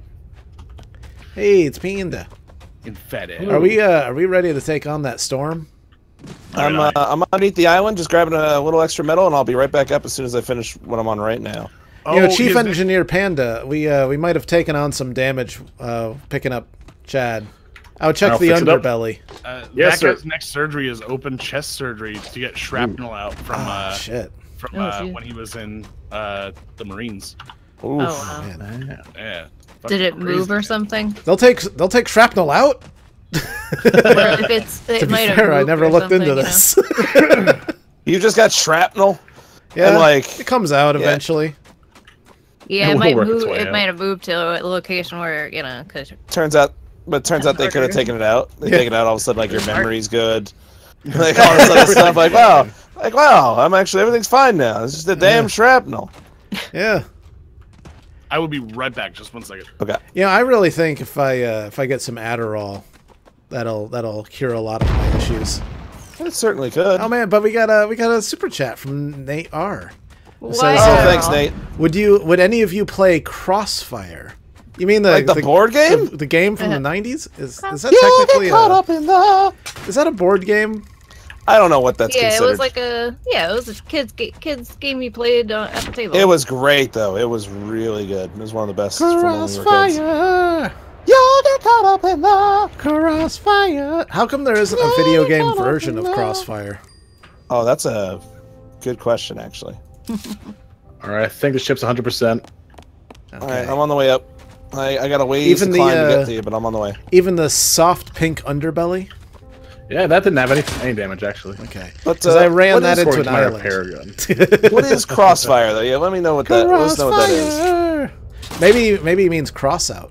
Hey, it's Panda. and Fat Ed. Are we uh, are we ready to take on that storm? I'm, uh, I'm underneath the island, just grabbing a little extra metal, and I'll be right back up as soon as I finish what I'm on right now. Oh, You know, Chief his- Engineer Panda, we uh, we might have taken on some damage uh, picking up Chad. I'll check I'll the fix it up. underbelly. Uh, Yes, that guy's sir. next surgery is open chest surgery to get shrapnel out from Oh, uh, shit. from Oh, uh, shit. when he was in uh, the Marines. Oof. Oh, wow. Man. Yeah. Did it Fucking move crazy. or something? They'll take they'll take shrapnel out. Well, if it's, it To be might have fair, I moved never or looked into something, you know? this. You just got shrapnel? yeah, And, like- it comes out yeah. eventually. Yeah, It it will might work its move. way It out. might have moved to a location where you know, because Turns out, but turns out they could have Okay. taken it out. They Yeah. take it out, all of a sudden, like, your memory's good. Like, all this other stuff, like, wow. Like, wow, I'm actually, everything's fine now. It's just a damn Yeah. shrapnel. Yeah. I will be right back. Just one second. Okay. You know, I really think if I uh, if I get some Adderall, that'll that'll cure a lot of my issues. It certainly could. Oh man, but we got a we got a super chat from Nate R. why? says, Oh, uh, thanks, Nate. Would you would any of you play Crossfire? You mean the Like the board game? The, the game from Uh-huh. the nineties? Is is that You technically get caught a, up in the... is that a board game? I don't know what that's Yeah, considered. it was like a yeah, it was a kids ga- kids game you played uh, at the table. It was great, though. It was really good. It was one of the best from when we were kids. Crossfire, You get caught up in the... Crossfire. How come there isn't a video game version of Crossfire? Oh, that's a good question, actually. All right, I think the ship's one hundred percent. All right, I'm on the way up. I, I got a ways Even to the, climb to uh, get to you, but I'm on the way. Even the soft pink underbelly. Yeah, that didn't have any, any damage, actually. Okay, But because uh, I ran what that is- into an According to my island. repair gun. What is Crossfire, though? Yeah, let me know what that, let us know what that is. Crossfire. Maybe maybe it means cross out.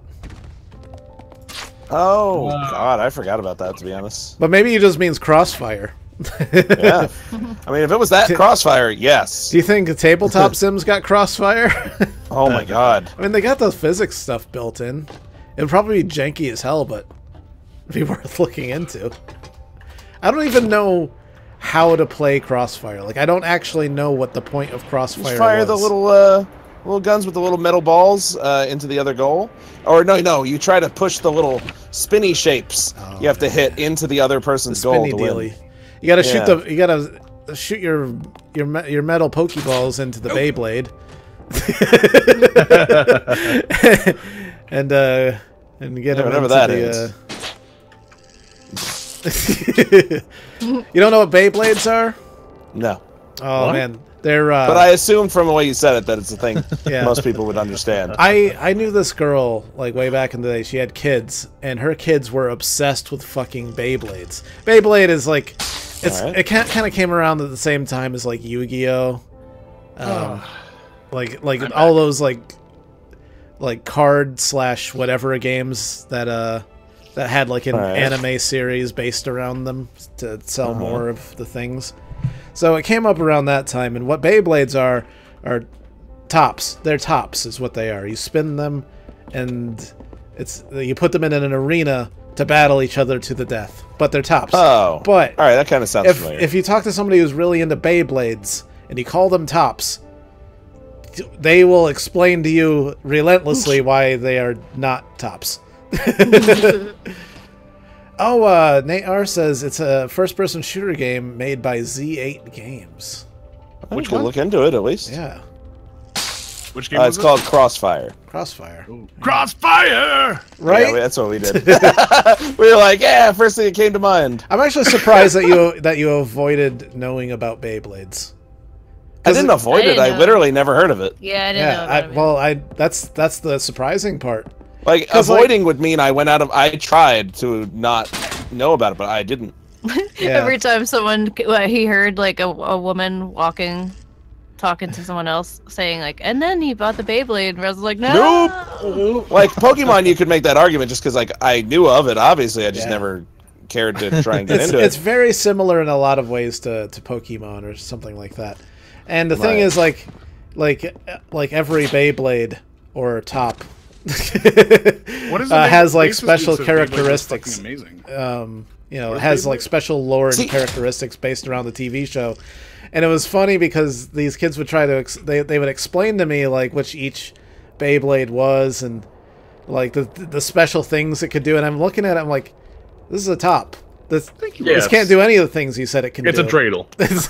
Oh, God, I forgot about that, to be honest. But maybe it just means crossfire. Yeah. I mean, if it was that Crossfire, yes. Do you think the tabletop sims got crossfire? Oh, my God. I mean, they got the physics stuff built in. It'd probably be janky as hell, but it'd be worth looking into. I don't even know how to play Crossfire. Like, I don't actually know what the point of Crossfire Just fire was. the little uh, little guns with the little metal balls uh, into the other goal. Or, no, no, you try to push the little spinny shapes Oh, you have to hit into the other person's spinny goal to dealy. win. You gotta Yeah. shoot the. You gotta shoot your your me- your metal pokeballs into the Beyblade. and uh, and get Yeah, them whatever into that the. is. Uh... you don't know what Beyblades are? No. Oh What? man, They're. Uh, But I assume from the way you said it that it's a thing Yeah. most people would understand. I I knew this girl like way back in the day. She had kids, and her kids were obsessed with fucking Beyblades. Beyblade is like, it's Alright. it kind of came around at the same time as like Yu-Gi-Oh. Um, like like all those like like card slash whatever games that uh that had like an Alright. anime series based around them to sell Uh-huh. more of the things. So it came up around that time, and what Beyblades are are tops. They're tops is what they are. You spin them, and it's you put them in an arena to battle each other to the death. But they're tops. Oh. But All right, that kind of sounds if familiar. if you talk to somebody who's really into Beyblades and you call them tops, they will explain to you relentlessly why they are not tops. Oh, uh, Nate R says it's a first-person shooter game made by Z eight Games. we Which could one? look into it at least. Yeah, Which game Uh, was it's it? called Crossfire. Crossfire. Crossfire. Right? Yeah, that's what we did. We were like, yeah, first thing that came to mind. I'm actually surprised that you that you avoided knowing about Beyblades. I didn't avoid I it. didn't I know. literally never heard of it. Yeah, I didn't know Yeah, about I, it. well, I that's that's the surprising part. Like 'Cause, like- avoiding would mean I went out of. I tried to not know about it, but I didn't. Yeah. Every time someone well, he heard like a, a woman walking, talking to someone else, saying like, and then he bought the Beyblade, and Russ was like, no. Nope. Like Pokemon, you could make that argument just because like I knew of it. Obviously, I just Yeah. never cared to try and get It's into it's it. very similar in a lot of ways to to Pokemon or something like that. And the thing Right. is, like, like like every Beyblade or top What is it? uh, that has like Basis Dude special says Beyblade was characteristics. fucking Amazing. Um, you know, it Where's has Beyblade? like special lore and See- characteristics based around the T V show. And it was funny because these kids would try to ex- they they would explain to me like which each Beyblade was and like the the special things it could do. And I'm looking at it, I'm like, this is a top. This, this Yes. can't do any of the things you said it can It's do. a dreidel.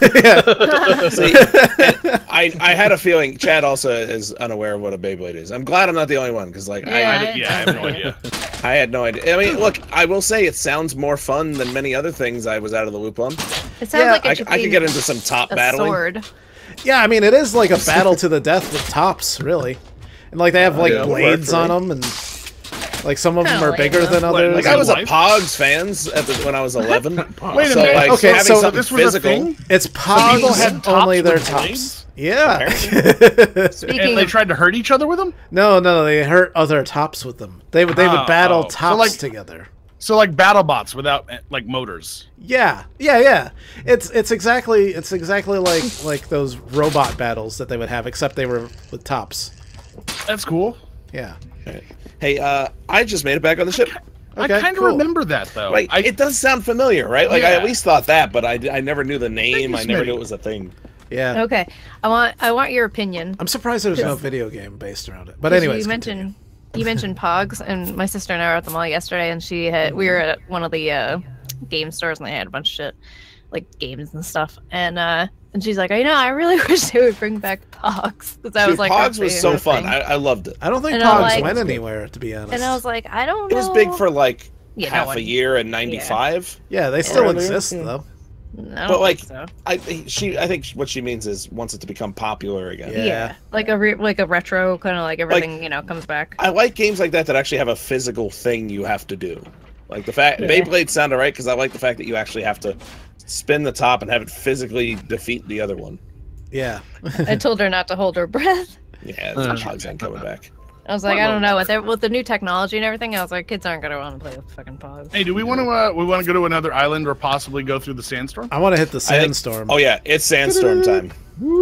yeah. See, and I I had a feeling Chad also is unaware of what a Beyblade is. I'm glad I'm not the only one because like Yeah, I, I did- yeah, I have no idea. I had no idea. I mean, look, I will say it sounds more fun than many other things I was out of the loop on. It sounds Yeah, like it I, should I be could get into some top a battling. sword. Yeah, I mean, it is like a battle to the death with tops, really. And like they have like yeah, blades work for on them, and like some of them Kinda are lame, bigger though. than What, others. Like I was a Life? Pogs fans at the, when I was eleven. Wait a so minute. like Okay, having so something this was a physical. thing? It's people Pogs, had tops only their with tops. blades? Yeah. Speaking And they of, tried to hurt each other with them. no, no, no, they hurt other tops with them. They would they would Oh, battle oh. So, tops like- together. So like battle bots without eh, like motors. Yeah, yeah, yeah. It's it's exactly it's exactly like like those robot battles that they would have, except they were with tops. That's cool. Yeah. Hey, uh, I just made it back on the ship. Okay, I kind of cool. remember that though. Like, I, it does sound familiar, right? Like I Yeah. at least thought that, but I, I never knew the name. you, I never Smitty. knew it was a thing. Yeah. okay, I want I want your opinion. I'm surprised there's no video game based around it. But 'Cause anyways, you mentioned you mentioned Pogs, and my sister and I were at the mall yesterday, and she had we were at one of the uh, game stores, and they had a bunch of shit, like games and stuff, and uh, and she's like, I know, I really wish they would bring back Pogs, because I Dude, was like, Pogs her was so favorite fun. thing. I, I loved it. I don't think And I'm Pogs like- went anywhere, to be honest. And I was like, I don't It know. was big for like Yeah, no half one- a year in ninety-five. yeah, they still Earlier? exist Yeah. though. I don't But like, think so. I she I think what she means is wants it to become popular again. Yeah. Yeah. like a re- like a retro kind of like everything you know comes back. I like games like that that actually have a physical thing you have to do. Like the fact Yeah. Beyblade sounded right because I like the fact that you actually have to spin the top and have it physically defeat the other one. Yeah. I told her not to hold her breath. Yeah, Uh. the Pogs ain't coming back. I was like, I don't know, with, the- with the new technology and everything, I was like, kids aren't gonna want to play with fucking Pogs. hey, do we want to uh, we want to go to another island or possibly go through the sandstorm? I want to hit the I think- sandstorm. Oh yeah, it's sandstorm time.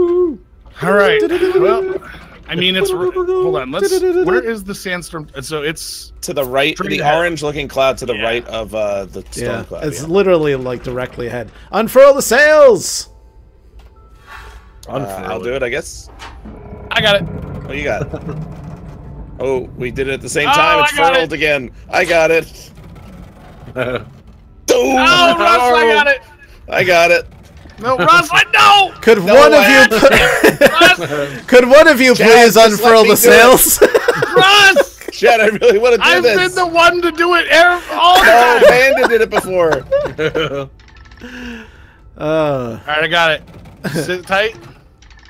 All right. Well, I mean, it's hold on. Let's. Where is the sandstorm? So it's To the right, Straight the ahead. orange-looking cloud to the Yeah. right of uh, the storm Yeah, cloud. it's yeah. literally like directly ahead. Unfurl the sails. Uh, I'll do it, I guess. I got it. Oh, you got it. Oh, we did it at the same Oh, time. It's I got furled it. again. I got it. Boom! Oh, Russ, I got it. I got it. No, Russ, I know. Could No one way. of you Russ, could one of you Chad, please just let unfurl me the do it. sails? Russ. Chad, I really want to do I've this. been the one to do it ev- all the No, time. Panda did it before. uh, All right, I got it. Sit tight.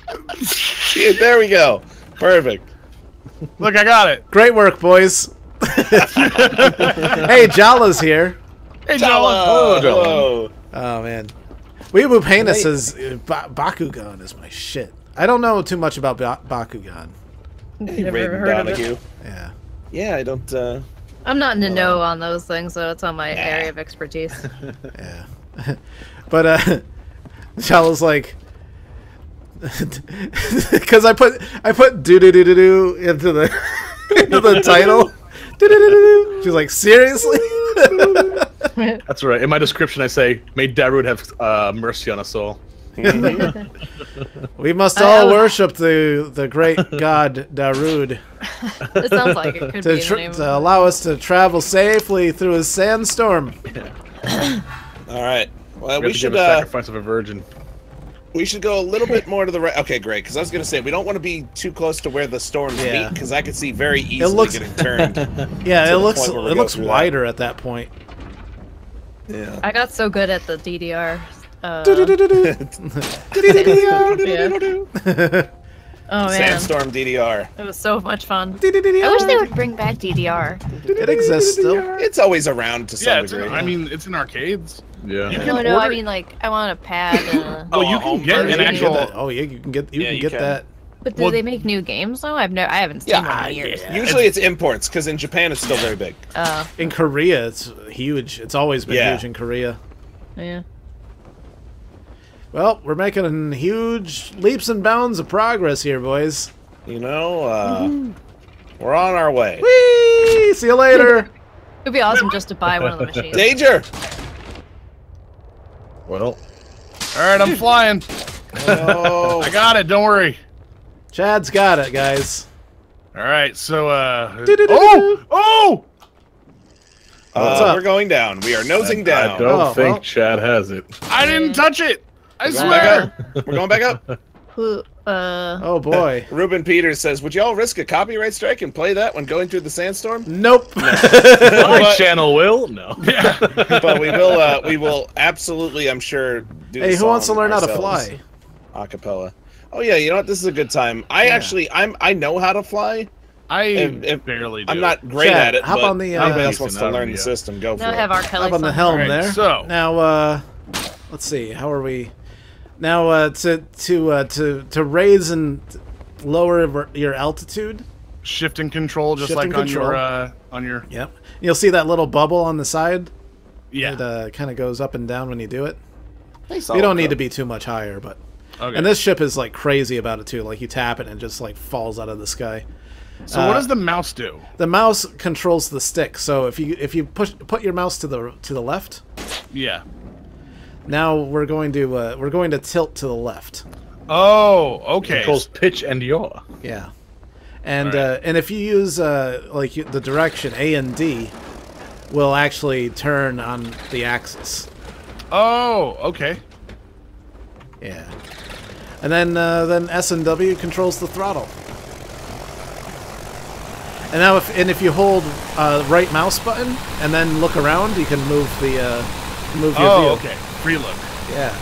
Yeah, there we go. Perfect. Look, I got it. Great work, boys. Hey, Jala's here. Hey, Jala. Jala. Hello. Oh man, Weeaboo Painter says uh, ba Bakugan is my shit. I don't know too much about ba Bakugan. Hey, Never Raiden heard of it. Donahue. Yeah. Yeah, I don't. Uh... I'm not in the know on those things, so it's on my area of expertise. Yeah. But uh, Jala's like, because I put I put do do do do do into the into the title. She's like, seriously? That's right. In my description, I say, "May Darude have uh, mercy on us all." We must I- all I- worship the the great god Darude It sounds like it could to, be the tr name. to allow us to travel safely through a sandstorm. All right. Well, We, we have to should give a uh, sacrifice of a virgin. we should go a little bit more to the right. Okay, great. Because I was gonna say we don't want to be too close to where the storms Yeah. meet, because I could see very easily looks- getting turned. Yeah, To it the looks point where we it go looks through that. wider at that point. Yeah. I got so good at the D D R. Uh, oh man, Sandstorm D D R. it was so much fun. I wish they would bring back D D R. It exists still. It's always around to some Yeah, it's in, degree. I mean, it's in arcades. Yeah. You can No, no, I order- mean like I want a pad. And a... Well, you Oh, can get home an version. actual. That- oh yeah, you can get you Yeah, can you get can. that. But do Well- they make new games though? I've no, I haven't seen Yeah, one in years. yeah. Usually it's imports, because in Japan it's still very big. Uh, In Korea, it's huge. It's always been Yeah. huge in Korea. yeah. Well, we're making huge leaps and bounds of progress here, boys. You know, uh, we're on our way. Whee! See you later. It'd be awesome just to buy one of the machines. Danger! Well, All right, I'm flying. Oh, I got it. Don't worry. Chad's got it, guys. All right, so uh. Do-do-do-do-do. Oh! Oh! What's uh, up? we're going down. We are nosing down. I don't Oh, think well. Chad has it. I didn't touch it. I We're going back swear. up. We're going back up. Who? Uh. Oh boy. Ruben Peters says, "Would y'all risk a copyright strike and play that when going through the sandstorm?" Nope. My But- channel will no. But we will. Uh, we will absolutely, I'm sure. Do Hey, the who wants to song learn how to ourselves. fly? Acapella. Oh yeah, you know what? This is a good time. I Yeah. actually, I'm. I know how to fly. I If- if- barely do. I'm not great Chad, at it. hop but on the, uh, anybody else Decent, wants to I don't- learn the yeah. system, go for Now it. have our Kelly Up on the song. helm Alright, there. so- Now, uh, let's see. How are we? Now, uh, to to uh, to to raise and lower your altitude. Shift and control, just Shift like and on control. your uh, on your. Yep. You'll see that little bubble on the side. Yeah. It uh, kind of goes up and down when you do it. Thanks, You don't Oliver. need to be too much higher, but. Okay. And this ship is like crazy about it too. Like you tap it and it just like falls out of the sky. so uh, what does the mouse do? The mouse controls the stick. So if you if you push put your mouse to the to the left, Yeah. now we're going to uh, we're going to tilt to the left. Oh, okay. Controls pitch and yaw. Yeah. And Alright. uh, and if you use uh, like you- the direction A and D, will actually turn on the axis. Oh, okay. Yeah. And then uh, then S and W controls the throttle. And now if and if you hold uh, right mouse button and then look around, you can move the uh, move your Oh, view. okay. Free look. Yeah.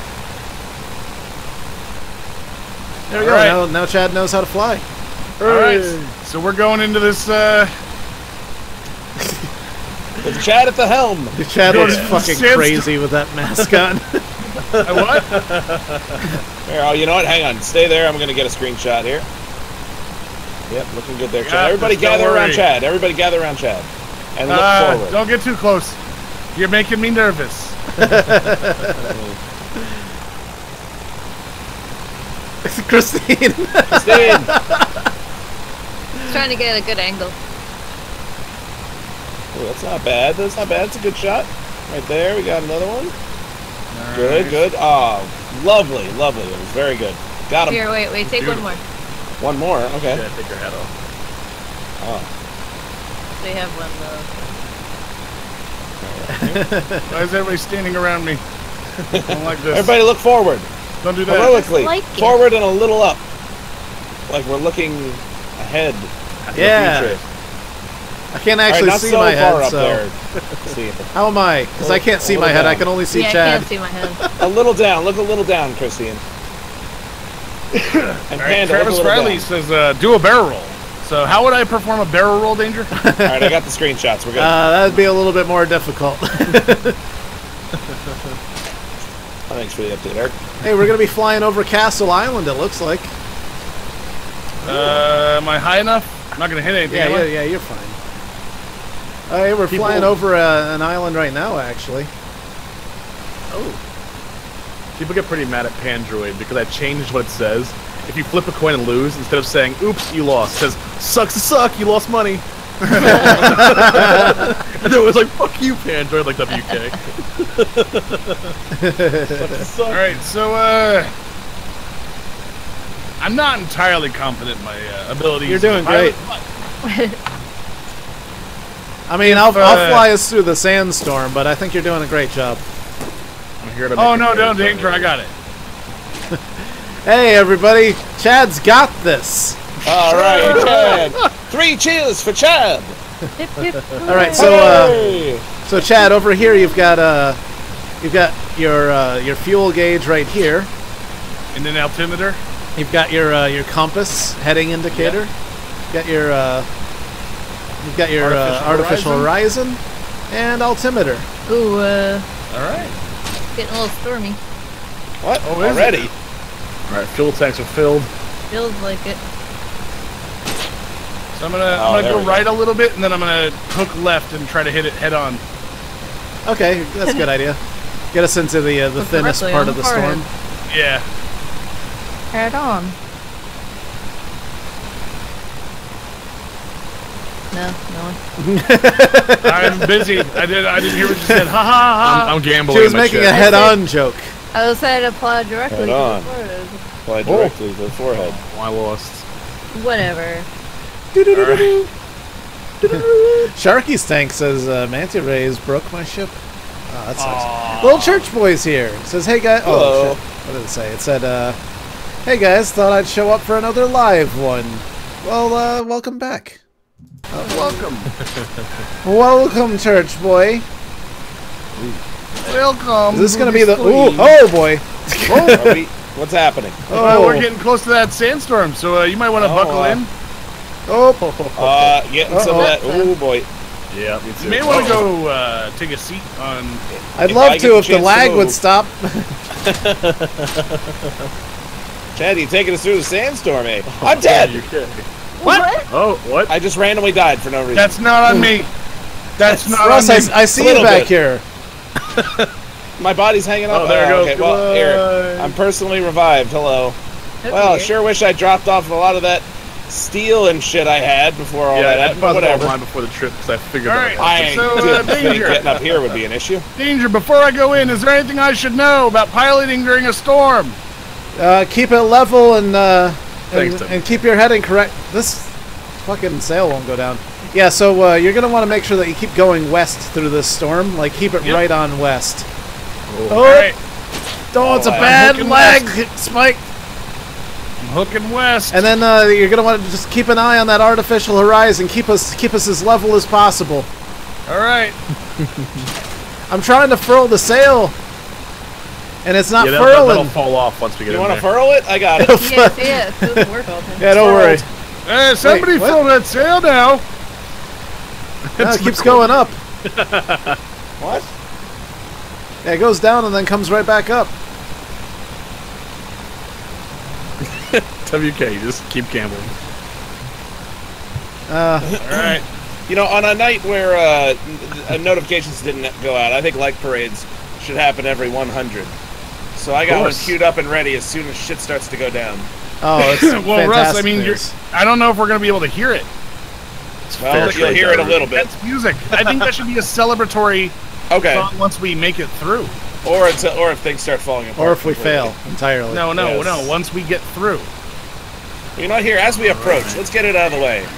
There we go. All right. Now, now Chad knows how to fly. All right. So we're going into this. Uh, With Chad at the helm. Chad looks Yeah. fucking Sandstorm. crazy with that mask on. uh, what? Here, oh, you know what? Hang on. Stay there. I'm gonna get a screenshot here. Yep, looking good there, Chad. Got Everybody this, don't gather around worry. Chad. Everybody gather around Chad. And look Uh, forward. don't get too close. You're making me nervous. Christine. Christine! Trying to get a good angle. Oh, that's not bad. That's not bad. It's a good shot. Right there. We got another one. Good, good. Oh, lovely, lovely. It was very good. Got him. Here, wait, wait, take one more. One more. Okay. Yeah, take your hat off. Oh. They have one Why is everybody standing around me? I don't like this. Everybody look forward. Don't do that. Heroically. Like it. Forward and a little up. Like we're looking ahead. at the Yeah. future. I can't All right, actually not see so my far head, up so there. See. how am I? Because I can't see A my little head. I down. can only see yeah, I Chad. can't see my head. A little down. Look a little down, Christine. And All right, Panda, look a Travis little Riley down. says, uh, do a barrel roll. So how would I perform a barrel roll, Danger? All right, I got the screenshots. We're good. Uh, that'd be a little bit more difficult. Thanks for the update, Eric. Hey, we're gonna be flying over Castle Island. It looks like. Uh, am I high enough? I'm not gonna hit anything. Yeah, am yeah, I? yeah. You're fine. Oh, hey, we're People- flying over uh, an island right now, actually. Oh. People get pretty mad at Pandroid because I changed what it says. If you flip a coin and lose, instead of saying, oops, you lost, it says, sucks to suck, you lost money. And it was like, fuck you, Pandroid, like W K. All right, so uh, I'm not entirely confident in my uh, abilities. You're doing as a pilot, great. but I mean, I'll, uh, I'll fly us through the sandstorm, but I think you're doing a great job. I'm here to Oh make no, a no, very Danger, I got it. Hey, everybody! Chad's got this. All right, Chad. Three cheers for Chad. Hip, hip, All right, so uh, Hey. so Chad, over here you've got uh, you've got your uh, your fuel gauge right here. And an altimeter. You've got your uh, your compass heading indicator. You've got your uh, you've got your Artificial uh, artificial horizon. and altimeter. Ooh, uh, All right. getting a little stormy. What? Oh, is Already? it? Alright, fuel tanks are filled. Feels like it. So I'm gonna, Oh, I'm there gonna we go go. right a little bit, and then I'm gonna hook left and try to hit it head on. Okay, that's a good idea. Get us into the uh, the Look thinnest directly part on of the the storm. forehead. Yeah. Head on. No, no one. I'm busy. I did. I didn't hear what you said. Ha ha ha. I'm, I'm gambling. She was in my making a chest. head-on joke. I was saying apply directly Head to on. the forehead. Fly directly to the forehead. Oh, I lost. Whatever. Sharky's tank says uh, manta rays broke my ship. Oh, that sucks. Aw. Little church boy's here. Says, hey guys. Hello. Oh shit. What did it say? It said, uh, hey guys, thought I'd show up for another live one. Well, uh, welcome back. Welcome. Welcome, church boy. Welcome. Is this to gonna be the? Ooh, stream. oh boy. Are we, what's happening? Well, Oh, we're getting close to that sandstorm, so uh, you might want to Oh, buckle uh, in. oh. Uh, getting some of that. Uh-oh. Oh boy. Yeah, me too. You may want to go uh, take a seat on. I'd If love I get to the if the chance to lag would move. stop. Chad, you taking us through the sandstorm, eh? I'm dead! You kidding. What? Oh, what? I just randomly died for no reason. That's not on me. That's not Russ, on I, me. I see A you little back bit. here. My body's hanging up. Oh, there it goes. Okay, well, here. Goodbye. I'm personally revived. Hello. That's Well, I weird. sure wish I dropped off a lot of that steel and shit I had before all Yeah, that I happened, but buzzed all whatever. mine before the trip because I figured All that right. out. I So, uh, didn't think Danger. getting up here would be an issue. Danger, before I go in, is there anything I should know about piloting during a storm? Uh, keep it level and uh, and, Thanks, Tim. and keep your heading correct. This fucking sail won't go down. Yeah, so uh, you're gonna want to make sure that you keep going west through this storm. Like keep it Yep. right on west. Oh. Oh, All right. oh, it's a I'm bad hooking lag spike. I'm hooking west. And then uh, you're gonna want to just keep an eye on that artificial horizon. Keep us keep us as level as possible. All right. I'm trying to furl the sail, and it's not Yeah, that'll, that'll furling. fall off once we get You in want there. to furl it? I got it. Yes, yes. It doesn't work all the time. Yeah, don't worry. Hey, somebody Wait, what? fill that sail now. No, it keeps going up. What? Yeah, it goes down and then comes right back up. W K, you just keep gambling. Uh, All right. You know, on a night where uh, n- notifications didn't go out, I think like parades should happen every one hundred. So I got one course. queued up and ready as soon as shit starts to go down. oh, it's Well, Russ, I fantastic mean, you're, news. I don't know if we're gonna be able to hear it. Well, Fair you'll trade, hear it a Darren. little bit. That's music. I think that should be a celebratory Okay. song once we make it through. Or it's or if things start falling apart. Or if we completely. fail entirely. No, no, Yes. no. Once we get through. You know, here, as we approach, let's get it out of the way.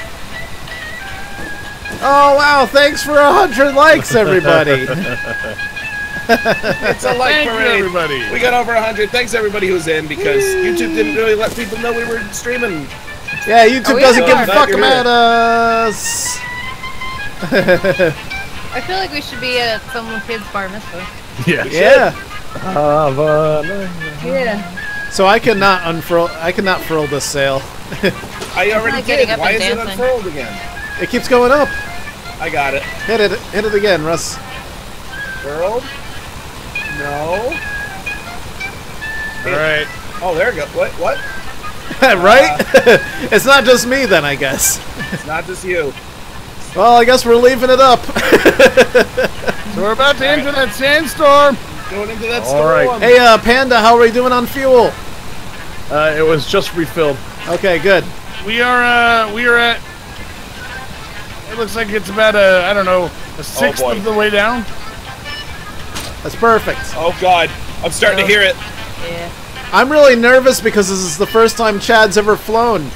Oh wow! Thanks for a hundred likes, everybody. It's a like Thank you, parade. everybody. We got over one hundred. Thanks, everybody who's in, because YouTube didn't really let people know we were streaming. Yeah, YouTube Oh, we doesn't are. give a Glad fuck you're about us. I feel like we should be at some kid's bar mitzvah. Yeah. Yeah. Yeah. So I cannot unfurl. I cannot furl this sail. I already not getting did. up Why and is it dancing. unfurled again? It keeps going up. I got it. Hit it. Hit it again, Russ. Furled? No. All right. Oh, there we go. What? What? Right? It's not just me then, I guess. It's not just you. Well, I guess we're leaving it up. So we're about to enter that sandstorm. Going into that All storm. right. Hey, uh, Panda, how are we doing on fuel? Uh, it was just refilled. Okay, good. We are uh we are at. It looks like it's about a I don't know a sixth boy. of the way down. That's perfect. Oh God, I'm starting to hear it. Yeah. I'm really nervous because this is the first time Chad's ever flown.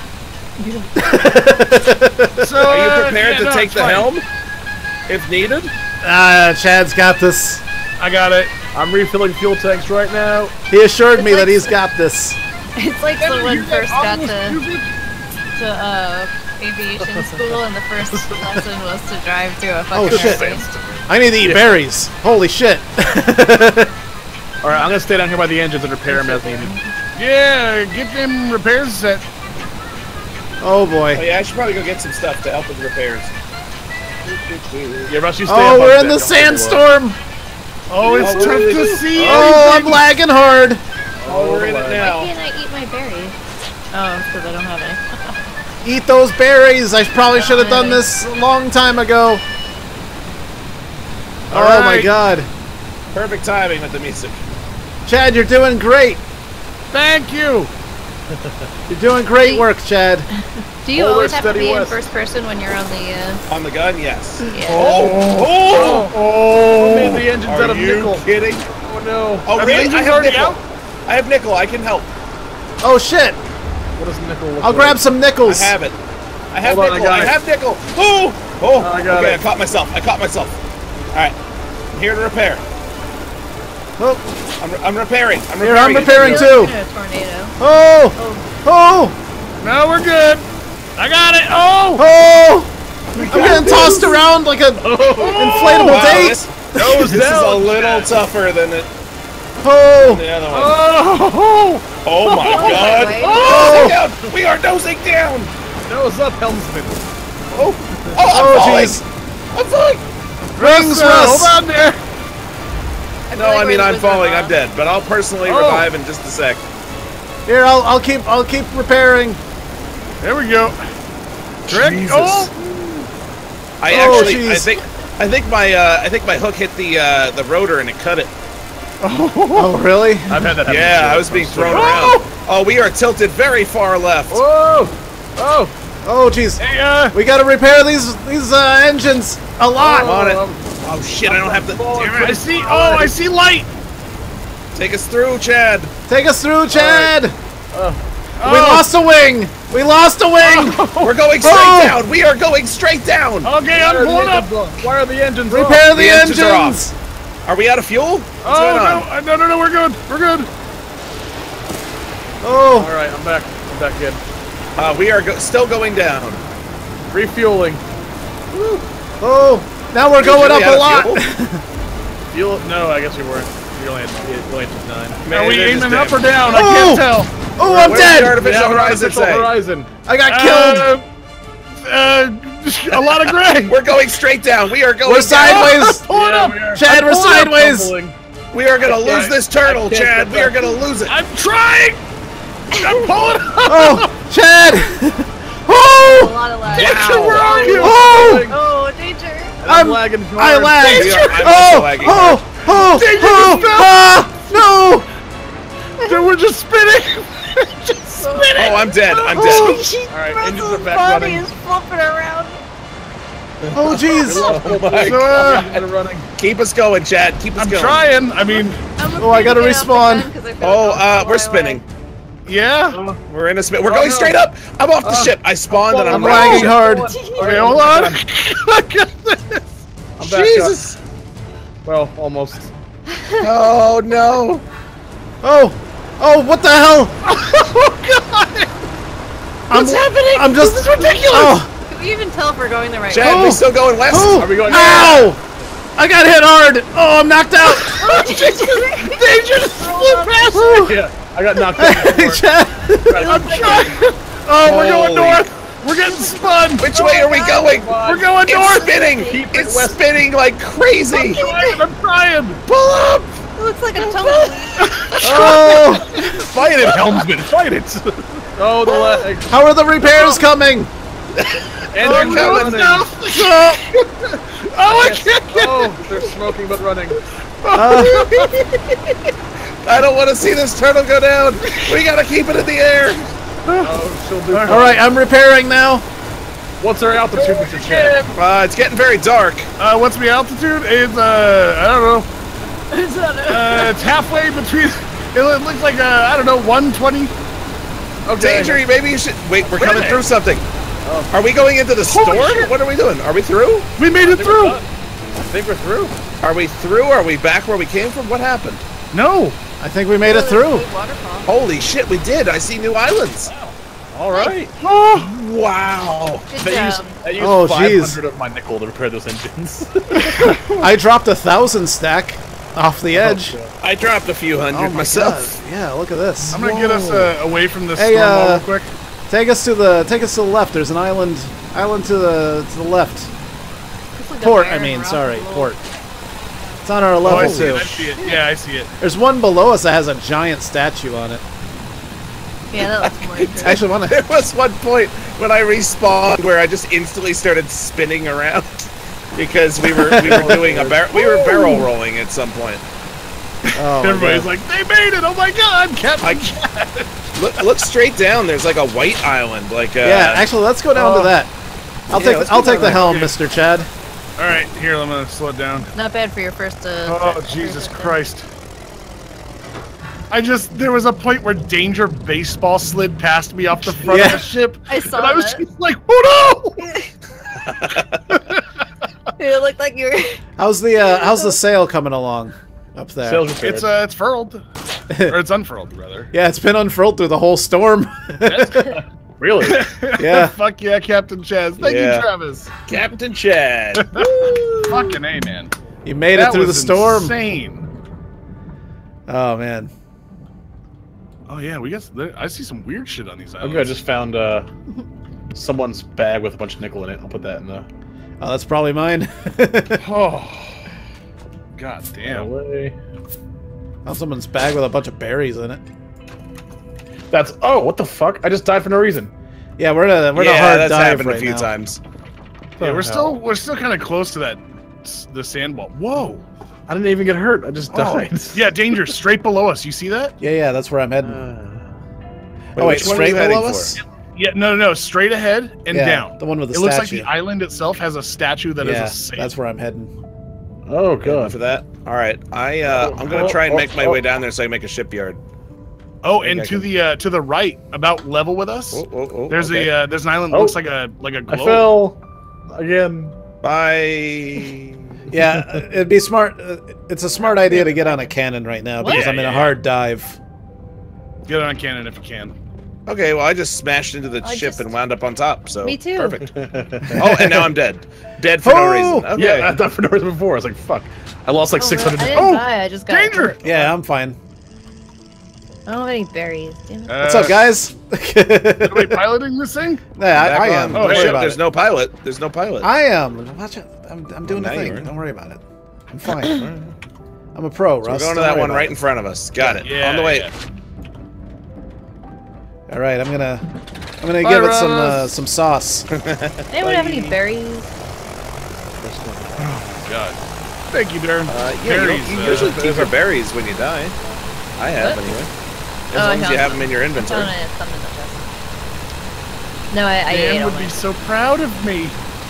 So Are you uh, prepared yeah, to no, take it's the fine. helm, if needed? Ah, Chad's got this. I got it. I'm refilling fuel tanks right now. He assured me that he's got this. It's like Never someone hear that first got almost to stupid. to uh, aviation school, and the first lesson was to drive through a Oh, fucking shit. airplane. I need to eat berries. Holy shit. All right, I'm gonna stay down here by the engines and repair them as needed. Yeah, get them repairs set. Oh boy. Oh yeah, I should probably go get some stuff to help with the repairs. Yeah, Russ, you stay Oh, up we're on in the deck, don't worry. sandstorm. Oh, it's Oh, tough really? to see. Oh, I'm anything. lagging hard. Oh, we're in it Why now. can't I eat my berries? Oh, it's because I don't have any. Eat those berries. I probably should have done this a long time ago. All Oh my right. god. Perfect timing with the music. Chad, you're doing great. Thank you. You're doing great work, Chad. Do you Forward, always have to steady be in west. first person when you're on the? Uh, On the gun, yes. yeah. Oh! Oh! Oh, made the engines Are out of you nickel. kidding? Oh no. Oh, Are the really? I engines have already nickel. out? I have nickel. I can help. Oh shit. What does nickel look I'll like? grab some I nickels. have it. I have Hold on, I nickel. got I, it. have nickel. Oh! Oh! I got okay, it. I caught myself. I caught myself. All right. I'm here to repair. Oh, I'm, I'm repairing. I'm here, repairing. I'm repairing I feel too. like we're in a tornado. Oh! Oh! No, we're good. I got it. Oh! Oh! I'm getting tossed around like an inflatable Wow, date. this, this is a little tougher than it, Oh! the other one. Oh! Oh my Oh, God! my Oh! Down. We are nosing down. Nose up, helmsman. Oh! Oh! I'm Oh falling. jeez! I'm falling. Rings, Uh, Russ! hold on there. I feel No, like I we're mean the I'm Wizard falling. of I'm Oz. dead. But I'll personally Oh. revive in just a sec. Here, I'll I'll keep I'll keep repairing. There we go. Trick. Jesus. Oh! I Oh, actually, I jeez. think, I think my, uh, I think my hook hit the uh, the rotor and it cut it. Oh really? I've had that happen Yeah, before. I was being I'm thrown sorry. around. Oh, we are tilted very far left. Whoa! Oh! Oh jeez! Hey, uh, We gotta repair these these uh, engines a lot. I'm on it. um, Oh shit! I don't have to. Damn I it. see. Oh, I see light. Take us through, Chad. Take us through, Chad. We Oh. lost a wing. We lost a wing. We're going straight Oh. down. We are going straight down. Okay, Why I'm are the pulling up. engines off? Why are the engines Repair off? the, The engines are off. engines. Are we out of fuel? What's Oh going no, on? uh, no, no, no, we're good. We're good. Oh. All right, I'm back. I'm back in. Uh, we are go still going down. Refueling. Oh. Now we're going Really up out a of lot. fuel? Fuel? No, I guess we weren't. We only had, we only took nine. Man, Are we they're just aiming up dead. or down? I Oh. can't tell. Oh, I'm Where's the dead. artificial Yeah, horizon artificial say? horizon. I got killed. Uh, uh, a lot of gray. We're going straight down. We are going We're down. sideways. Pull it Yeah, up. we are. Chad, we're I'm pulling up, sideways. tumbling. We are gonna lose I- this turtle, I can't Chad. get We are back. gonna lose it. I'm trying. I'm pulling up. Oh, Chad. A Oh. lot of lag. Danger, where are you? Oh. Oh, danger. And I'm I'm lagging I hard. lagged. We are- I'm also Oh. lagging. Oh. Oh. Danger, Oh. stop. Ah. No. Dude, we're just spinning. just spinning. Oh, I'm dead. I'm Oh. dead. All right, engines are Russell's back body running. is flipping around. Oh jeez. Oh my So, uh, They're running. Keep us going, Chad. Keep us I'm going. trying. I mean, I'm Oh, I gotta afraid to get respawn. off the gun 'cause I feel Oh, like uh, I'll we're fly spinning. away. yeah. We're in a spin. We're Oh, going no. straight up. I'm off the Uh, ship. I spawned and I'm, I'm right. lagging hard. Okay, hold on. I got this. I'm back Jesus. up. Well, almost. Oh no. Oh. Oh, what the hell? Oh God. I'm, What's happening? I'm just This is ridiculous. Oh. Can we even tell if we're going the right Chad, way? we still going west? Oh. Are we going? Ow! I got hit hard. Oh, I'm knocked out. They just flew past me. Yeah. I got knocked out. Chad. I'm trying. Oh, we're going Holy- north. We're getting spun. Which way are we going? We're going It's north. spinning. Keep it It's west. spinning like crazy. I'm trying. I'm trying. Pull up. It looks like a tumbleweed. Oh, Fight it, helmsman. Fight it. Oh, the leg. how are the repairs coming? And Oh, they're no, running. no. Oh, I can't get Oh, they're smoking but running. Uh, I don't want to see this turtle go down. We gotta keep it in the air. Oh, she'll do. all right, I'm repairing now. What's our altitude, Mister Chad? Uh, it's getting very dark. Uh, what's the altitude? It's uh, I don't know. Is that it? Uh, it's halfway between. It looks like uh, I don't know, one twenty. Okay. Danger, maybe you should. Wait, we're coming Wait. through something. Are we going into the storm? shit. What are we doing? Are we through? We made it through. I think we're through. Are we through? Are we back where we came from? What happened? No. I think we made it through. Waterfall. Holy shit, we did. I see new islands. All right. Oh, Wow. Good I used, job. I used Oh, five jeez. hundred of my nickel to repair those engines. I dropped a thousand stack off the edge. I dropped a few hundred Oh my myself. God. Yeah, look at this. I'm gonna get us uh, away from this Hey, storm wall uh, real quick. Take us to the take us to the left. There's an island island to the to the left. Looks like a Port, I barren mean, rock sorry, with a port. It's on our Oh, I level see it. too. I see it. Yeah, I see it. There's one below us that has a giant statue on it. little- Yeah, that looks more interesting. I actually want to. There was one point when I respawned where I just instantly started spinning around because we were we were doing a bar we were barrel rolling at some point. Oh, my Everybody's God. like, they made it! Oh my god, Captain! I, look, look straight down. There's like a white island. Like uh, Yeah, actually, let's go down Oh. to that. I'll Yeah, take let's the, I'll go take down the there. helm, Okay. Mister Chad. All right, here, I'm gonna slow it down. Not bad for your first. Uh, Oh, first Jesus attempt. Christ! I just there was a point where Danger baseball slid past me off the front Yeah. of the ship, I saw and I was that. just like, "Oh no!" It looked like you were. How's the uh, how's the sail coming along up there? Sails repaired. It's uh, it's furled, or it's unfurled rather. Yeah, it's been unfurled through the whole storm. Really? Yeah. Fuck yeah, Captain Chaz. Thank Yeah. you, Travis. Captain Chad. Fucking A, man. You made That it through the was storm. Insane. Oh man. Oh yeah, we got. I see some weird shit on these islands. Okay, I just found uh, someone's bag with a bunch of nickel in it. I'll put that in the Oh, that's probably mine. Oh, god damn. away. Oh, someone's bag with a bunch of berries in it. That's oh, what the fuck? I just died for no reason. Yeah, we're in a we're in yeah, a hard that's dive happened right a few now. times. Yeah, we're hell? still we're still kind of close to that s- the sand wall. Whoa. I didn't even get hurt. I just Oh. died. Yeah, danger straight below us. You see that? Yeah, yeah, that's where I'm heading. Uh, oh wait, which one are straight you heading below for? us? Yeah, no, no, no, straight ahead and Yeah, down. the one with the it looks like statue. the island itself has a statue that is Yeah, a saint. that's where I'm heading. oh Good god. for that. All right, I uh, I'm gonna try and make my Oh, oh, way down there so I can make a shipyard. Oh, think and I to can- the uh, to the right, about level with us. Oh, oh, oh, there's okay. a uh, there's an island that Oh. looks like a like a I globe. fell again. Bye. Yeah, uh, it'd be smart. Uh, it's a smart idea to get on a cannon right now because What? I'm in Yeah, a yeah, hard dive. Get on cannon if you can. Okay, well I just smashed into the I ship just- and wound up on top. So Me too. Perfect. Oh, and now I'm dead. Dead for no Oh! reason. Okay. Yeah, I died for no reason before. I was like, fuck. I lost like Oh, six really? hundred. I didn't Oh, die. I just got danger! hurt. Yeah, I'm fine. I don't have any berries. Damn it. Uh, What's up, guys? Are we piloting this thing? Yeah, I, Back I on. am. Oh, Don't worry shit, about There's it. no pilot. There's no pilot. I am. Watch it. I'm, I'm doing Well, the now you thing. are. Don't worry about it. I'm fine. I'm a pro, So Russ. we're going to Don't that worry one about right it. in front of us. Got it. Yeah, on the way. yeah. All right, I'm gonna, I'm gonna Bye, give it some, uh, Russ. some sauce. Anyone have any berries? God. Thank you, Darren. Uh, yeah, you, Berries, don't, you uh, usually keep your berries when you die. I have What? anyway. As Oh, I long as you found have some. them in your I inventory. found it, some in the chest. No, I, I ate Dan all would be mine. so proud of me.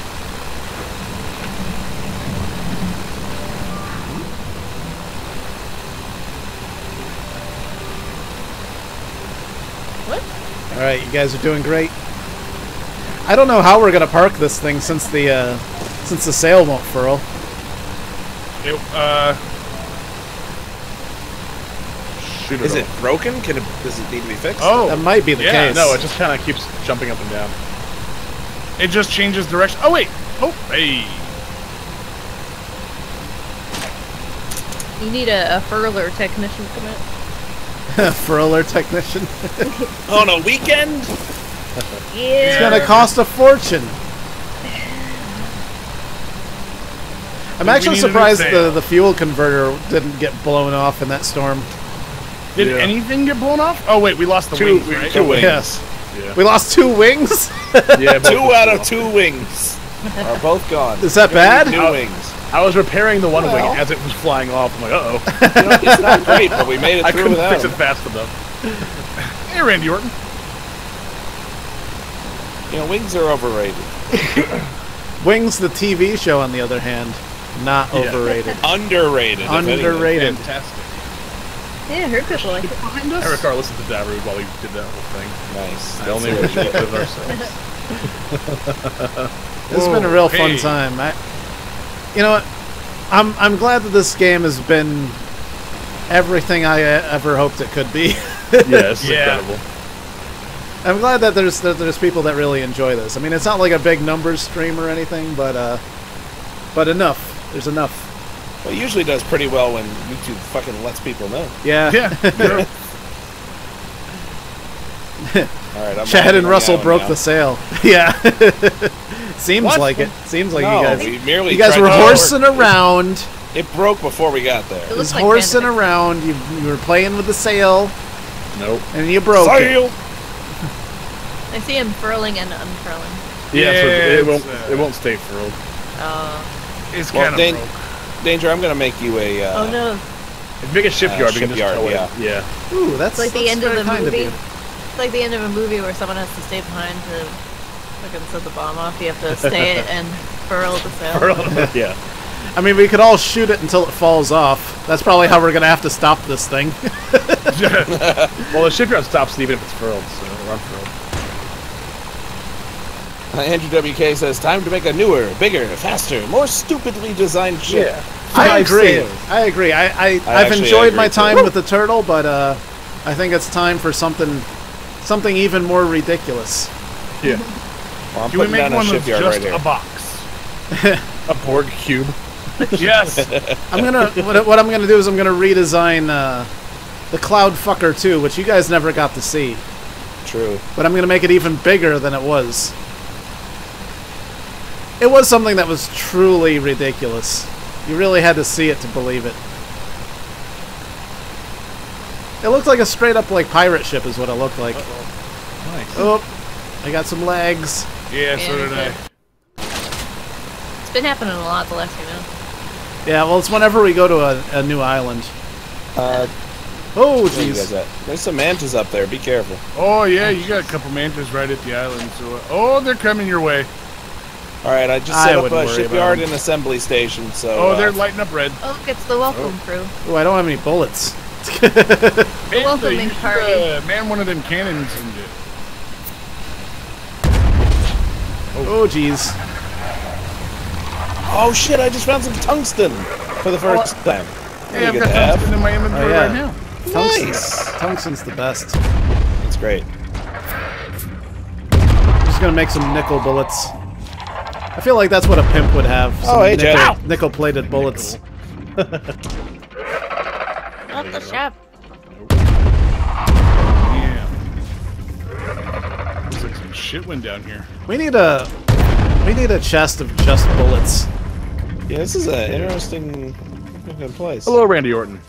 What? All right, you guys are doing great. I don't know how we're gonna park this thing since the, uh, since the sail won't furl. It, uh, Shoot Is it over. broken? Can it? Does it need to be fixed? oh, That might be the Yeah, case. No, it just kind of keeps jumping up and down. it just changes direction. Oh wait. Oh, hey. You need a, a furler technician to come in. Furler technician. On a weekend? Yeah. It's gonna cost a fortune. I'm We actually need a new surprised the, sail. the fuel converter didn't get blown off in that storm. Did Yeah. anything get blown off? Oh wait, we lost the Two- wings, right? Two wings. Yes. Yeah. We lost two wings? Yeah, both Two were out of off. two wings are both gone. Is that New bad? wings. I was repairing the one Well. wing as it was flying off. I'm like, uh oh. You know, it's not great, but we made it I through couldn't without fix it them. fast enough. Hey, Randy Orton. You know, wings are overrated. Wings, the T V show, on the other hand, not Yeah. overrated. Underrated. if anything. Underrated. Fantastic. Yeah, I heard people like it. Behind us. Eric R listened to Darude while he did that whole thing. Nice. The only way we should live ourselves. It's been a real fun hey. time. I, you know what? I'm I'm glad that this game has been everything I uh, ever hoped it could be. Yeah, it's Yeah. incredible. I'm glad that there's that there's people that really enjoy this. I mean, it's not like a big numbers stream or anything, but uh, but enough. There's enough. Well, it usually does pretty well when YouTube fucking lets people know. Yeah. Yeah. yeah. All right, I'm Chad landing and on Russell that one broke now. the sail. Yeah. Seems What? like it. Seems like no, you guys. we merely You guys tried were to- horsing around. It broke before we got there. It It was looks like horsing Panda. around. You, you were playing with the sail, Nope. and you broke it. Sail! I see him furling and unfurling. Yeah, so Yeah, it, it's, won't. uh, it won't stay furled. Oh. It's Well, kind of Dan- broke. Danger, I'm gonna make you a. Uh, Oh no. If you make a shipyard, we can just shipyard, tow it. yeah. Yeah. Ooh, that's It's like the that's end of very the kind movie. you. It's like the end of a movie where someone has to stay behind to fucking set the bomb off. You have to stay and furl the sail. Furled. Yeah. I mean, we could all shoot it until it falls off. That's probably how we're gonna have to stop this thing. Well, the shipyard stops even if it's furled, so we're unfurled. Uh, Andrew W K says, time to make a newer, bigger, faster, more stupidly designed ship. Yeah. I Five agree. sails. I agree. I, I, I I've actually enjoyed agree, my too. time with the turtle, but uh, I think it's time for something, something even more ridiculous. Yeah. Well, I'm Can we putting make down a one that's shipyard just right here. a box? A Borg cube. Yes. I'm gonna what, what I'm gonna do is I'm gonna redesign uh, the Cloud Fucker two, which you guys never got to see, True. but I'm gonna make it even bigger than it was. It was something that was truly ridiculous. You really had to see it to believe it. It looked like a straight up like pirate ship is what it looked like. Nice. Oh, I got some legs. Yeah, so Yeah, did I. It's been happening a lot the last few minutes. Yeah, well, it's whenever we go to a, a new island. Uh, Oh, where you guys jeez. at? There's some mantas up there. Be careful. Oh yeah, you got a couple mantas right at the island. So uh, oh, they're coming your way. All right, I just I set up wouldn't a worry shipyard about 'em. and assembly station. So. Oh, uh, they're lighting up red. Oh, look, it's the welcome crew. Oh, I don't have any bullets. Hey, welcoming you should, party. Uh, man, one of them cannons and it. Oh, jeez. Oh shit! I just found some tungsten for the first time. Hey, I've Good got to have. tungsten in my inventory Oh, yeah. right now. Tungsten. Nice. Tungsten's the best. That's great. Just gonna make some nickel bullets. I feel like that's what a pimp would have. Some Oh, hey, Jed. nickel, nickel-plated bullets. Not the shop. Yeah. Looks like some shit went down here. We need a we need a chest of just bullets. Yeah, this is an interesting looking place. Hello, Randy Orton.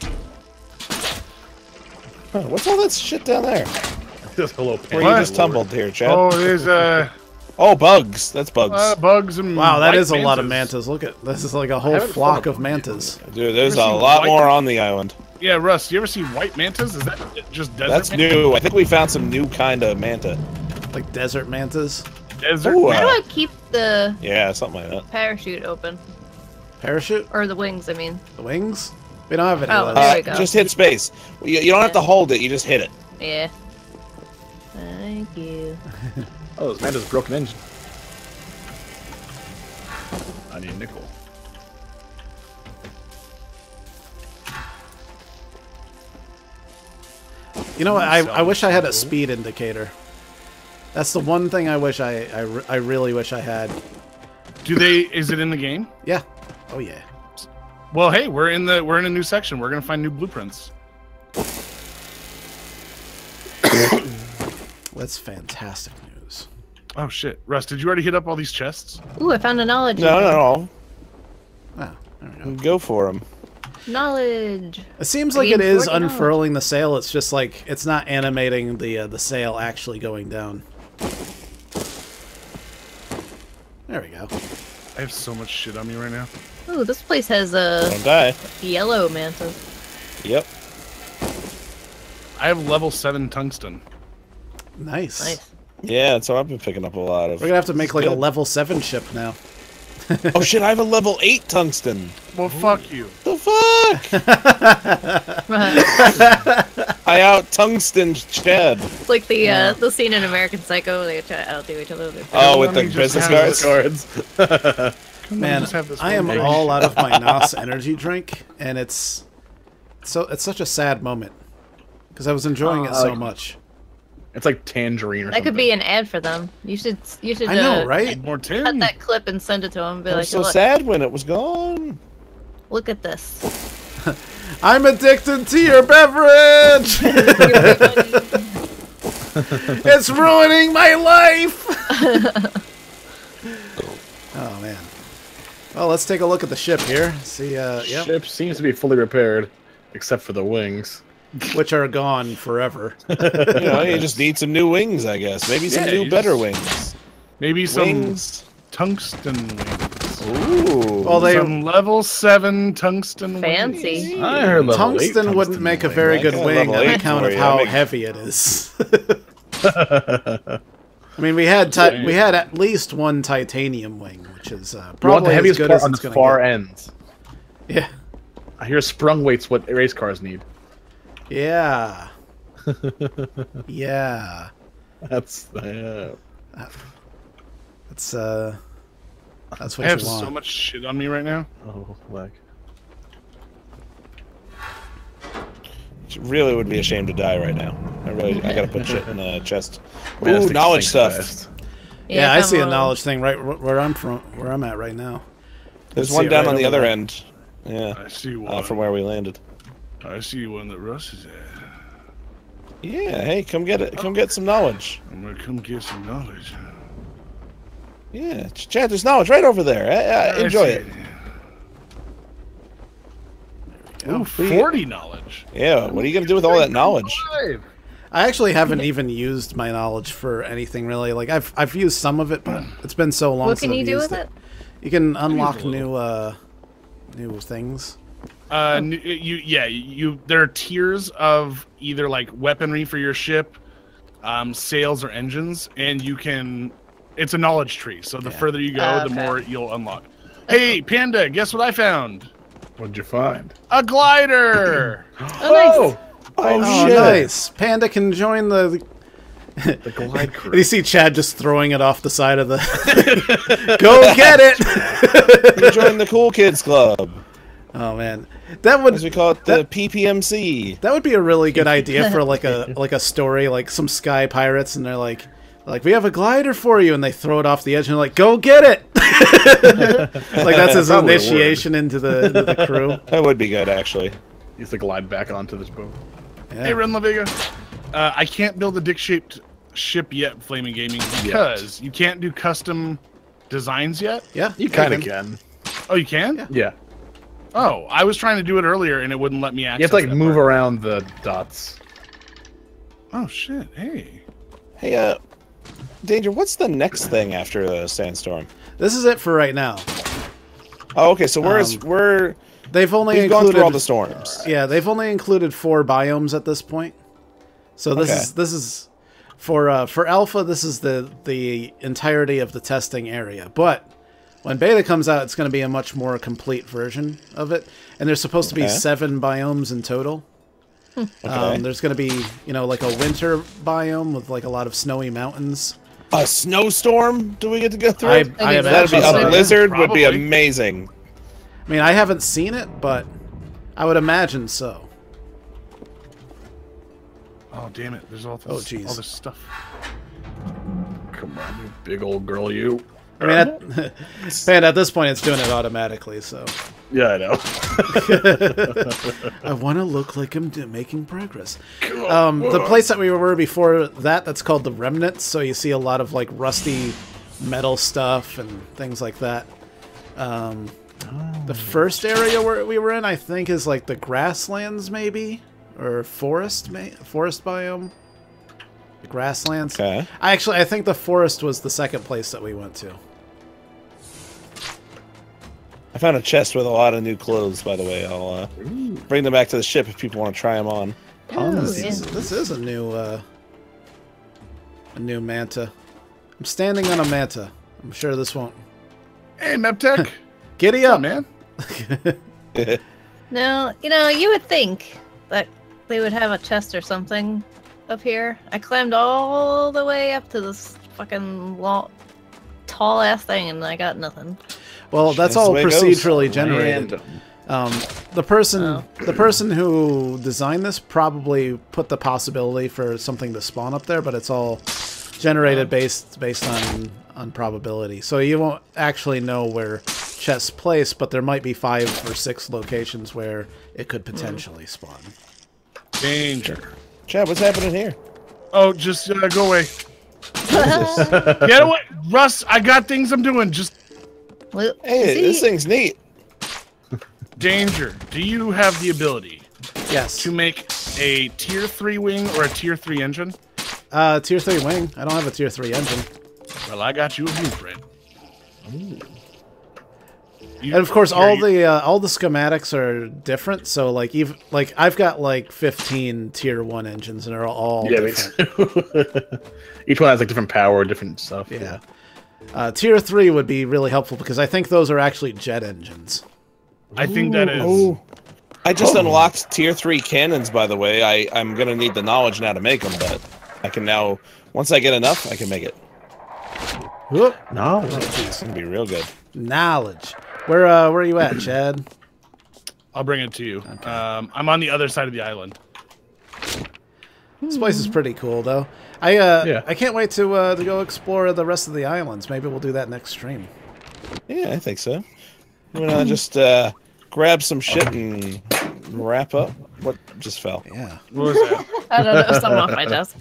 Huh, what's all that shit down there? Just hello, Where Panda. you just tumbled here, Chad? Oh, there's uh, Oh, bugs. That's bugs. uh bugs and Wow, that white is a lot of mantas. mantas. Look at this is like a whole flock of mantas. Dude, there's ever a seen lot white- more on the island. Yeah, Russ, you ever see white mantas? Is that just desert? That's manta? new. I think we found some new kind of manta. Like desert mantas. Desert. Ooh, How do uh, I keep the yeah, something like that. parachute open? Parachute? Or the wings, I mean. The wings? We don't have any Oh, of there those. we go. Just hit space. You, you don't have to hold it. You just hit it. Yeah. Thank you. Oh, this manta's broken engine. I need a nickel. You know what? I, I wish I had a speed indicator. That's the one thing I wish I I, re- I really wish I had. Do they? Is it in the game? Yeah. Oh yeah. Well, hey, we're in the we're in a new section. We're gonna find new blueprints. That's fantastic news. Oh shit, Russ, did you already hit up all these chests? Ooh, I found a knowledge. No, no, no. Oh, there we go. Go for them. Knowledge. It seems like Queen it is forty unfurling the sail. It's just like it's not animating the uh, the sail actually going down. There we go. I have so much shit on me right now. Ooh, this place has a Don't die. yellow mantis. Yep. I have level seven tungsten. Nice. Nice. Yeah, that's what I've been picking up a lot of. We're gonna have to make like a Good. level seven ship now. Oh shit! I have a level eight tungsten. Well, fuck you. The fuck! I out tungsten Chad. It's like the uh, the scene in American Psycho. They try to outdo each other. Oh, with Let the me just business have cards. Cards. Man, just have this I am one. all out of my N O S energy drink, and it's so it's such a sad moment because I was enjoying it Uh, so like- much. It's like tangerine or That something. could be an ad for them. You should you should I know, uh, right? More tin. cut that clip and send it to them. Be I like, was so look, sad when it was gone. look at this. I'm addicted to your beverage. It's ruining my life. Oh man. Well, let's take a look at the ship here. See, uh, yep, Ship seems to be fully repaired, except for the wings. which are gone forever. You know, you just need some new wings, I guess. Maybe some Yeah, new, you better just- wings. Maybe some Wings. tungsten wings. Ooh. Well, they Some level seven tungsten Fancy. wings. I heard level eight tungsten wouldn't tungsten make a wing. very I good got wing level on eight account for of you. how I make- heavy it is. I mean, we had ti we had at least one titanium wing, which is uh, You want probably the as heaviest good part as on it's the gonna far get. ends. Yeah, I hear sprung weight's what race cars need. yeah, yeah. That's yeah. That's uh, that's what I have you want. so much shit on me right now. Oh, like. Really would be a shame to die right now. I really, I gotta put shit in the chest. Man, this Ooh, thing knowledge stinks stuff. fast. Yeah, I come see a on. knowledge thing right wh- where I'm from, where I'm at right now. There's See one it down right on the over other there. end. Yeah, I see one. uh, from where we landed. I see one that Russ is at. Yeah, hey, come get it. Come get some knowledge. I'm gonna come get some knowledge. Yeah, Ch- Chad, there's knowledge right over there. Uh, uh, I enjoy see it. Ooh, What are you- forty knowledge. Yeah, what are you gonna do with all that knowledge? I actually haven't even used my knowledge for anything really. Like I've I've used some of it, but it's been so long What since can you I've do used with it. it? You can unlock a little. new uh new things. Uh, n- you yeah, you there are tiers of either like weaponry for your ship, um, sails or engines, and you can. It's a knowledge tree, so the Yeah. further you go, Oh, the okay. more you'll unlock. Hey, Panda, guess what I found? What'd you find? A glider. Oh, nice. Oh, Oh, shit! nice! Panda can join the. The glide crew. And you see Chad just throwing it off the side of the. Go get it! You join the Cool Kids Club, Oh man, that would as we call it, the that- P P M C. that would be a really good idea for like a like a story, like some sky pirates, and they're like, like we have a glider for you, and they throw it off the edge, and they're like, go get it! Like that's his Probably would. initiation into the into the crew. That would be good, actually. He has to glide back onto this boat. Yeah. Hey, Ren La Vega. Uh, I can't build a dick-shaped ship yet, Flaming Gaming, because you can't do custom designs yet. Yeah, You kind of can. can. Oh, you can? Yeah. Oh, I was trying to do it earlier, and it wouldn't let me access You have to like that move part. around the dots. Oh, shit. Hey. Hey, uh, Danger, what's the next thing after the Sandstorm? This is it for right now. Oh, okay, so we're Um, we're They've only we've gone included through all the storms. Yeah, they've only included four biomes at this point. So this Okay. is this is for uh, for alpha. This is the the entirety of the testing area. But when beta comes out, it's going to be a much more complete version of it. And there's supposed to be Okay. seven biomes in total. Okay. Um, there's going to be you know like a winter biome with like a lot of snowy mountains. A snowstorm? Do we get to go through? I, it? I think That'd be imagine so. a so. blizzard. Would be Probably. amazing. I mean, I haven't seen it, but I would imagine so. Oh, damn it. There's all this, Oh, jeez. all this stuff. Come on, you big old girl, you. I mean, at, and at this point, it's doing it automatically. So Yeah, I know. I want to look like I'm do- making progress. Um, the place that we were before that, that's called the Remnants. So you see a lot of like rusty metal stuff and things like that. Um, oh. The first area where we were in, I think, is like the grasslands, maybe, or forest, may- forest biome. The grasslands. Okay. I actually, I think the forest was the second place that we went to. I found a chest with a lot of new clothes, by the way. I'll uh, bring them back to the ship if people want to try them on. Ooh, this, yeah. is, this is a new, uh, a new manta. I'm standing on a manta. I'm sure this won't. Hey, Meptech. Giddy up, man. No, you know, you would think that they would have a chest or something up here. I climbed all the way up to this fucking long, tall ass thing, and I got nothing. Well, that's That's all the way it procedurally goes. generated. Random. Um, the person, Oh. the person who designed this probably put the possibility for something to spawn up there, but it's all generated based based on on probability. So you won't actually know where chests place, but there might be five or six locations where it could potentially spawn. Danger. Chad, what's happening here? Oh, just uh, go away. Get away, Russ. I got things I'm doing. Just Well, Hey, see, this thing's neat. danger. Do you have the ability Yes. to make a tier three wing or a tier three engine? Uh, tier three wing. I don't have a tier three engine. Well, I got you a blueprint. You, And of course, here, all you- the uh, all the schematics are different. So like even like I've got like fifteen tier one engines, and they're all Yeah, me different. too. Each one has like different power, different stuff. Yeah. Uh, tier three would be really helpful because I think those are actually jet engines. I think that is. Oh. I just unlocked tier three cannons, by the way. I, I'm going to need the knowledge now to make them, but I can now, once I get enough, I can make it. Whoop. No. It's going to be real good. Knowledge. Where uh, where are you at, Chad? I'll bring it to you. Um, I'm on the other side of the island. This place is pretty cool, though. I uh, Yeah. I can't wait to uh, to go explore the rest of the islands. Maybe we'll do that next stream. Yeah, I think so. I'm going to just uh, grab some shit and wrap up. What just fell? Yeah. What was that? I don't know, something off my desk.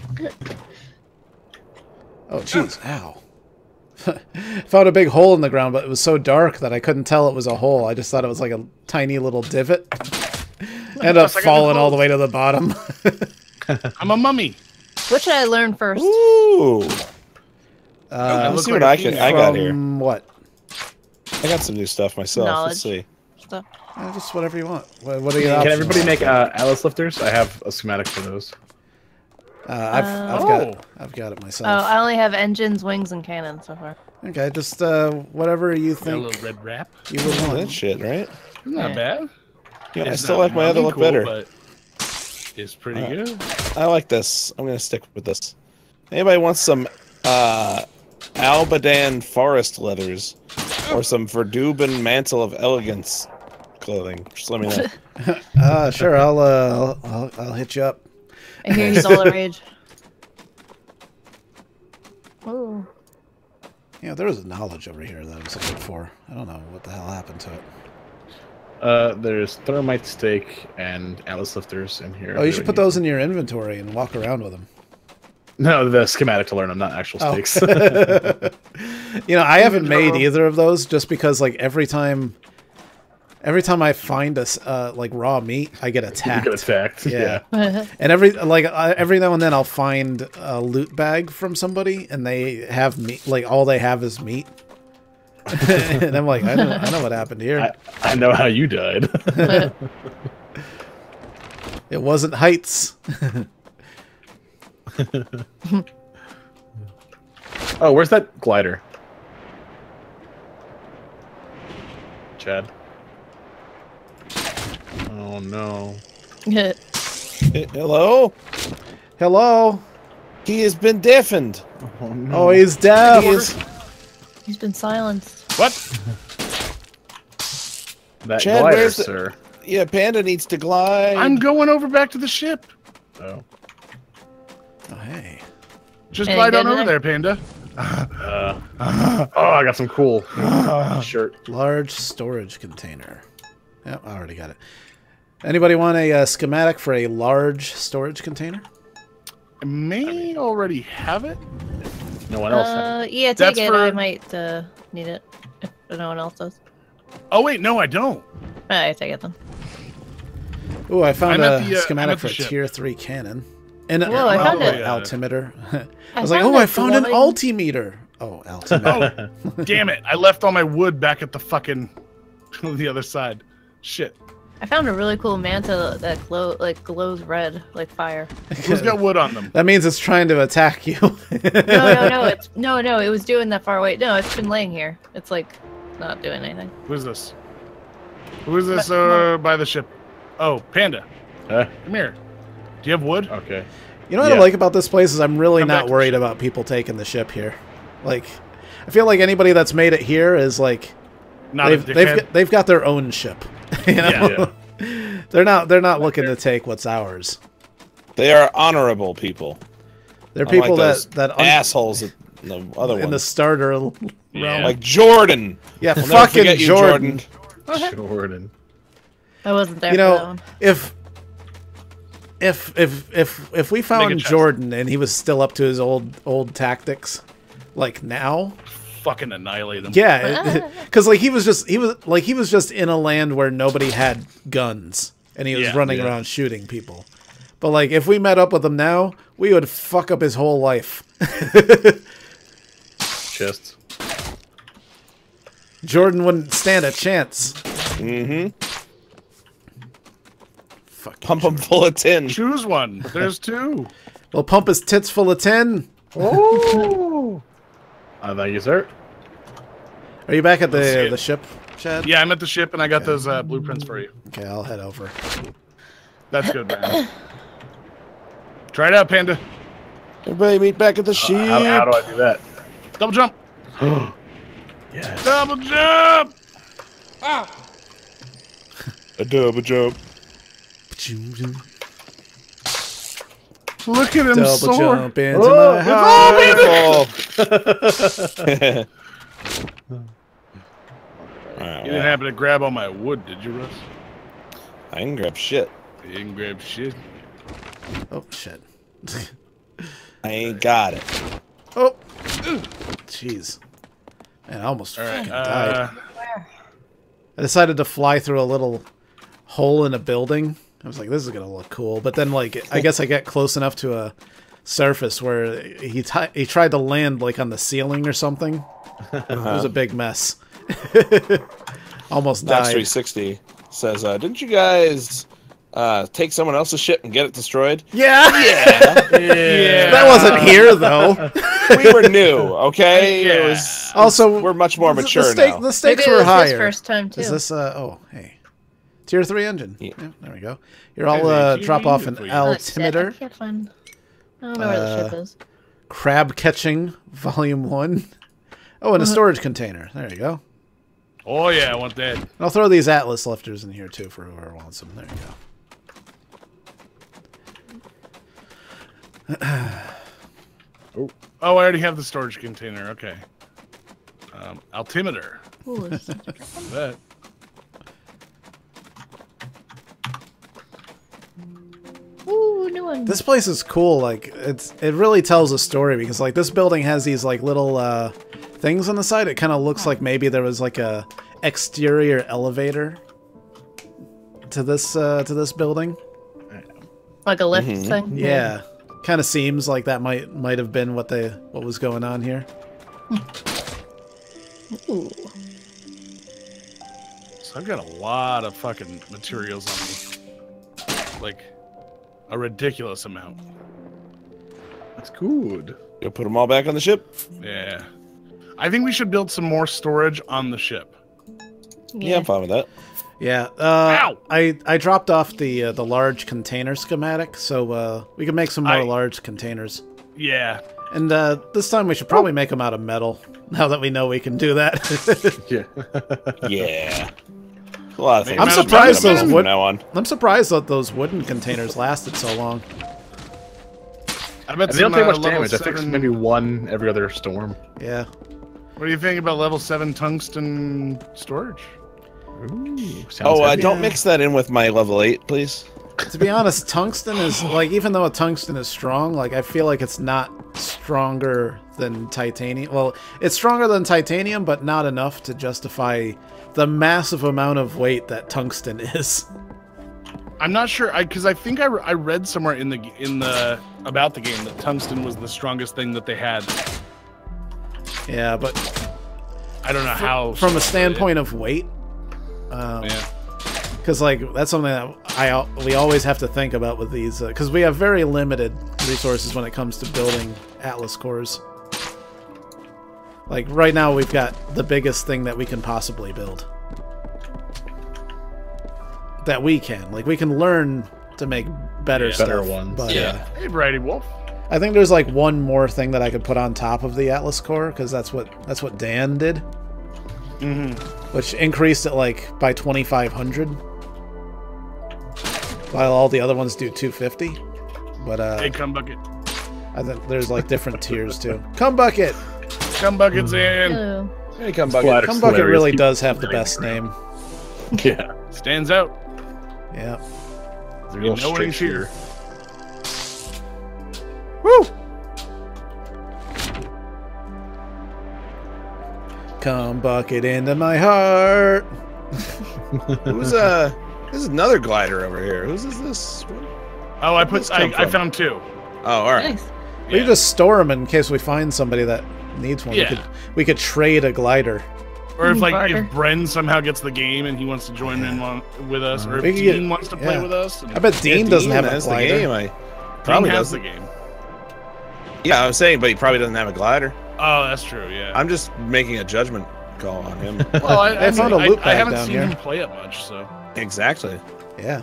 Oh, jeez. Ow. Found a big hole in the ground, but it was so dark that I couldn't tell it was a hole. I just thought it was like a tiny little divot. Ended up Plus, I got falling the all the holes. way to the bottom. I'm a mummy. What should I learn first? Ooh! Uh, Let's look see like what a I can. female. I got here. from what? I got some new stuff myself. Let's Knowledge. see. Stuff. Uh, just whatever you want. What, what are your Can options? everybody make uh, Alice lifters? I have a schematic for those. Uh, I've, I've Oh. got I've got it Oh, myself. I only have engines, wings, and cannons so far. Okay, just uh, whatever you Got a think little red wrap. you would That want. shit, right? Not Yeah. bad. Yeah, I It's still not like my other mummy look cool, better. But it's pretty Alright. good. I like this. I'm gonna stick with this. Anybody wants some uh, Albadan forest leathers or some Verdubin mantle of elegance clothing? Just let me know. Uh, sure, I'll, uh, I'll I'll I'll hit you up. I hear he's all the rage. Ooh. Yeah, there was a knowledge over here that I was looking for. I don't know what the hell happened to it. Uh, there's thermite steak and Alice lifters in here. Oh, you should put those in your inventory and walk around with them. No, the schematic to learn them, not actual Oh. steaks. You know, I haven't made either of those just because, like, every time, every time I find a s- uh, like raw meat, I get you attacked. get attacked. Yeah. Yeah. And every like uh, every now and then I'll find a loot bag from somebody, and they have meat. Like all they have is meat. And I'm like, I know, I know what happened here. I, I know how you died. It wasn't heights. Oh, where's that glider? Chad. Oh no. Eh, Hello? Hello. He has been deafened. Oh no. Oh, he's deaf. He is, He's been silenced. What? that Chad, glider, where's the- sir. yeah, Panda needs to glide. I'm going over back to the ship. Oh. Oh, hey. Just Any glide good on over today? there, Panda. Uh, oh, I got some cool shirt. Large storage container. Yeah, I already got it. Anybody want a uh, schematic for a large storage container? I may already have it. No one else. Uh, yeah, take That's it. for- I might uh, need it if no one else does. Oh wait, no, I don't. I take it then. Ooh, I found I'm a at the, uh, I'm schematic at for the a ship. tier three cannon. And Whoa, I oh, found an it. altimeter. I I was like, found oh, a I found an glowing- altimeter. Oh, altimeter. Oh, damn it! I left all my wood back at the fucking the other side. Shit. I found a really cool manta that glow like glows red like fire. Who's got wood on them? That means it's trying to attack you. No, no, no, it's no, no. It was doing that far away. No, it's been laying here. It's like not doing anything. Who's this? Who is this But- uh, by the ship? Oh, Panda. Huh? Come here. Do you have wood? Okay. You know what I Yeah. like about this place is I'm really Come back not to the worried ship. about people taking the ship here. Like, I feel like anybody that's made it here is like Not a they've dickhead. they've got, they've got their own ship. You know? Yeah. they're not they're not looking to take what's ours. They are honorable people. They're Unlike people those that that un- assholes in the other in one. the starter realm. Yeah. Like Jordan. Yeah, We'll never fucking forget you, Jordan. Jordan. I wasn't there You for that know, one. if if if if if we found chest. Jordan and he was still up to his old old tactics, like now, Fucking annihilate them. yeah, because like he was just he was like he was just in a land where nobody had guns and he was Yeah, running yeah. around shooting people. But like if we met up with him now, we would fuck up his whole life. Chests. Jordan wouldn't stand a chance. Mm-hmm. Fuck. Pump them full of tin. Choose one. There's two. We'll pump his tits full of tin. Oh. Uh, thank you, sir. Are you back at Let's see the it. the ship, Chad? Yeah, I'm at the ship and I got those uh, blueprints for you. Okay, I'll head over. That's good, man. Try it out, Panda. Everybody meet back at the ship. How, how do I do that? Double jump. Yes. Double jump. A double jump. Look at him Double soar. jump into Oh, my it's house. Oh. Alright, You didn't well, happen to grab all my wood, did you, Russ? I can grab shit. You didn't grab shit. Oh shit. I ain't got it. Oh, jeez. Man, I almost All right. fucking Uh, died. I decided to fly through a little hole in a building. I was like, this is gonna look cool. But then, like, I guess I got close enough to a surface where he t he tried to land like on the ceiling or something. It was a big mess. Almost Max died. three sixty says, uh, didn't you guys uh, take someone else's ship and get it destroyed? Yeah, Yeah. yeah. that wasn't here though. We were new, okay? Yeah. It was, Also, we're much more the- mature the, stake, now. the stakes Maybe it were was higher. his first time too. Is this uh oh hey tier three engine? Yeah. Yeah, there we go. Here I'll There's a uh, T V drop off an for you. Oh, it's set. I altimeter. can't find. I don't know where the ship Uh, is. Crab catching volume one. Oh, and a storage container. There you go. Oh yeah, I want that. And I'll throw these Atlas lifters in here too for whoever wants them. There you go. Oh, I already have the storage container. Okay. Um, altimeter. Ooh, it's- That. Ooh, new one. This place is cool. Like it's it really tells a story because like this building has these like little uh, things on the side. It kind of looks like maybe there was like a exterior elevator to this uh, to this building. Like a lift Mhm. thing. Yeah, kind of seems like that might might have been what they what was going on here. Ooh. So I've got a lot of fucking materials on me. Like a ridiculous amount. That's good. You'll put them all back on the ship? Yeah. I think we should build some more storage on the ship. Yeah, I'm fine with that. Yeah, uh, Ow! I I dropped off the uh, the large container schematic, so uh, we can make some more I- large containers. Yeah. And uh, this time we should probably make them out of metal. Now that we know we can do that. Yeah. Yeah. A lot of things. I'm we should surprised do those from wood- now on. I'm surprised that those wooden containers lasted so long. I bet And they don't some, take uh, much level damage. I think seven- maybe one every other storm. Yeah. What do you think about level seven tungsten storage? Ooh, sounds Oh, uh, heavy. don't mix that in with my level eight, please. To be honest, tungsten is like, even though a tungsten is strong, like I feel like it's not stronger than titanium. Well, it's stronger than titanium, but not enough to justify the massive amount of weight that tungsten is. I'm not sure, I because I think I, re- I read somewhere in the in the about the game that tungsten was the strongest thing that they had. Yeah, but I don't know how. from a strong it standpoint of weight, um, is. Yeah. because like that's something that I al- we always have to think about with these, because we have very limited resources when it comes to building Atlas cores. Like right now, we've got the biggest thing that we can possibly build. That we can, like, we can learn to make better Yeah. stuff. Better ones. But, Yeah. uh, Hey, Brady Wolf. I think there's like one more thing that I could put on top of the Atlas core, because that's what that's what Dan did, Mm-hmm. which increased it like by twenty-five hundred, while all the other ones do two fifty. But uh, Hey, come bucket. I think there's like different tiers too. Come bucket. Come buckets in. Hello. Hey, come Splatter. bucket. Come bucket hilarious. really Keep does have the playing best around. name. Yeah. Stands out. Yeah. It's a real know when straight he's here. shooter. Woo! Come bucket into my heart. Who's uh? There's another glider over here. Whose is this? Oh, I Where'd put. this come I, I from? found two. Oh, all right. Nice. We can just store them in case we find somebody that needs one. Yeah. We could we could trade a glider. Or if like Barter. if Bren somehow gets the game and he wants to join in on, with us, or if We could Dean get- wants to play yeah. with us. And I bet Dean Yeah, doesn't have a has the glider. game. I Dean probably has doesn't. the game. Yeah, I was saying, but he probably doesn't have a glider. Oh, that's true. Yeah. I'm just making a judgment call on him. well, I, I I, found mean, a loot I, I bag haven't down seen here. him play it much, so. Exactly. Yeah,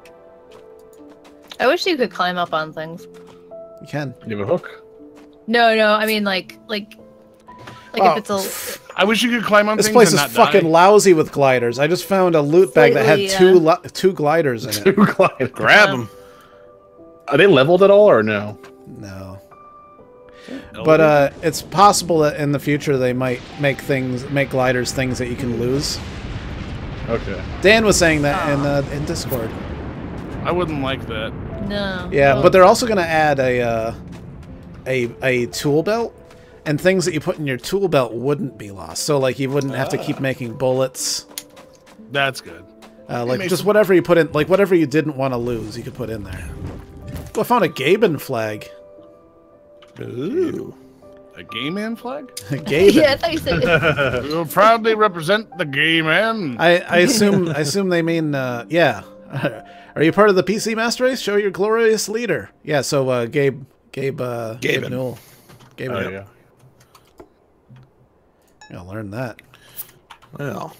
I wish you could climb up on things. you can. You have a hook? No, no, I mean like like like Oh, if it's a I wish you could climb on This things place and is not fucking die. lousy with gliders. I just found a loot bag that had Slightly, two yeah. li- two gliders in it. Two gliders. Grab Yeah. him. Are they leveled at all or no? No. No. But uh, it's possible that in the future they might make things, make gliders things that you can lose. Okay. Dan was saying that in uh, in Discord. I wouldn't like that. no. Yeah, Well, but they're also going to add a uh, a a tool belt, and things that you put in your tool belt wouldn't be lost. So like you wouldn't have to keep making bullets. That's good. Uh, like makes just them- whatever you put in, like whatever you didn't want to lose, you could put in there. Oh, I found a Gaben flag. Ooh. A gay man flag? Gaben. yeah, I thought you said We will proudly represent the gay man. I, I assume I assume they mean uh, yeah. Are you part of the P C Master Race? Show your glorious leader. Yeah. So uh, Gabe Gabe uh, Gabe Gaben. Newell. Gabe. Oh, Newell. yeah. Gotta learn that. Well,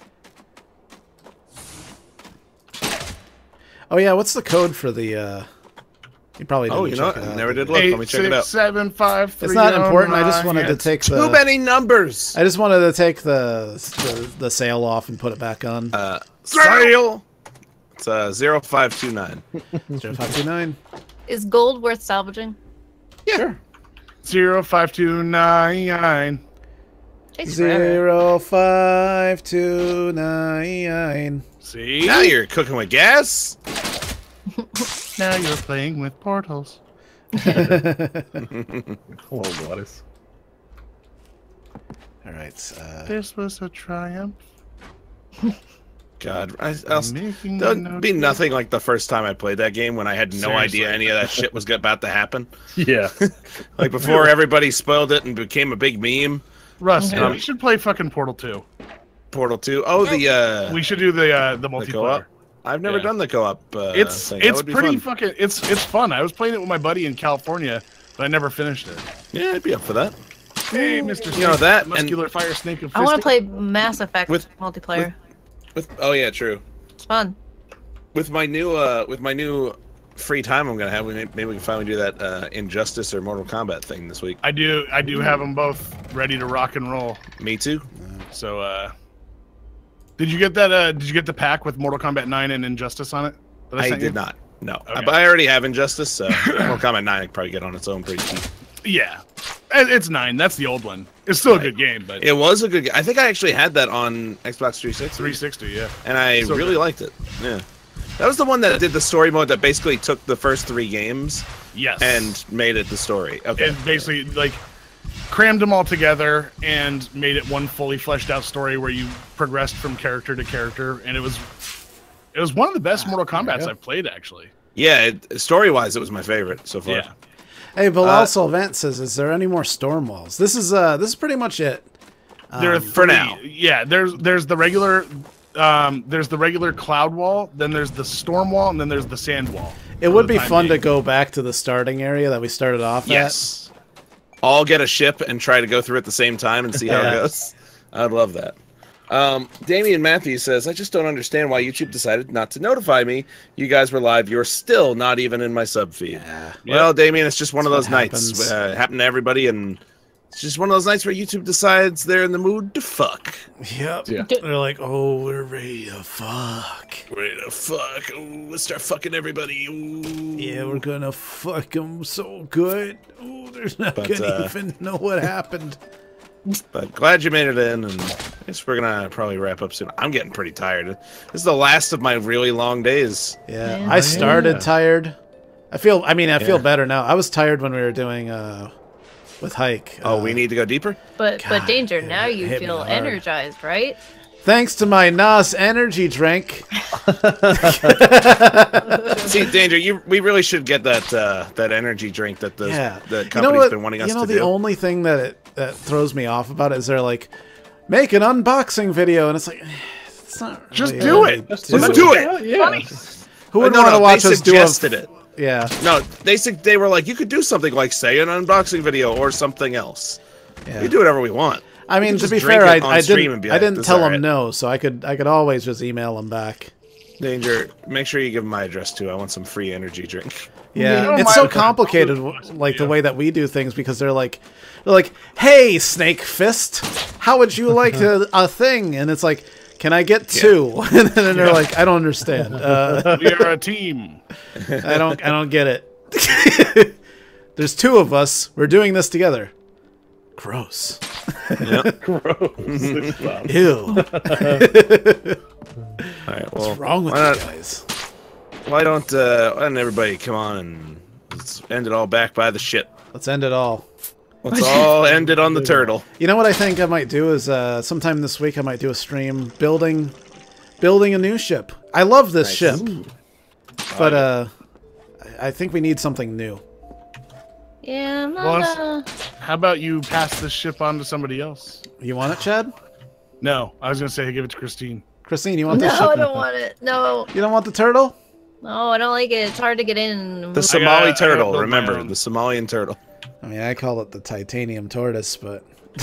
Oh yeah. What's the code for the? Uh, you probably didn't oh, you know check what? it out. Never did you? look. Let Eight, me check it six, out. seven, five, three, It's not oh, important. I just nine. wanted to It's take Too the. many numbers. I just wanted to take the, the the sail off and put it back on. Uh, sail. It's uh zero five two nine. zero five two nine. is gold worth salvaging? Sure. Zero five two nine. Takes forever. Zero five two nine. See? Now you're cooking with gas. Now you're playing with portals. Hello, Gladys. All right. Uh, This was a triumph. God, I, I'll, Making that'd no be difference. nothing like the first time I played that game when I had no Seriously. idea any of that shit was about to happen. Yeah. Like before everybody spoiled it and became a big meme. Russ, Okay. we should play fucking Portal two. Portal two. Oh, the uh, We should do the uh, the the multiplayer. co-op. I've never Yeah. done the co-op. Uh, It's thing. That it's would be pretty fun. fucking it's it's fun. I was playing it with my buddy in California, but I never finished it. Yeah, I'd be up for that. Hey, Mister You know, Snake, that and- muscular fire snake of I want to fisting. play Mass Effect With- multiplayer. With oh yeah, true. It's fun. With my new uh, with my new free time I'm gonna have, we may, maybe we can finally do that uh, Injustice or Mortal Kombat thing this week. I do I do have them both ready to rock and roll. Me too. So uh did you get that uh did you get the pack with Mortal Kombat nine and Injustice on it? That I sent did you? not. No, Okay. but I already have Injustice, so Mortal Kombat nine I can probably get on its own pretty cheap. Yeah. It- It's nine. That's the old one. It's still a good game, but It was a good game. I think I actually had that on Xbox three sixty. three sixty, yeah. And I So really good. liked it. Yeah. That was the one that did the story mode that basically took the first three games Yes. and made it the story. Okay. And basically, like, crammed them all together and made it one fully fleshed out story where you progressed from character to character, and it was it was one of the best Mortal Kombats I've played, actually. Yeah, it, story-wise, it was my favorite so far. Yeah. Hey, but Uh, also Vent says, is there any more storm walls? This is uh, this is pretty much it. There are Um, three. now. Yeah, there's there's the regular um, there's the regular cloud wall, then there's the storm wall, and then there's the sand wall. It for would the be time fun to being. go back to the starting area that we started off Yes. All get a ship and try to go through at the same time and see how Yeah. it goes. I'd love that. Um, Damian Matthews says, I just don't understand why YouTube decided not to notify me. You guys were live. You're still not even in my sub feed. Yeah. Well, Damian, it's just one of That's those what nights. happens. Uh, it happened to everybody, and it's just one of those nights where YouTube decides they're in the mood to fuck. at. Yep. Yeah. They're like, oh, we're ready to fuck. Ready to fuck. Ooh, let's start fucking everybody. Ooh. Yeah, we're gonna fuck them so good. Oh, there's not But, gonna uh, even know what happened. But glad you made it in, and I guess we're gonna probably wrap up soon. I'm getting pretty tired. This is the last of my really long days. Yeah, Yeah. I started Yeah. tired. I feel. I mean, I feel Yeah. better now. I was tired when we were doing uh, with hike. Oh, uh, we need to go deeper? But God, but danger. it Now you hit me feel hard. energized, right? Thanks to my N A S energy drink. See, Danger, you we really should get that uh, that energy drink that the Yeah, the you know company's what? been wanting us You know, to the do. only thing that it, that throws me off about it is they're like, make an unboxing video, and it's like, it's not. Just really do what it. I Let's do it. Yeah. Who Uh, would no, want to no, watch they us do a? suggested it. Yeah, No, they said they were like, you could do something like say an unboxing video or something else. yeah. We can do whatever we want. I We mean, can to just be drink fair, I, it on I stream didn't. and be I like, didn't "This is tell all them right." no, so I could. I could always just email them back. Danger, make sure you give them my address too. I want some free energy drink. Yeah, don't it's mind so if I- complicated, like the way that we do things, because they're like, they're like, "Hey, Snake Fist, how would you like a, a thing?" And it's like, "Can I get two?" And then they're like, "I don't understand. Uh, We are a team. I don't, I don't get it." There's two of us. We're doing this together. Gross. Gross. Stop. Ew. All right, well, What's wrong with why you not- guys? Why don't uh, why don't everybody come on and let's end it all back by the shit. Let's end it all. Let's all end it on the turtle. You know what I think I might do is uh, sometime this week I might do a stream building, building a new ship. I love this ship, but uh, I I think we need something new. Yeah, I'm Well, not. it's- Uh, How about you pass this ship on to somebody else? You want it, Chad? No, I was gonna say give it to Christine. Christine, you want no, this ship? I don't want it. No, You don't want the turtle? no, I don't like it. It's hard to get in. The I Somali gotta- I gotta turtle, build my remember own. the Somalian turtle. I mean, I call it the titanium tortoise, but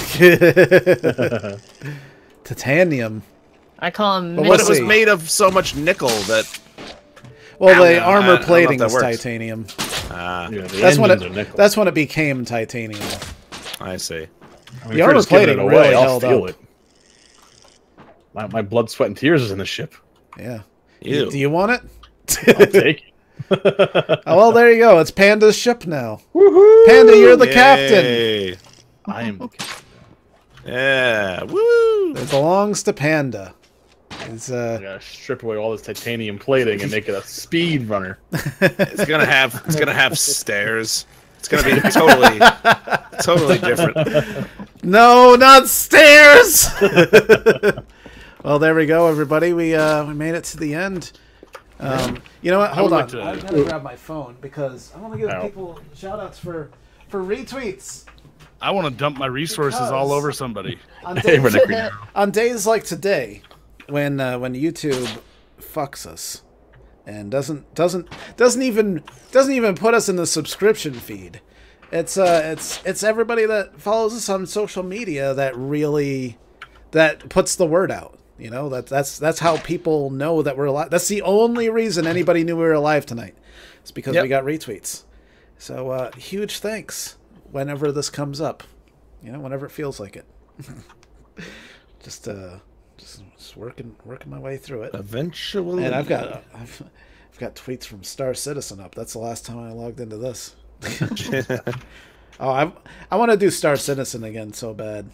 titanium. I call him. But But Let's it was see. made of so much nickel that Well, I the don't know. I- I armor don't know if plating that is works. titanium. ah, Yeah, the That's when engines it. are nickel. That's when it became titanium. I see. I mean, the if you're armor just giving plating it really I'll held feel up. it. My, my blood, sweat, and tears is in the ship. Yeah. Ew. Do you want it? I'll take it. Oh, well, there you go. It's Panda's ship now. Panda, you're the captain. Yay. I am the captain. Yeah. Woo. It belongs to Panda. It's uh. I gotta strip away all this titanium plating and make it a speed runner. It's gonna have it's gonna have stairs. It's gonna be totally totally different. No, not stairs. Well, there we go, everybody. We uh we made it to the end. Um, you know what? Hold would on. like to- I gotta grab my phone because I want to give Ow. people shout outs for for retweets I want to dump my resources Because- all over somebody. on Hey, days, Renee. on days like today, when uh, when YouTube fucks us and doesn't doesn't doesn't even doesn't even put us in the subscription feed. It's uh it's it's everybody that follows us on social media that really that puts the word out. You know, that that's that's how people know that we're alive. That's the only reason anybody knew we were alive tonight. It's because Yep. we got retweets. So uh, huge thanks whenever this comes up. You know, whenever it feels like it. just uh, just, just working working my way through it. Eventually. And I've got I've, I've got tweets from Star Citizen up. That's the last time I logged into this. Oh, I I want to do Star Citizen again so bad.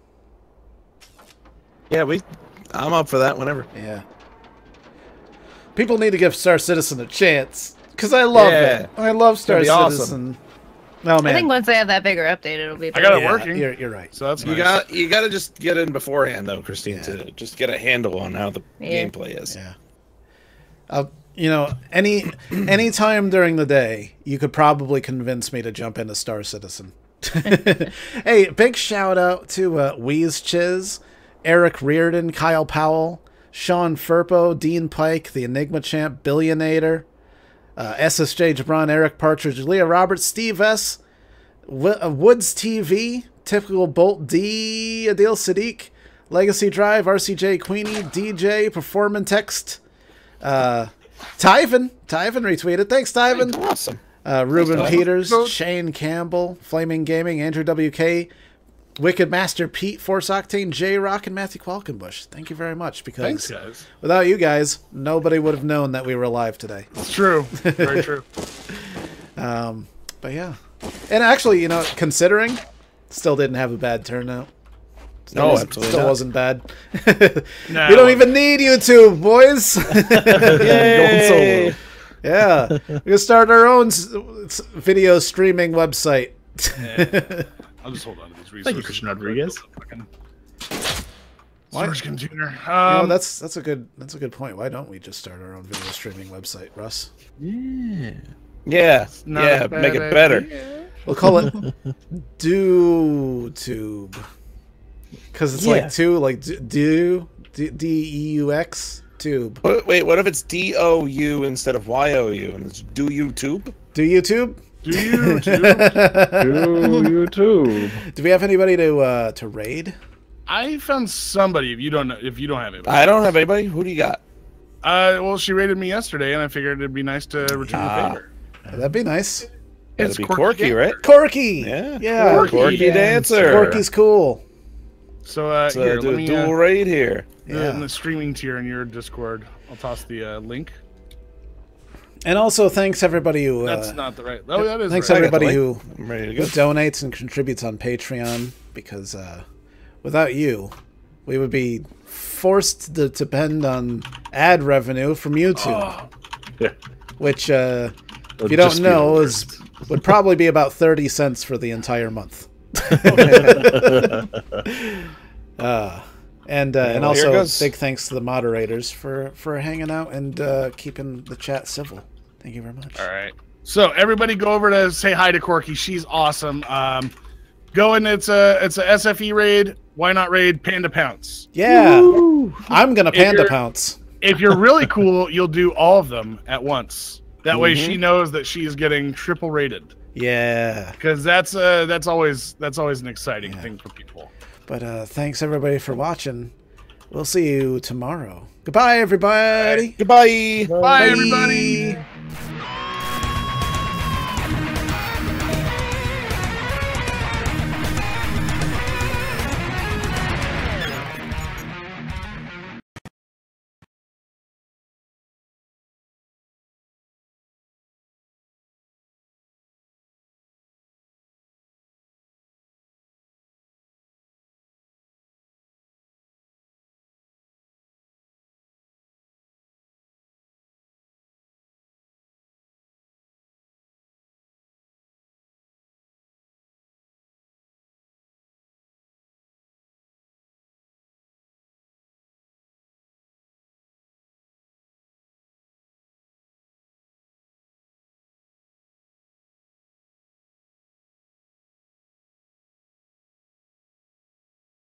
Yeah, we. I'm up for that whenever. Yeah. People need to give Star Citizen a chance because I love Yeah. it. I love Star It's gonna be Citizen. Oh man, I think once they have that bigger update, it'll be. I got it yeah, working. You're, you're right. So that's You nice. got you got to just get in beforehand though, Christine, Yeah. to just get a handle on how the Yeah. gameplay is. Yeah. Uh, you know, any any time during the day, you could probably convince me to jump into Star Citizen. Hey, big shout out to uh, Wheeze Chiz, Eric Reardon, Kyle Powell, Sean Furpo, Dean Pike, the Enigma Champ, Billionator, uh, S S J Jabron, Eric Partridge, Leah Roberts, Steve S, w- uh, Woods T V, Typical Bolt D, Adil Sadiq, Legacy Drive, R C J Queenie, D J, Performance Text, uh, Tyven, Tyven retweeted. Thanks, Tyven. Awesome. Uh, Ruben Thanks, Tyven. Peters, Shane Campbell, Flaming Gaming, Andrew W K, Wicked Master Pete, Force Octane, J Rock, and Matthew Qualkenbush. Thank you very much, because Thanks, guys. without you guys, nobody would have known that we were live today. It's true. Very true. Um, but yeah. And actually, you know, considering, still didn't have a bad turnout. Still No, wasn't- absolutely Still not. wasn't bad. No. We don't even need YouTube, boys. Yay! Going solo. Yeah. We can start our own s- s- video streaming website. Yeah. I'll just hold on to these resources. Thank you, Christian Rodriguez. Fucking Why- Storage container. You know, Um, that's that's a good that's a good point. Why don't we just start our own video streaming website, Russ? Yeah. Yeah, not yeah, a bad make it better. idea. We'll call it DuTube, because it's Yeah. like two, like do D E U X tube. Wait, wait, what if it's D O U instead of Y O U and it's Do YouTube? Do YouTube? Do you? Do? Do YouTube. Do we have anybody to uh, to raid? I found somebody. If you don't know, if you don't have it, I don't have anybody. Who do you got? uh, well, she rated me yesterday, and I figured it'd be nice to return Ah. the favor. That'd be nice. That'd be Corky, right? Corky. Yeah. Yeah. Corky. Corky Dancer. Corky's cool. So uh, So here, do let a me dual uh, raid here. the, Yeah. in the streaming tier in your Discord. I'll toss the uh, link. And also, thanks everybody who. Uh, That's not the right. Oh, that is thanks right. everybody I got the who, I'm ready to who go. donates and contributes on Patreon, because uh, without you, we would be forced to depend on ad revenue from YouTube, Yeah. which, uh, if Or you don't just know, feel is would probably be about thirty cents for the entire month. uh, and uh, and well, here also, goes. big thanks to the moderators for for hanging out and uh, keeping the chat civil. Thank you very much. All right. So everybody, go over to say hi to Corky. She's awesome. Um, go and it's a it's a S F E raid. Why not raid Panda Pounce? Yeah, I'm gonna If panda you're- pounce. If you're really cool, you'll do all of them at once. That way, Mhm. she knows that she is getting triple rated. Yeah. Because that's uh that's always that's always an exciting Yeah. thing for people. But uh, thanks everybody for watching. We'll see you tomorrow. Goodbye, everybody. Goodbye. Bye, everybody.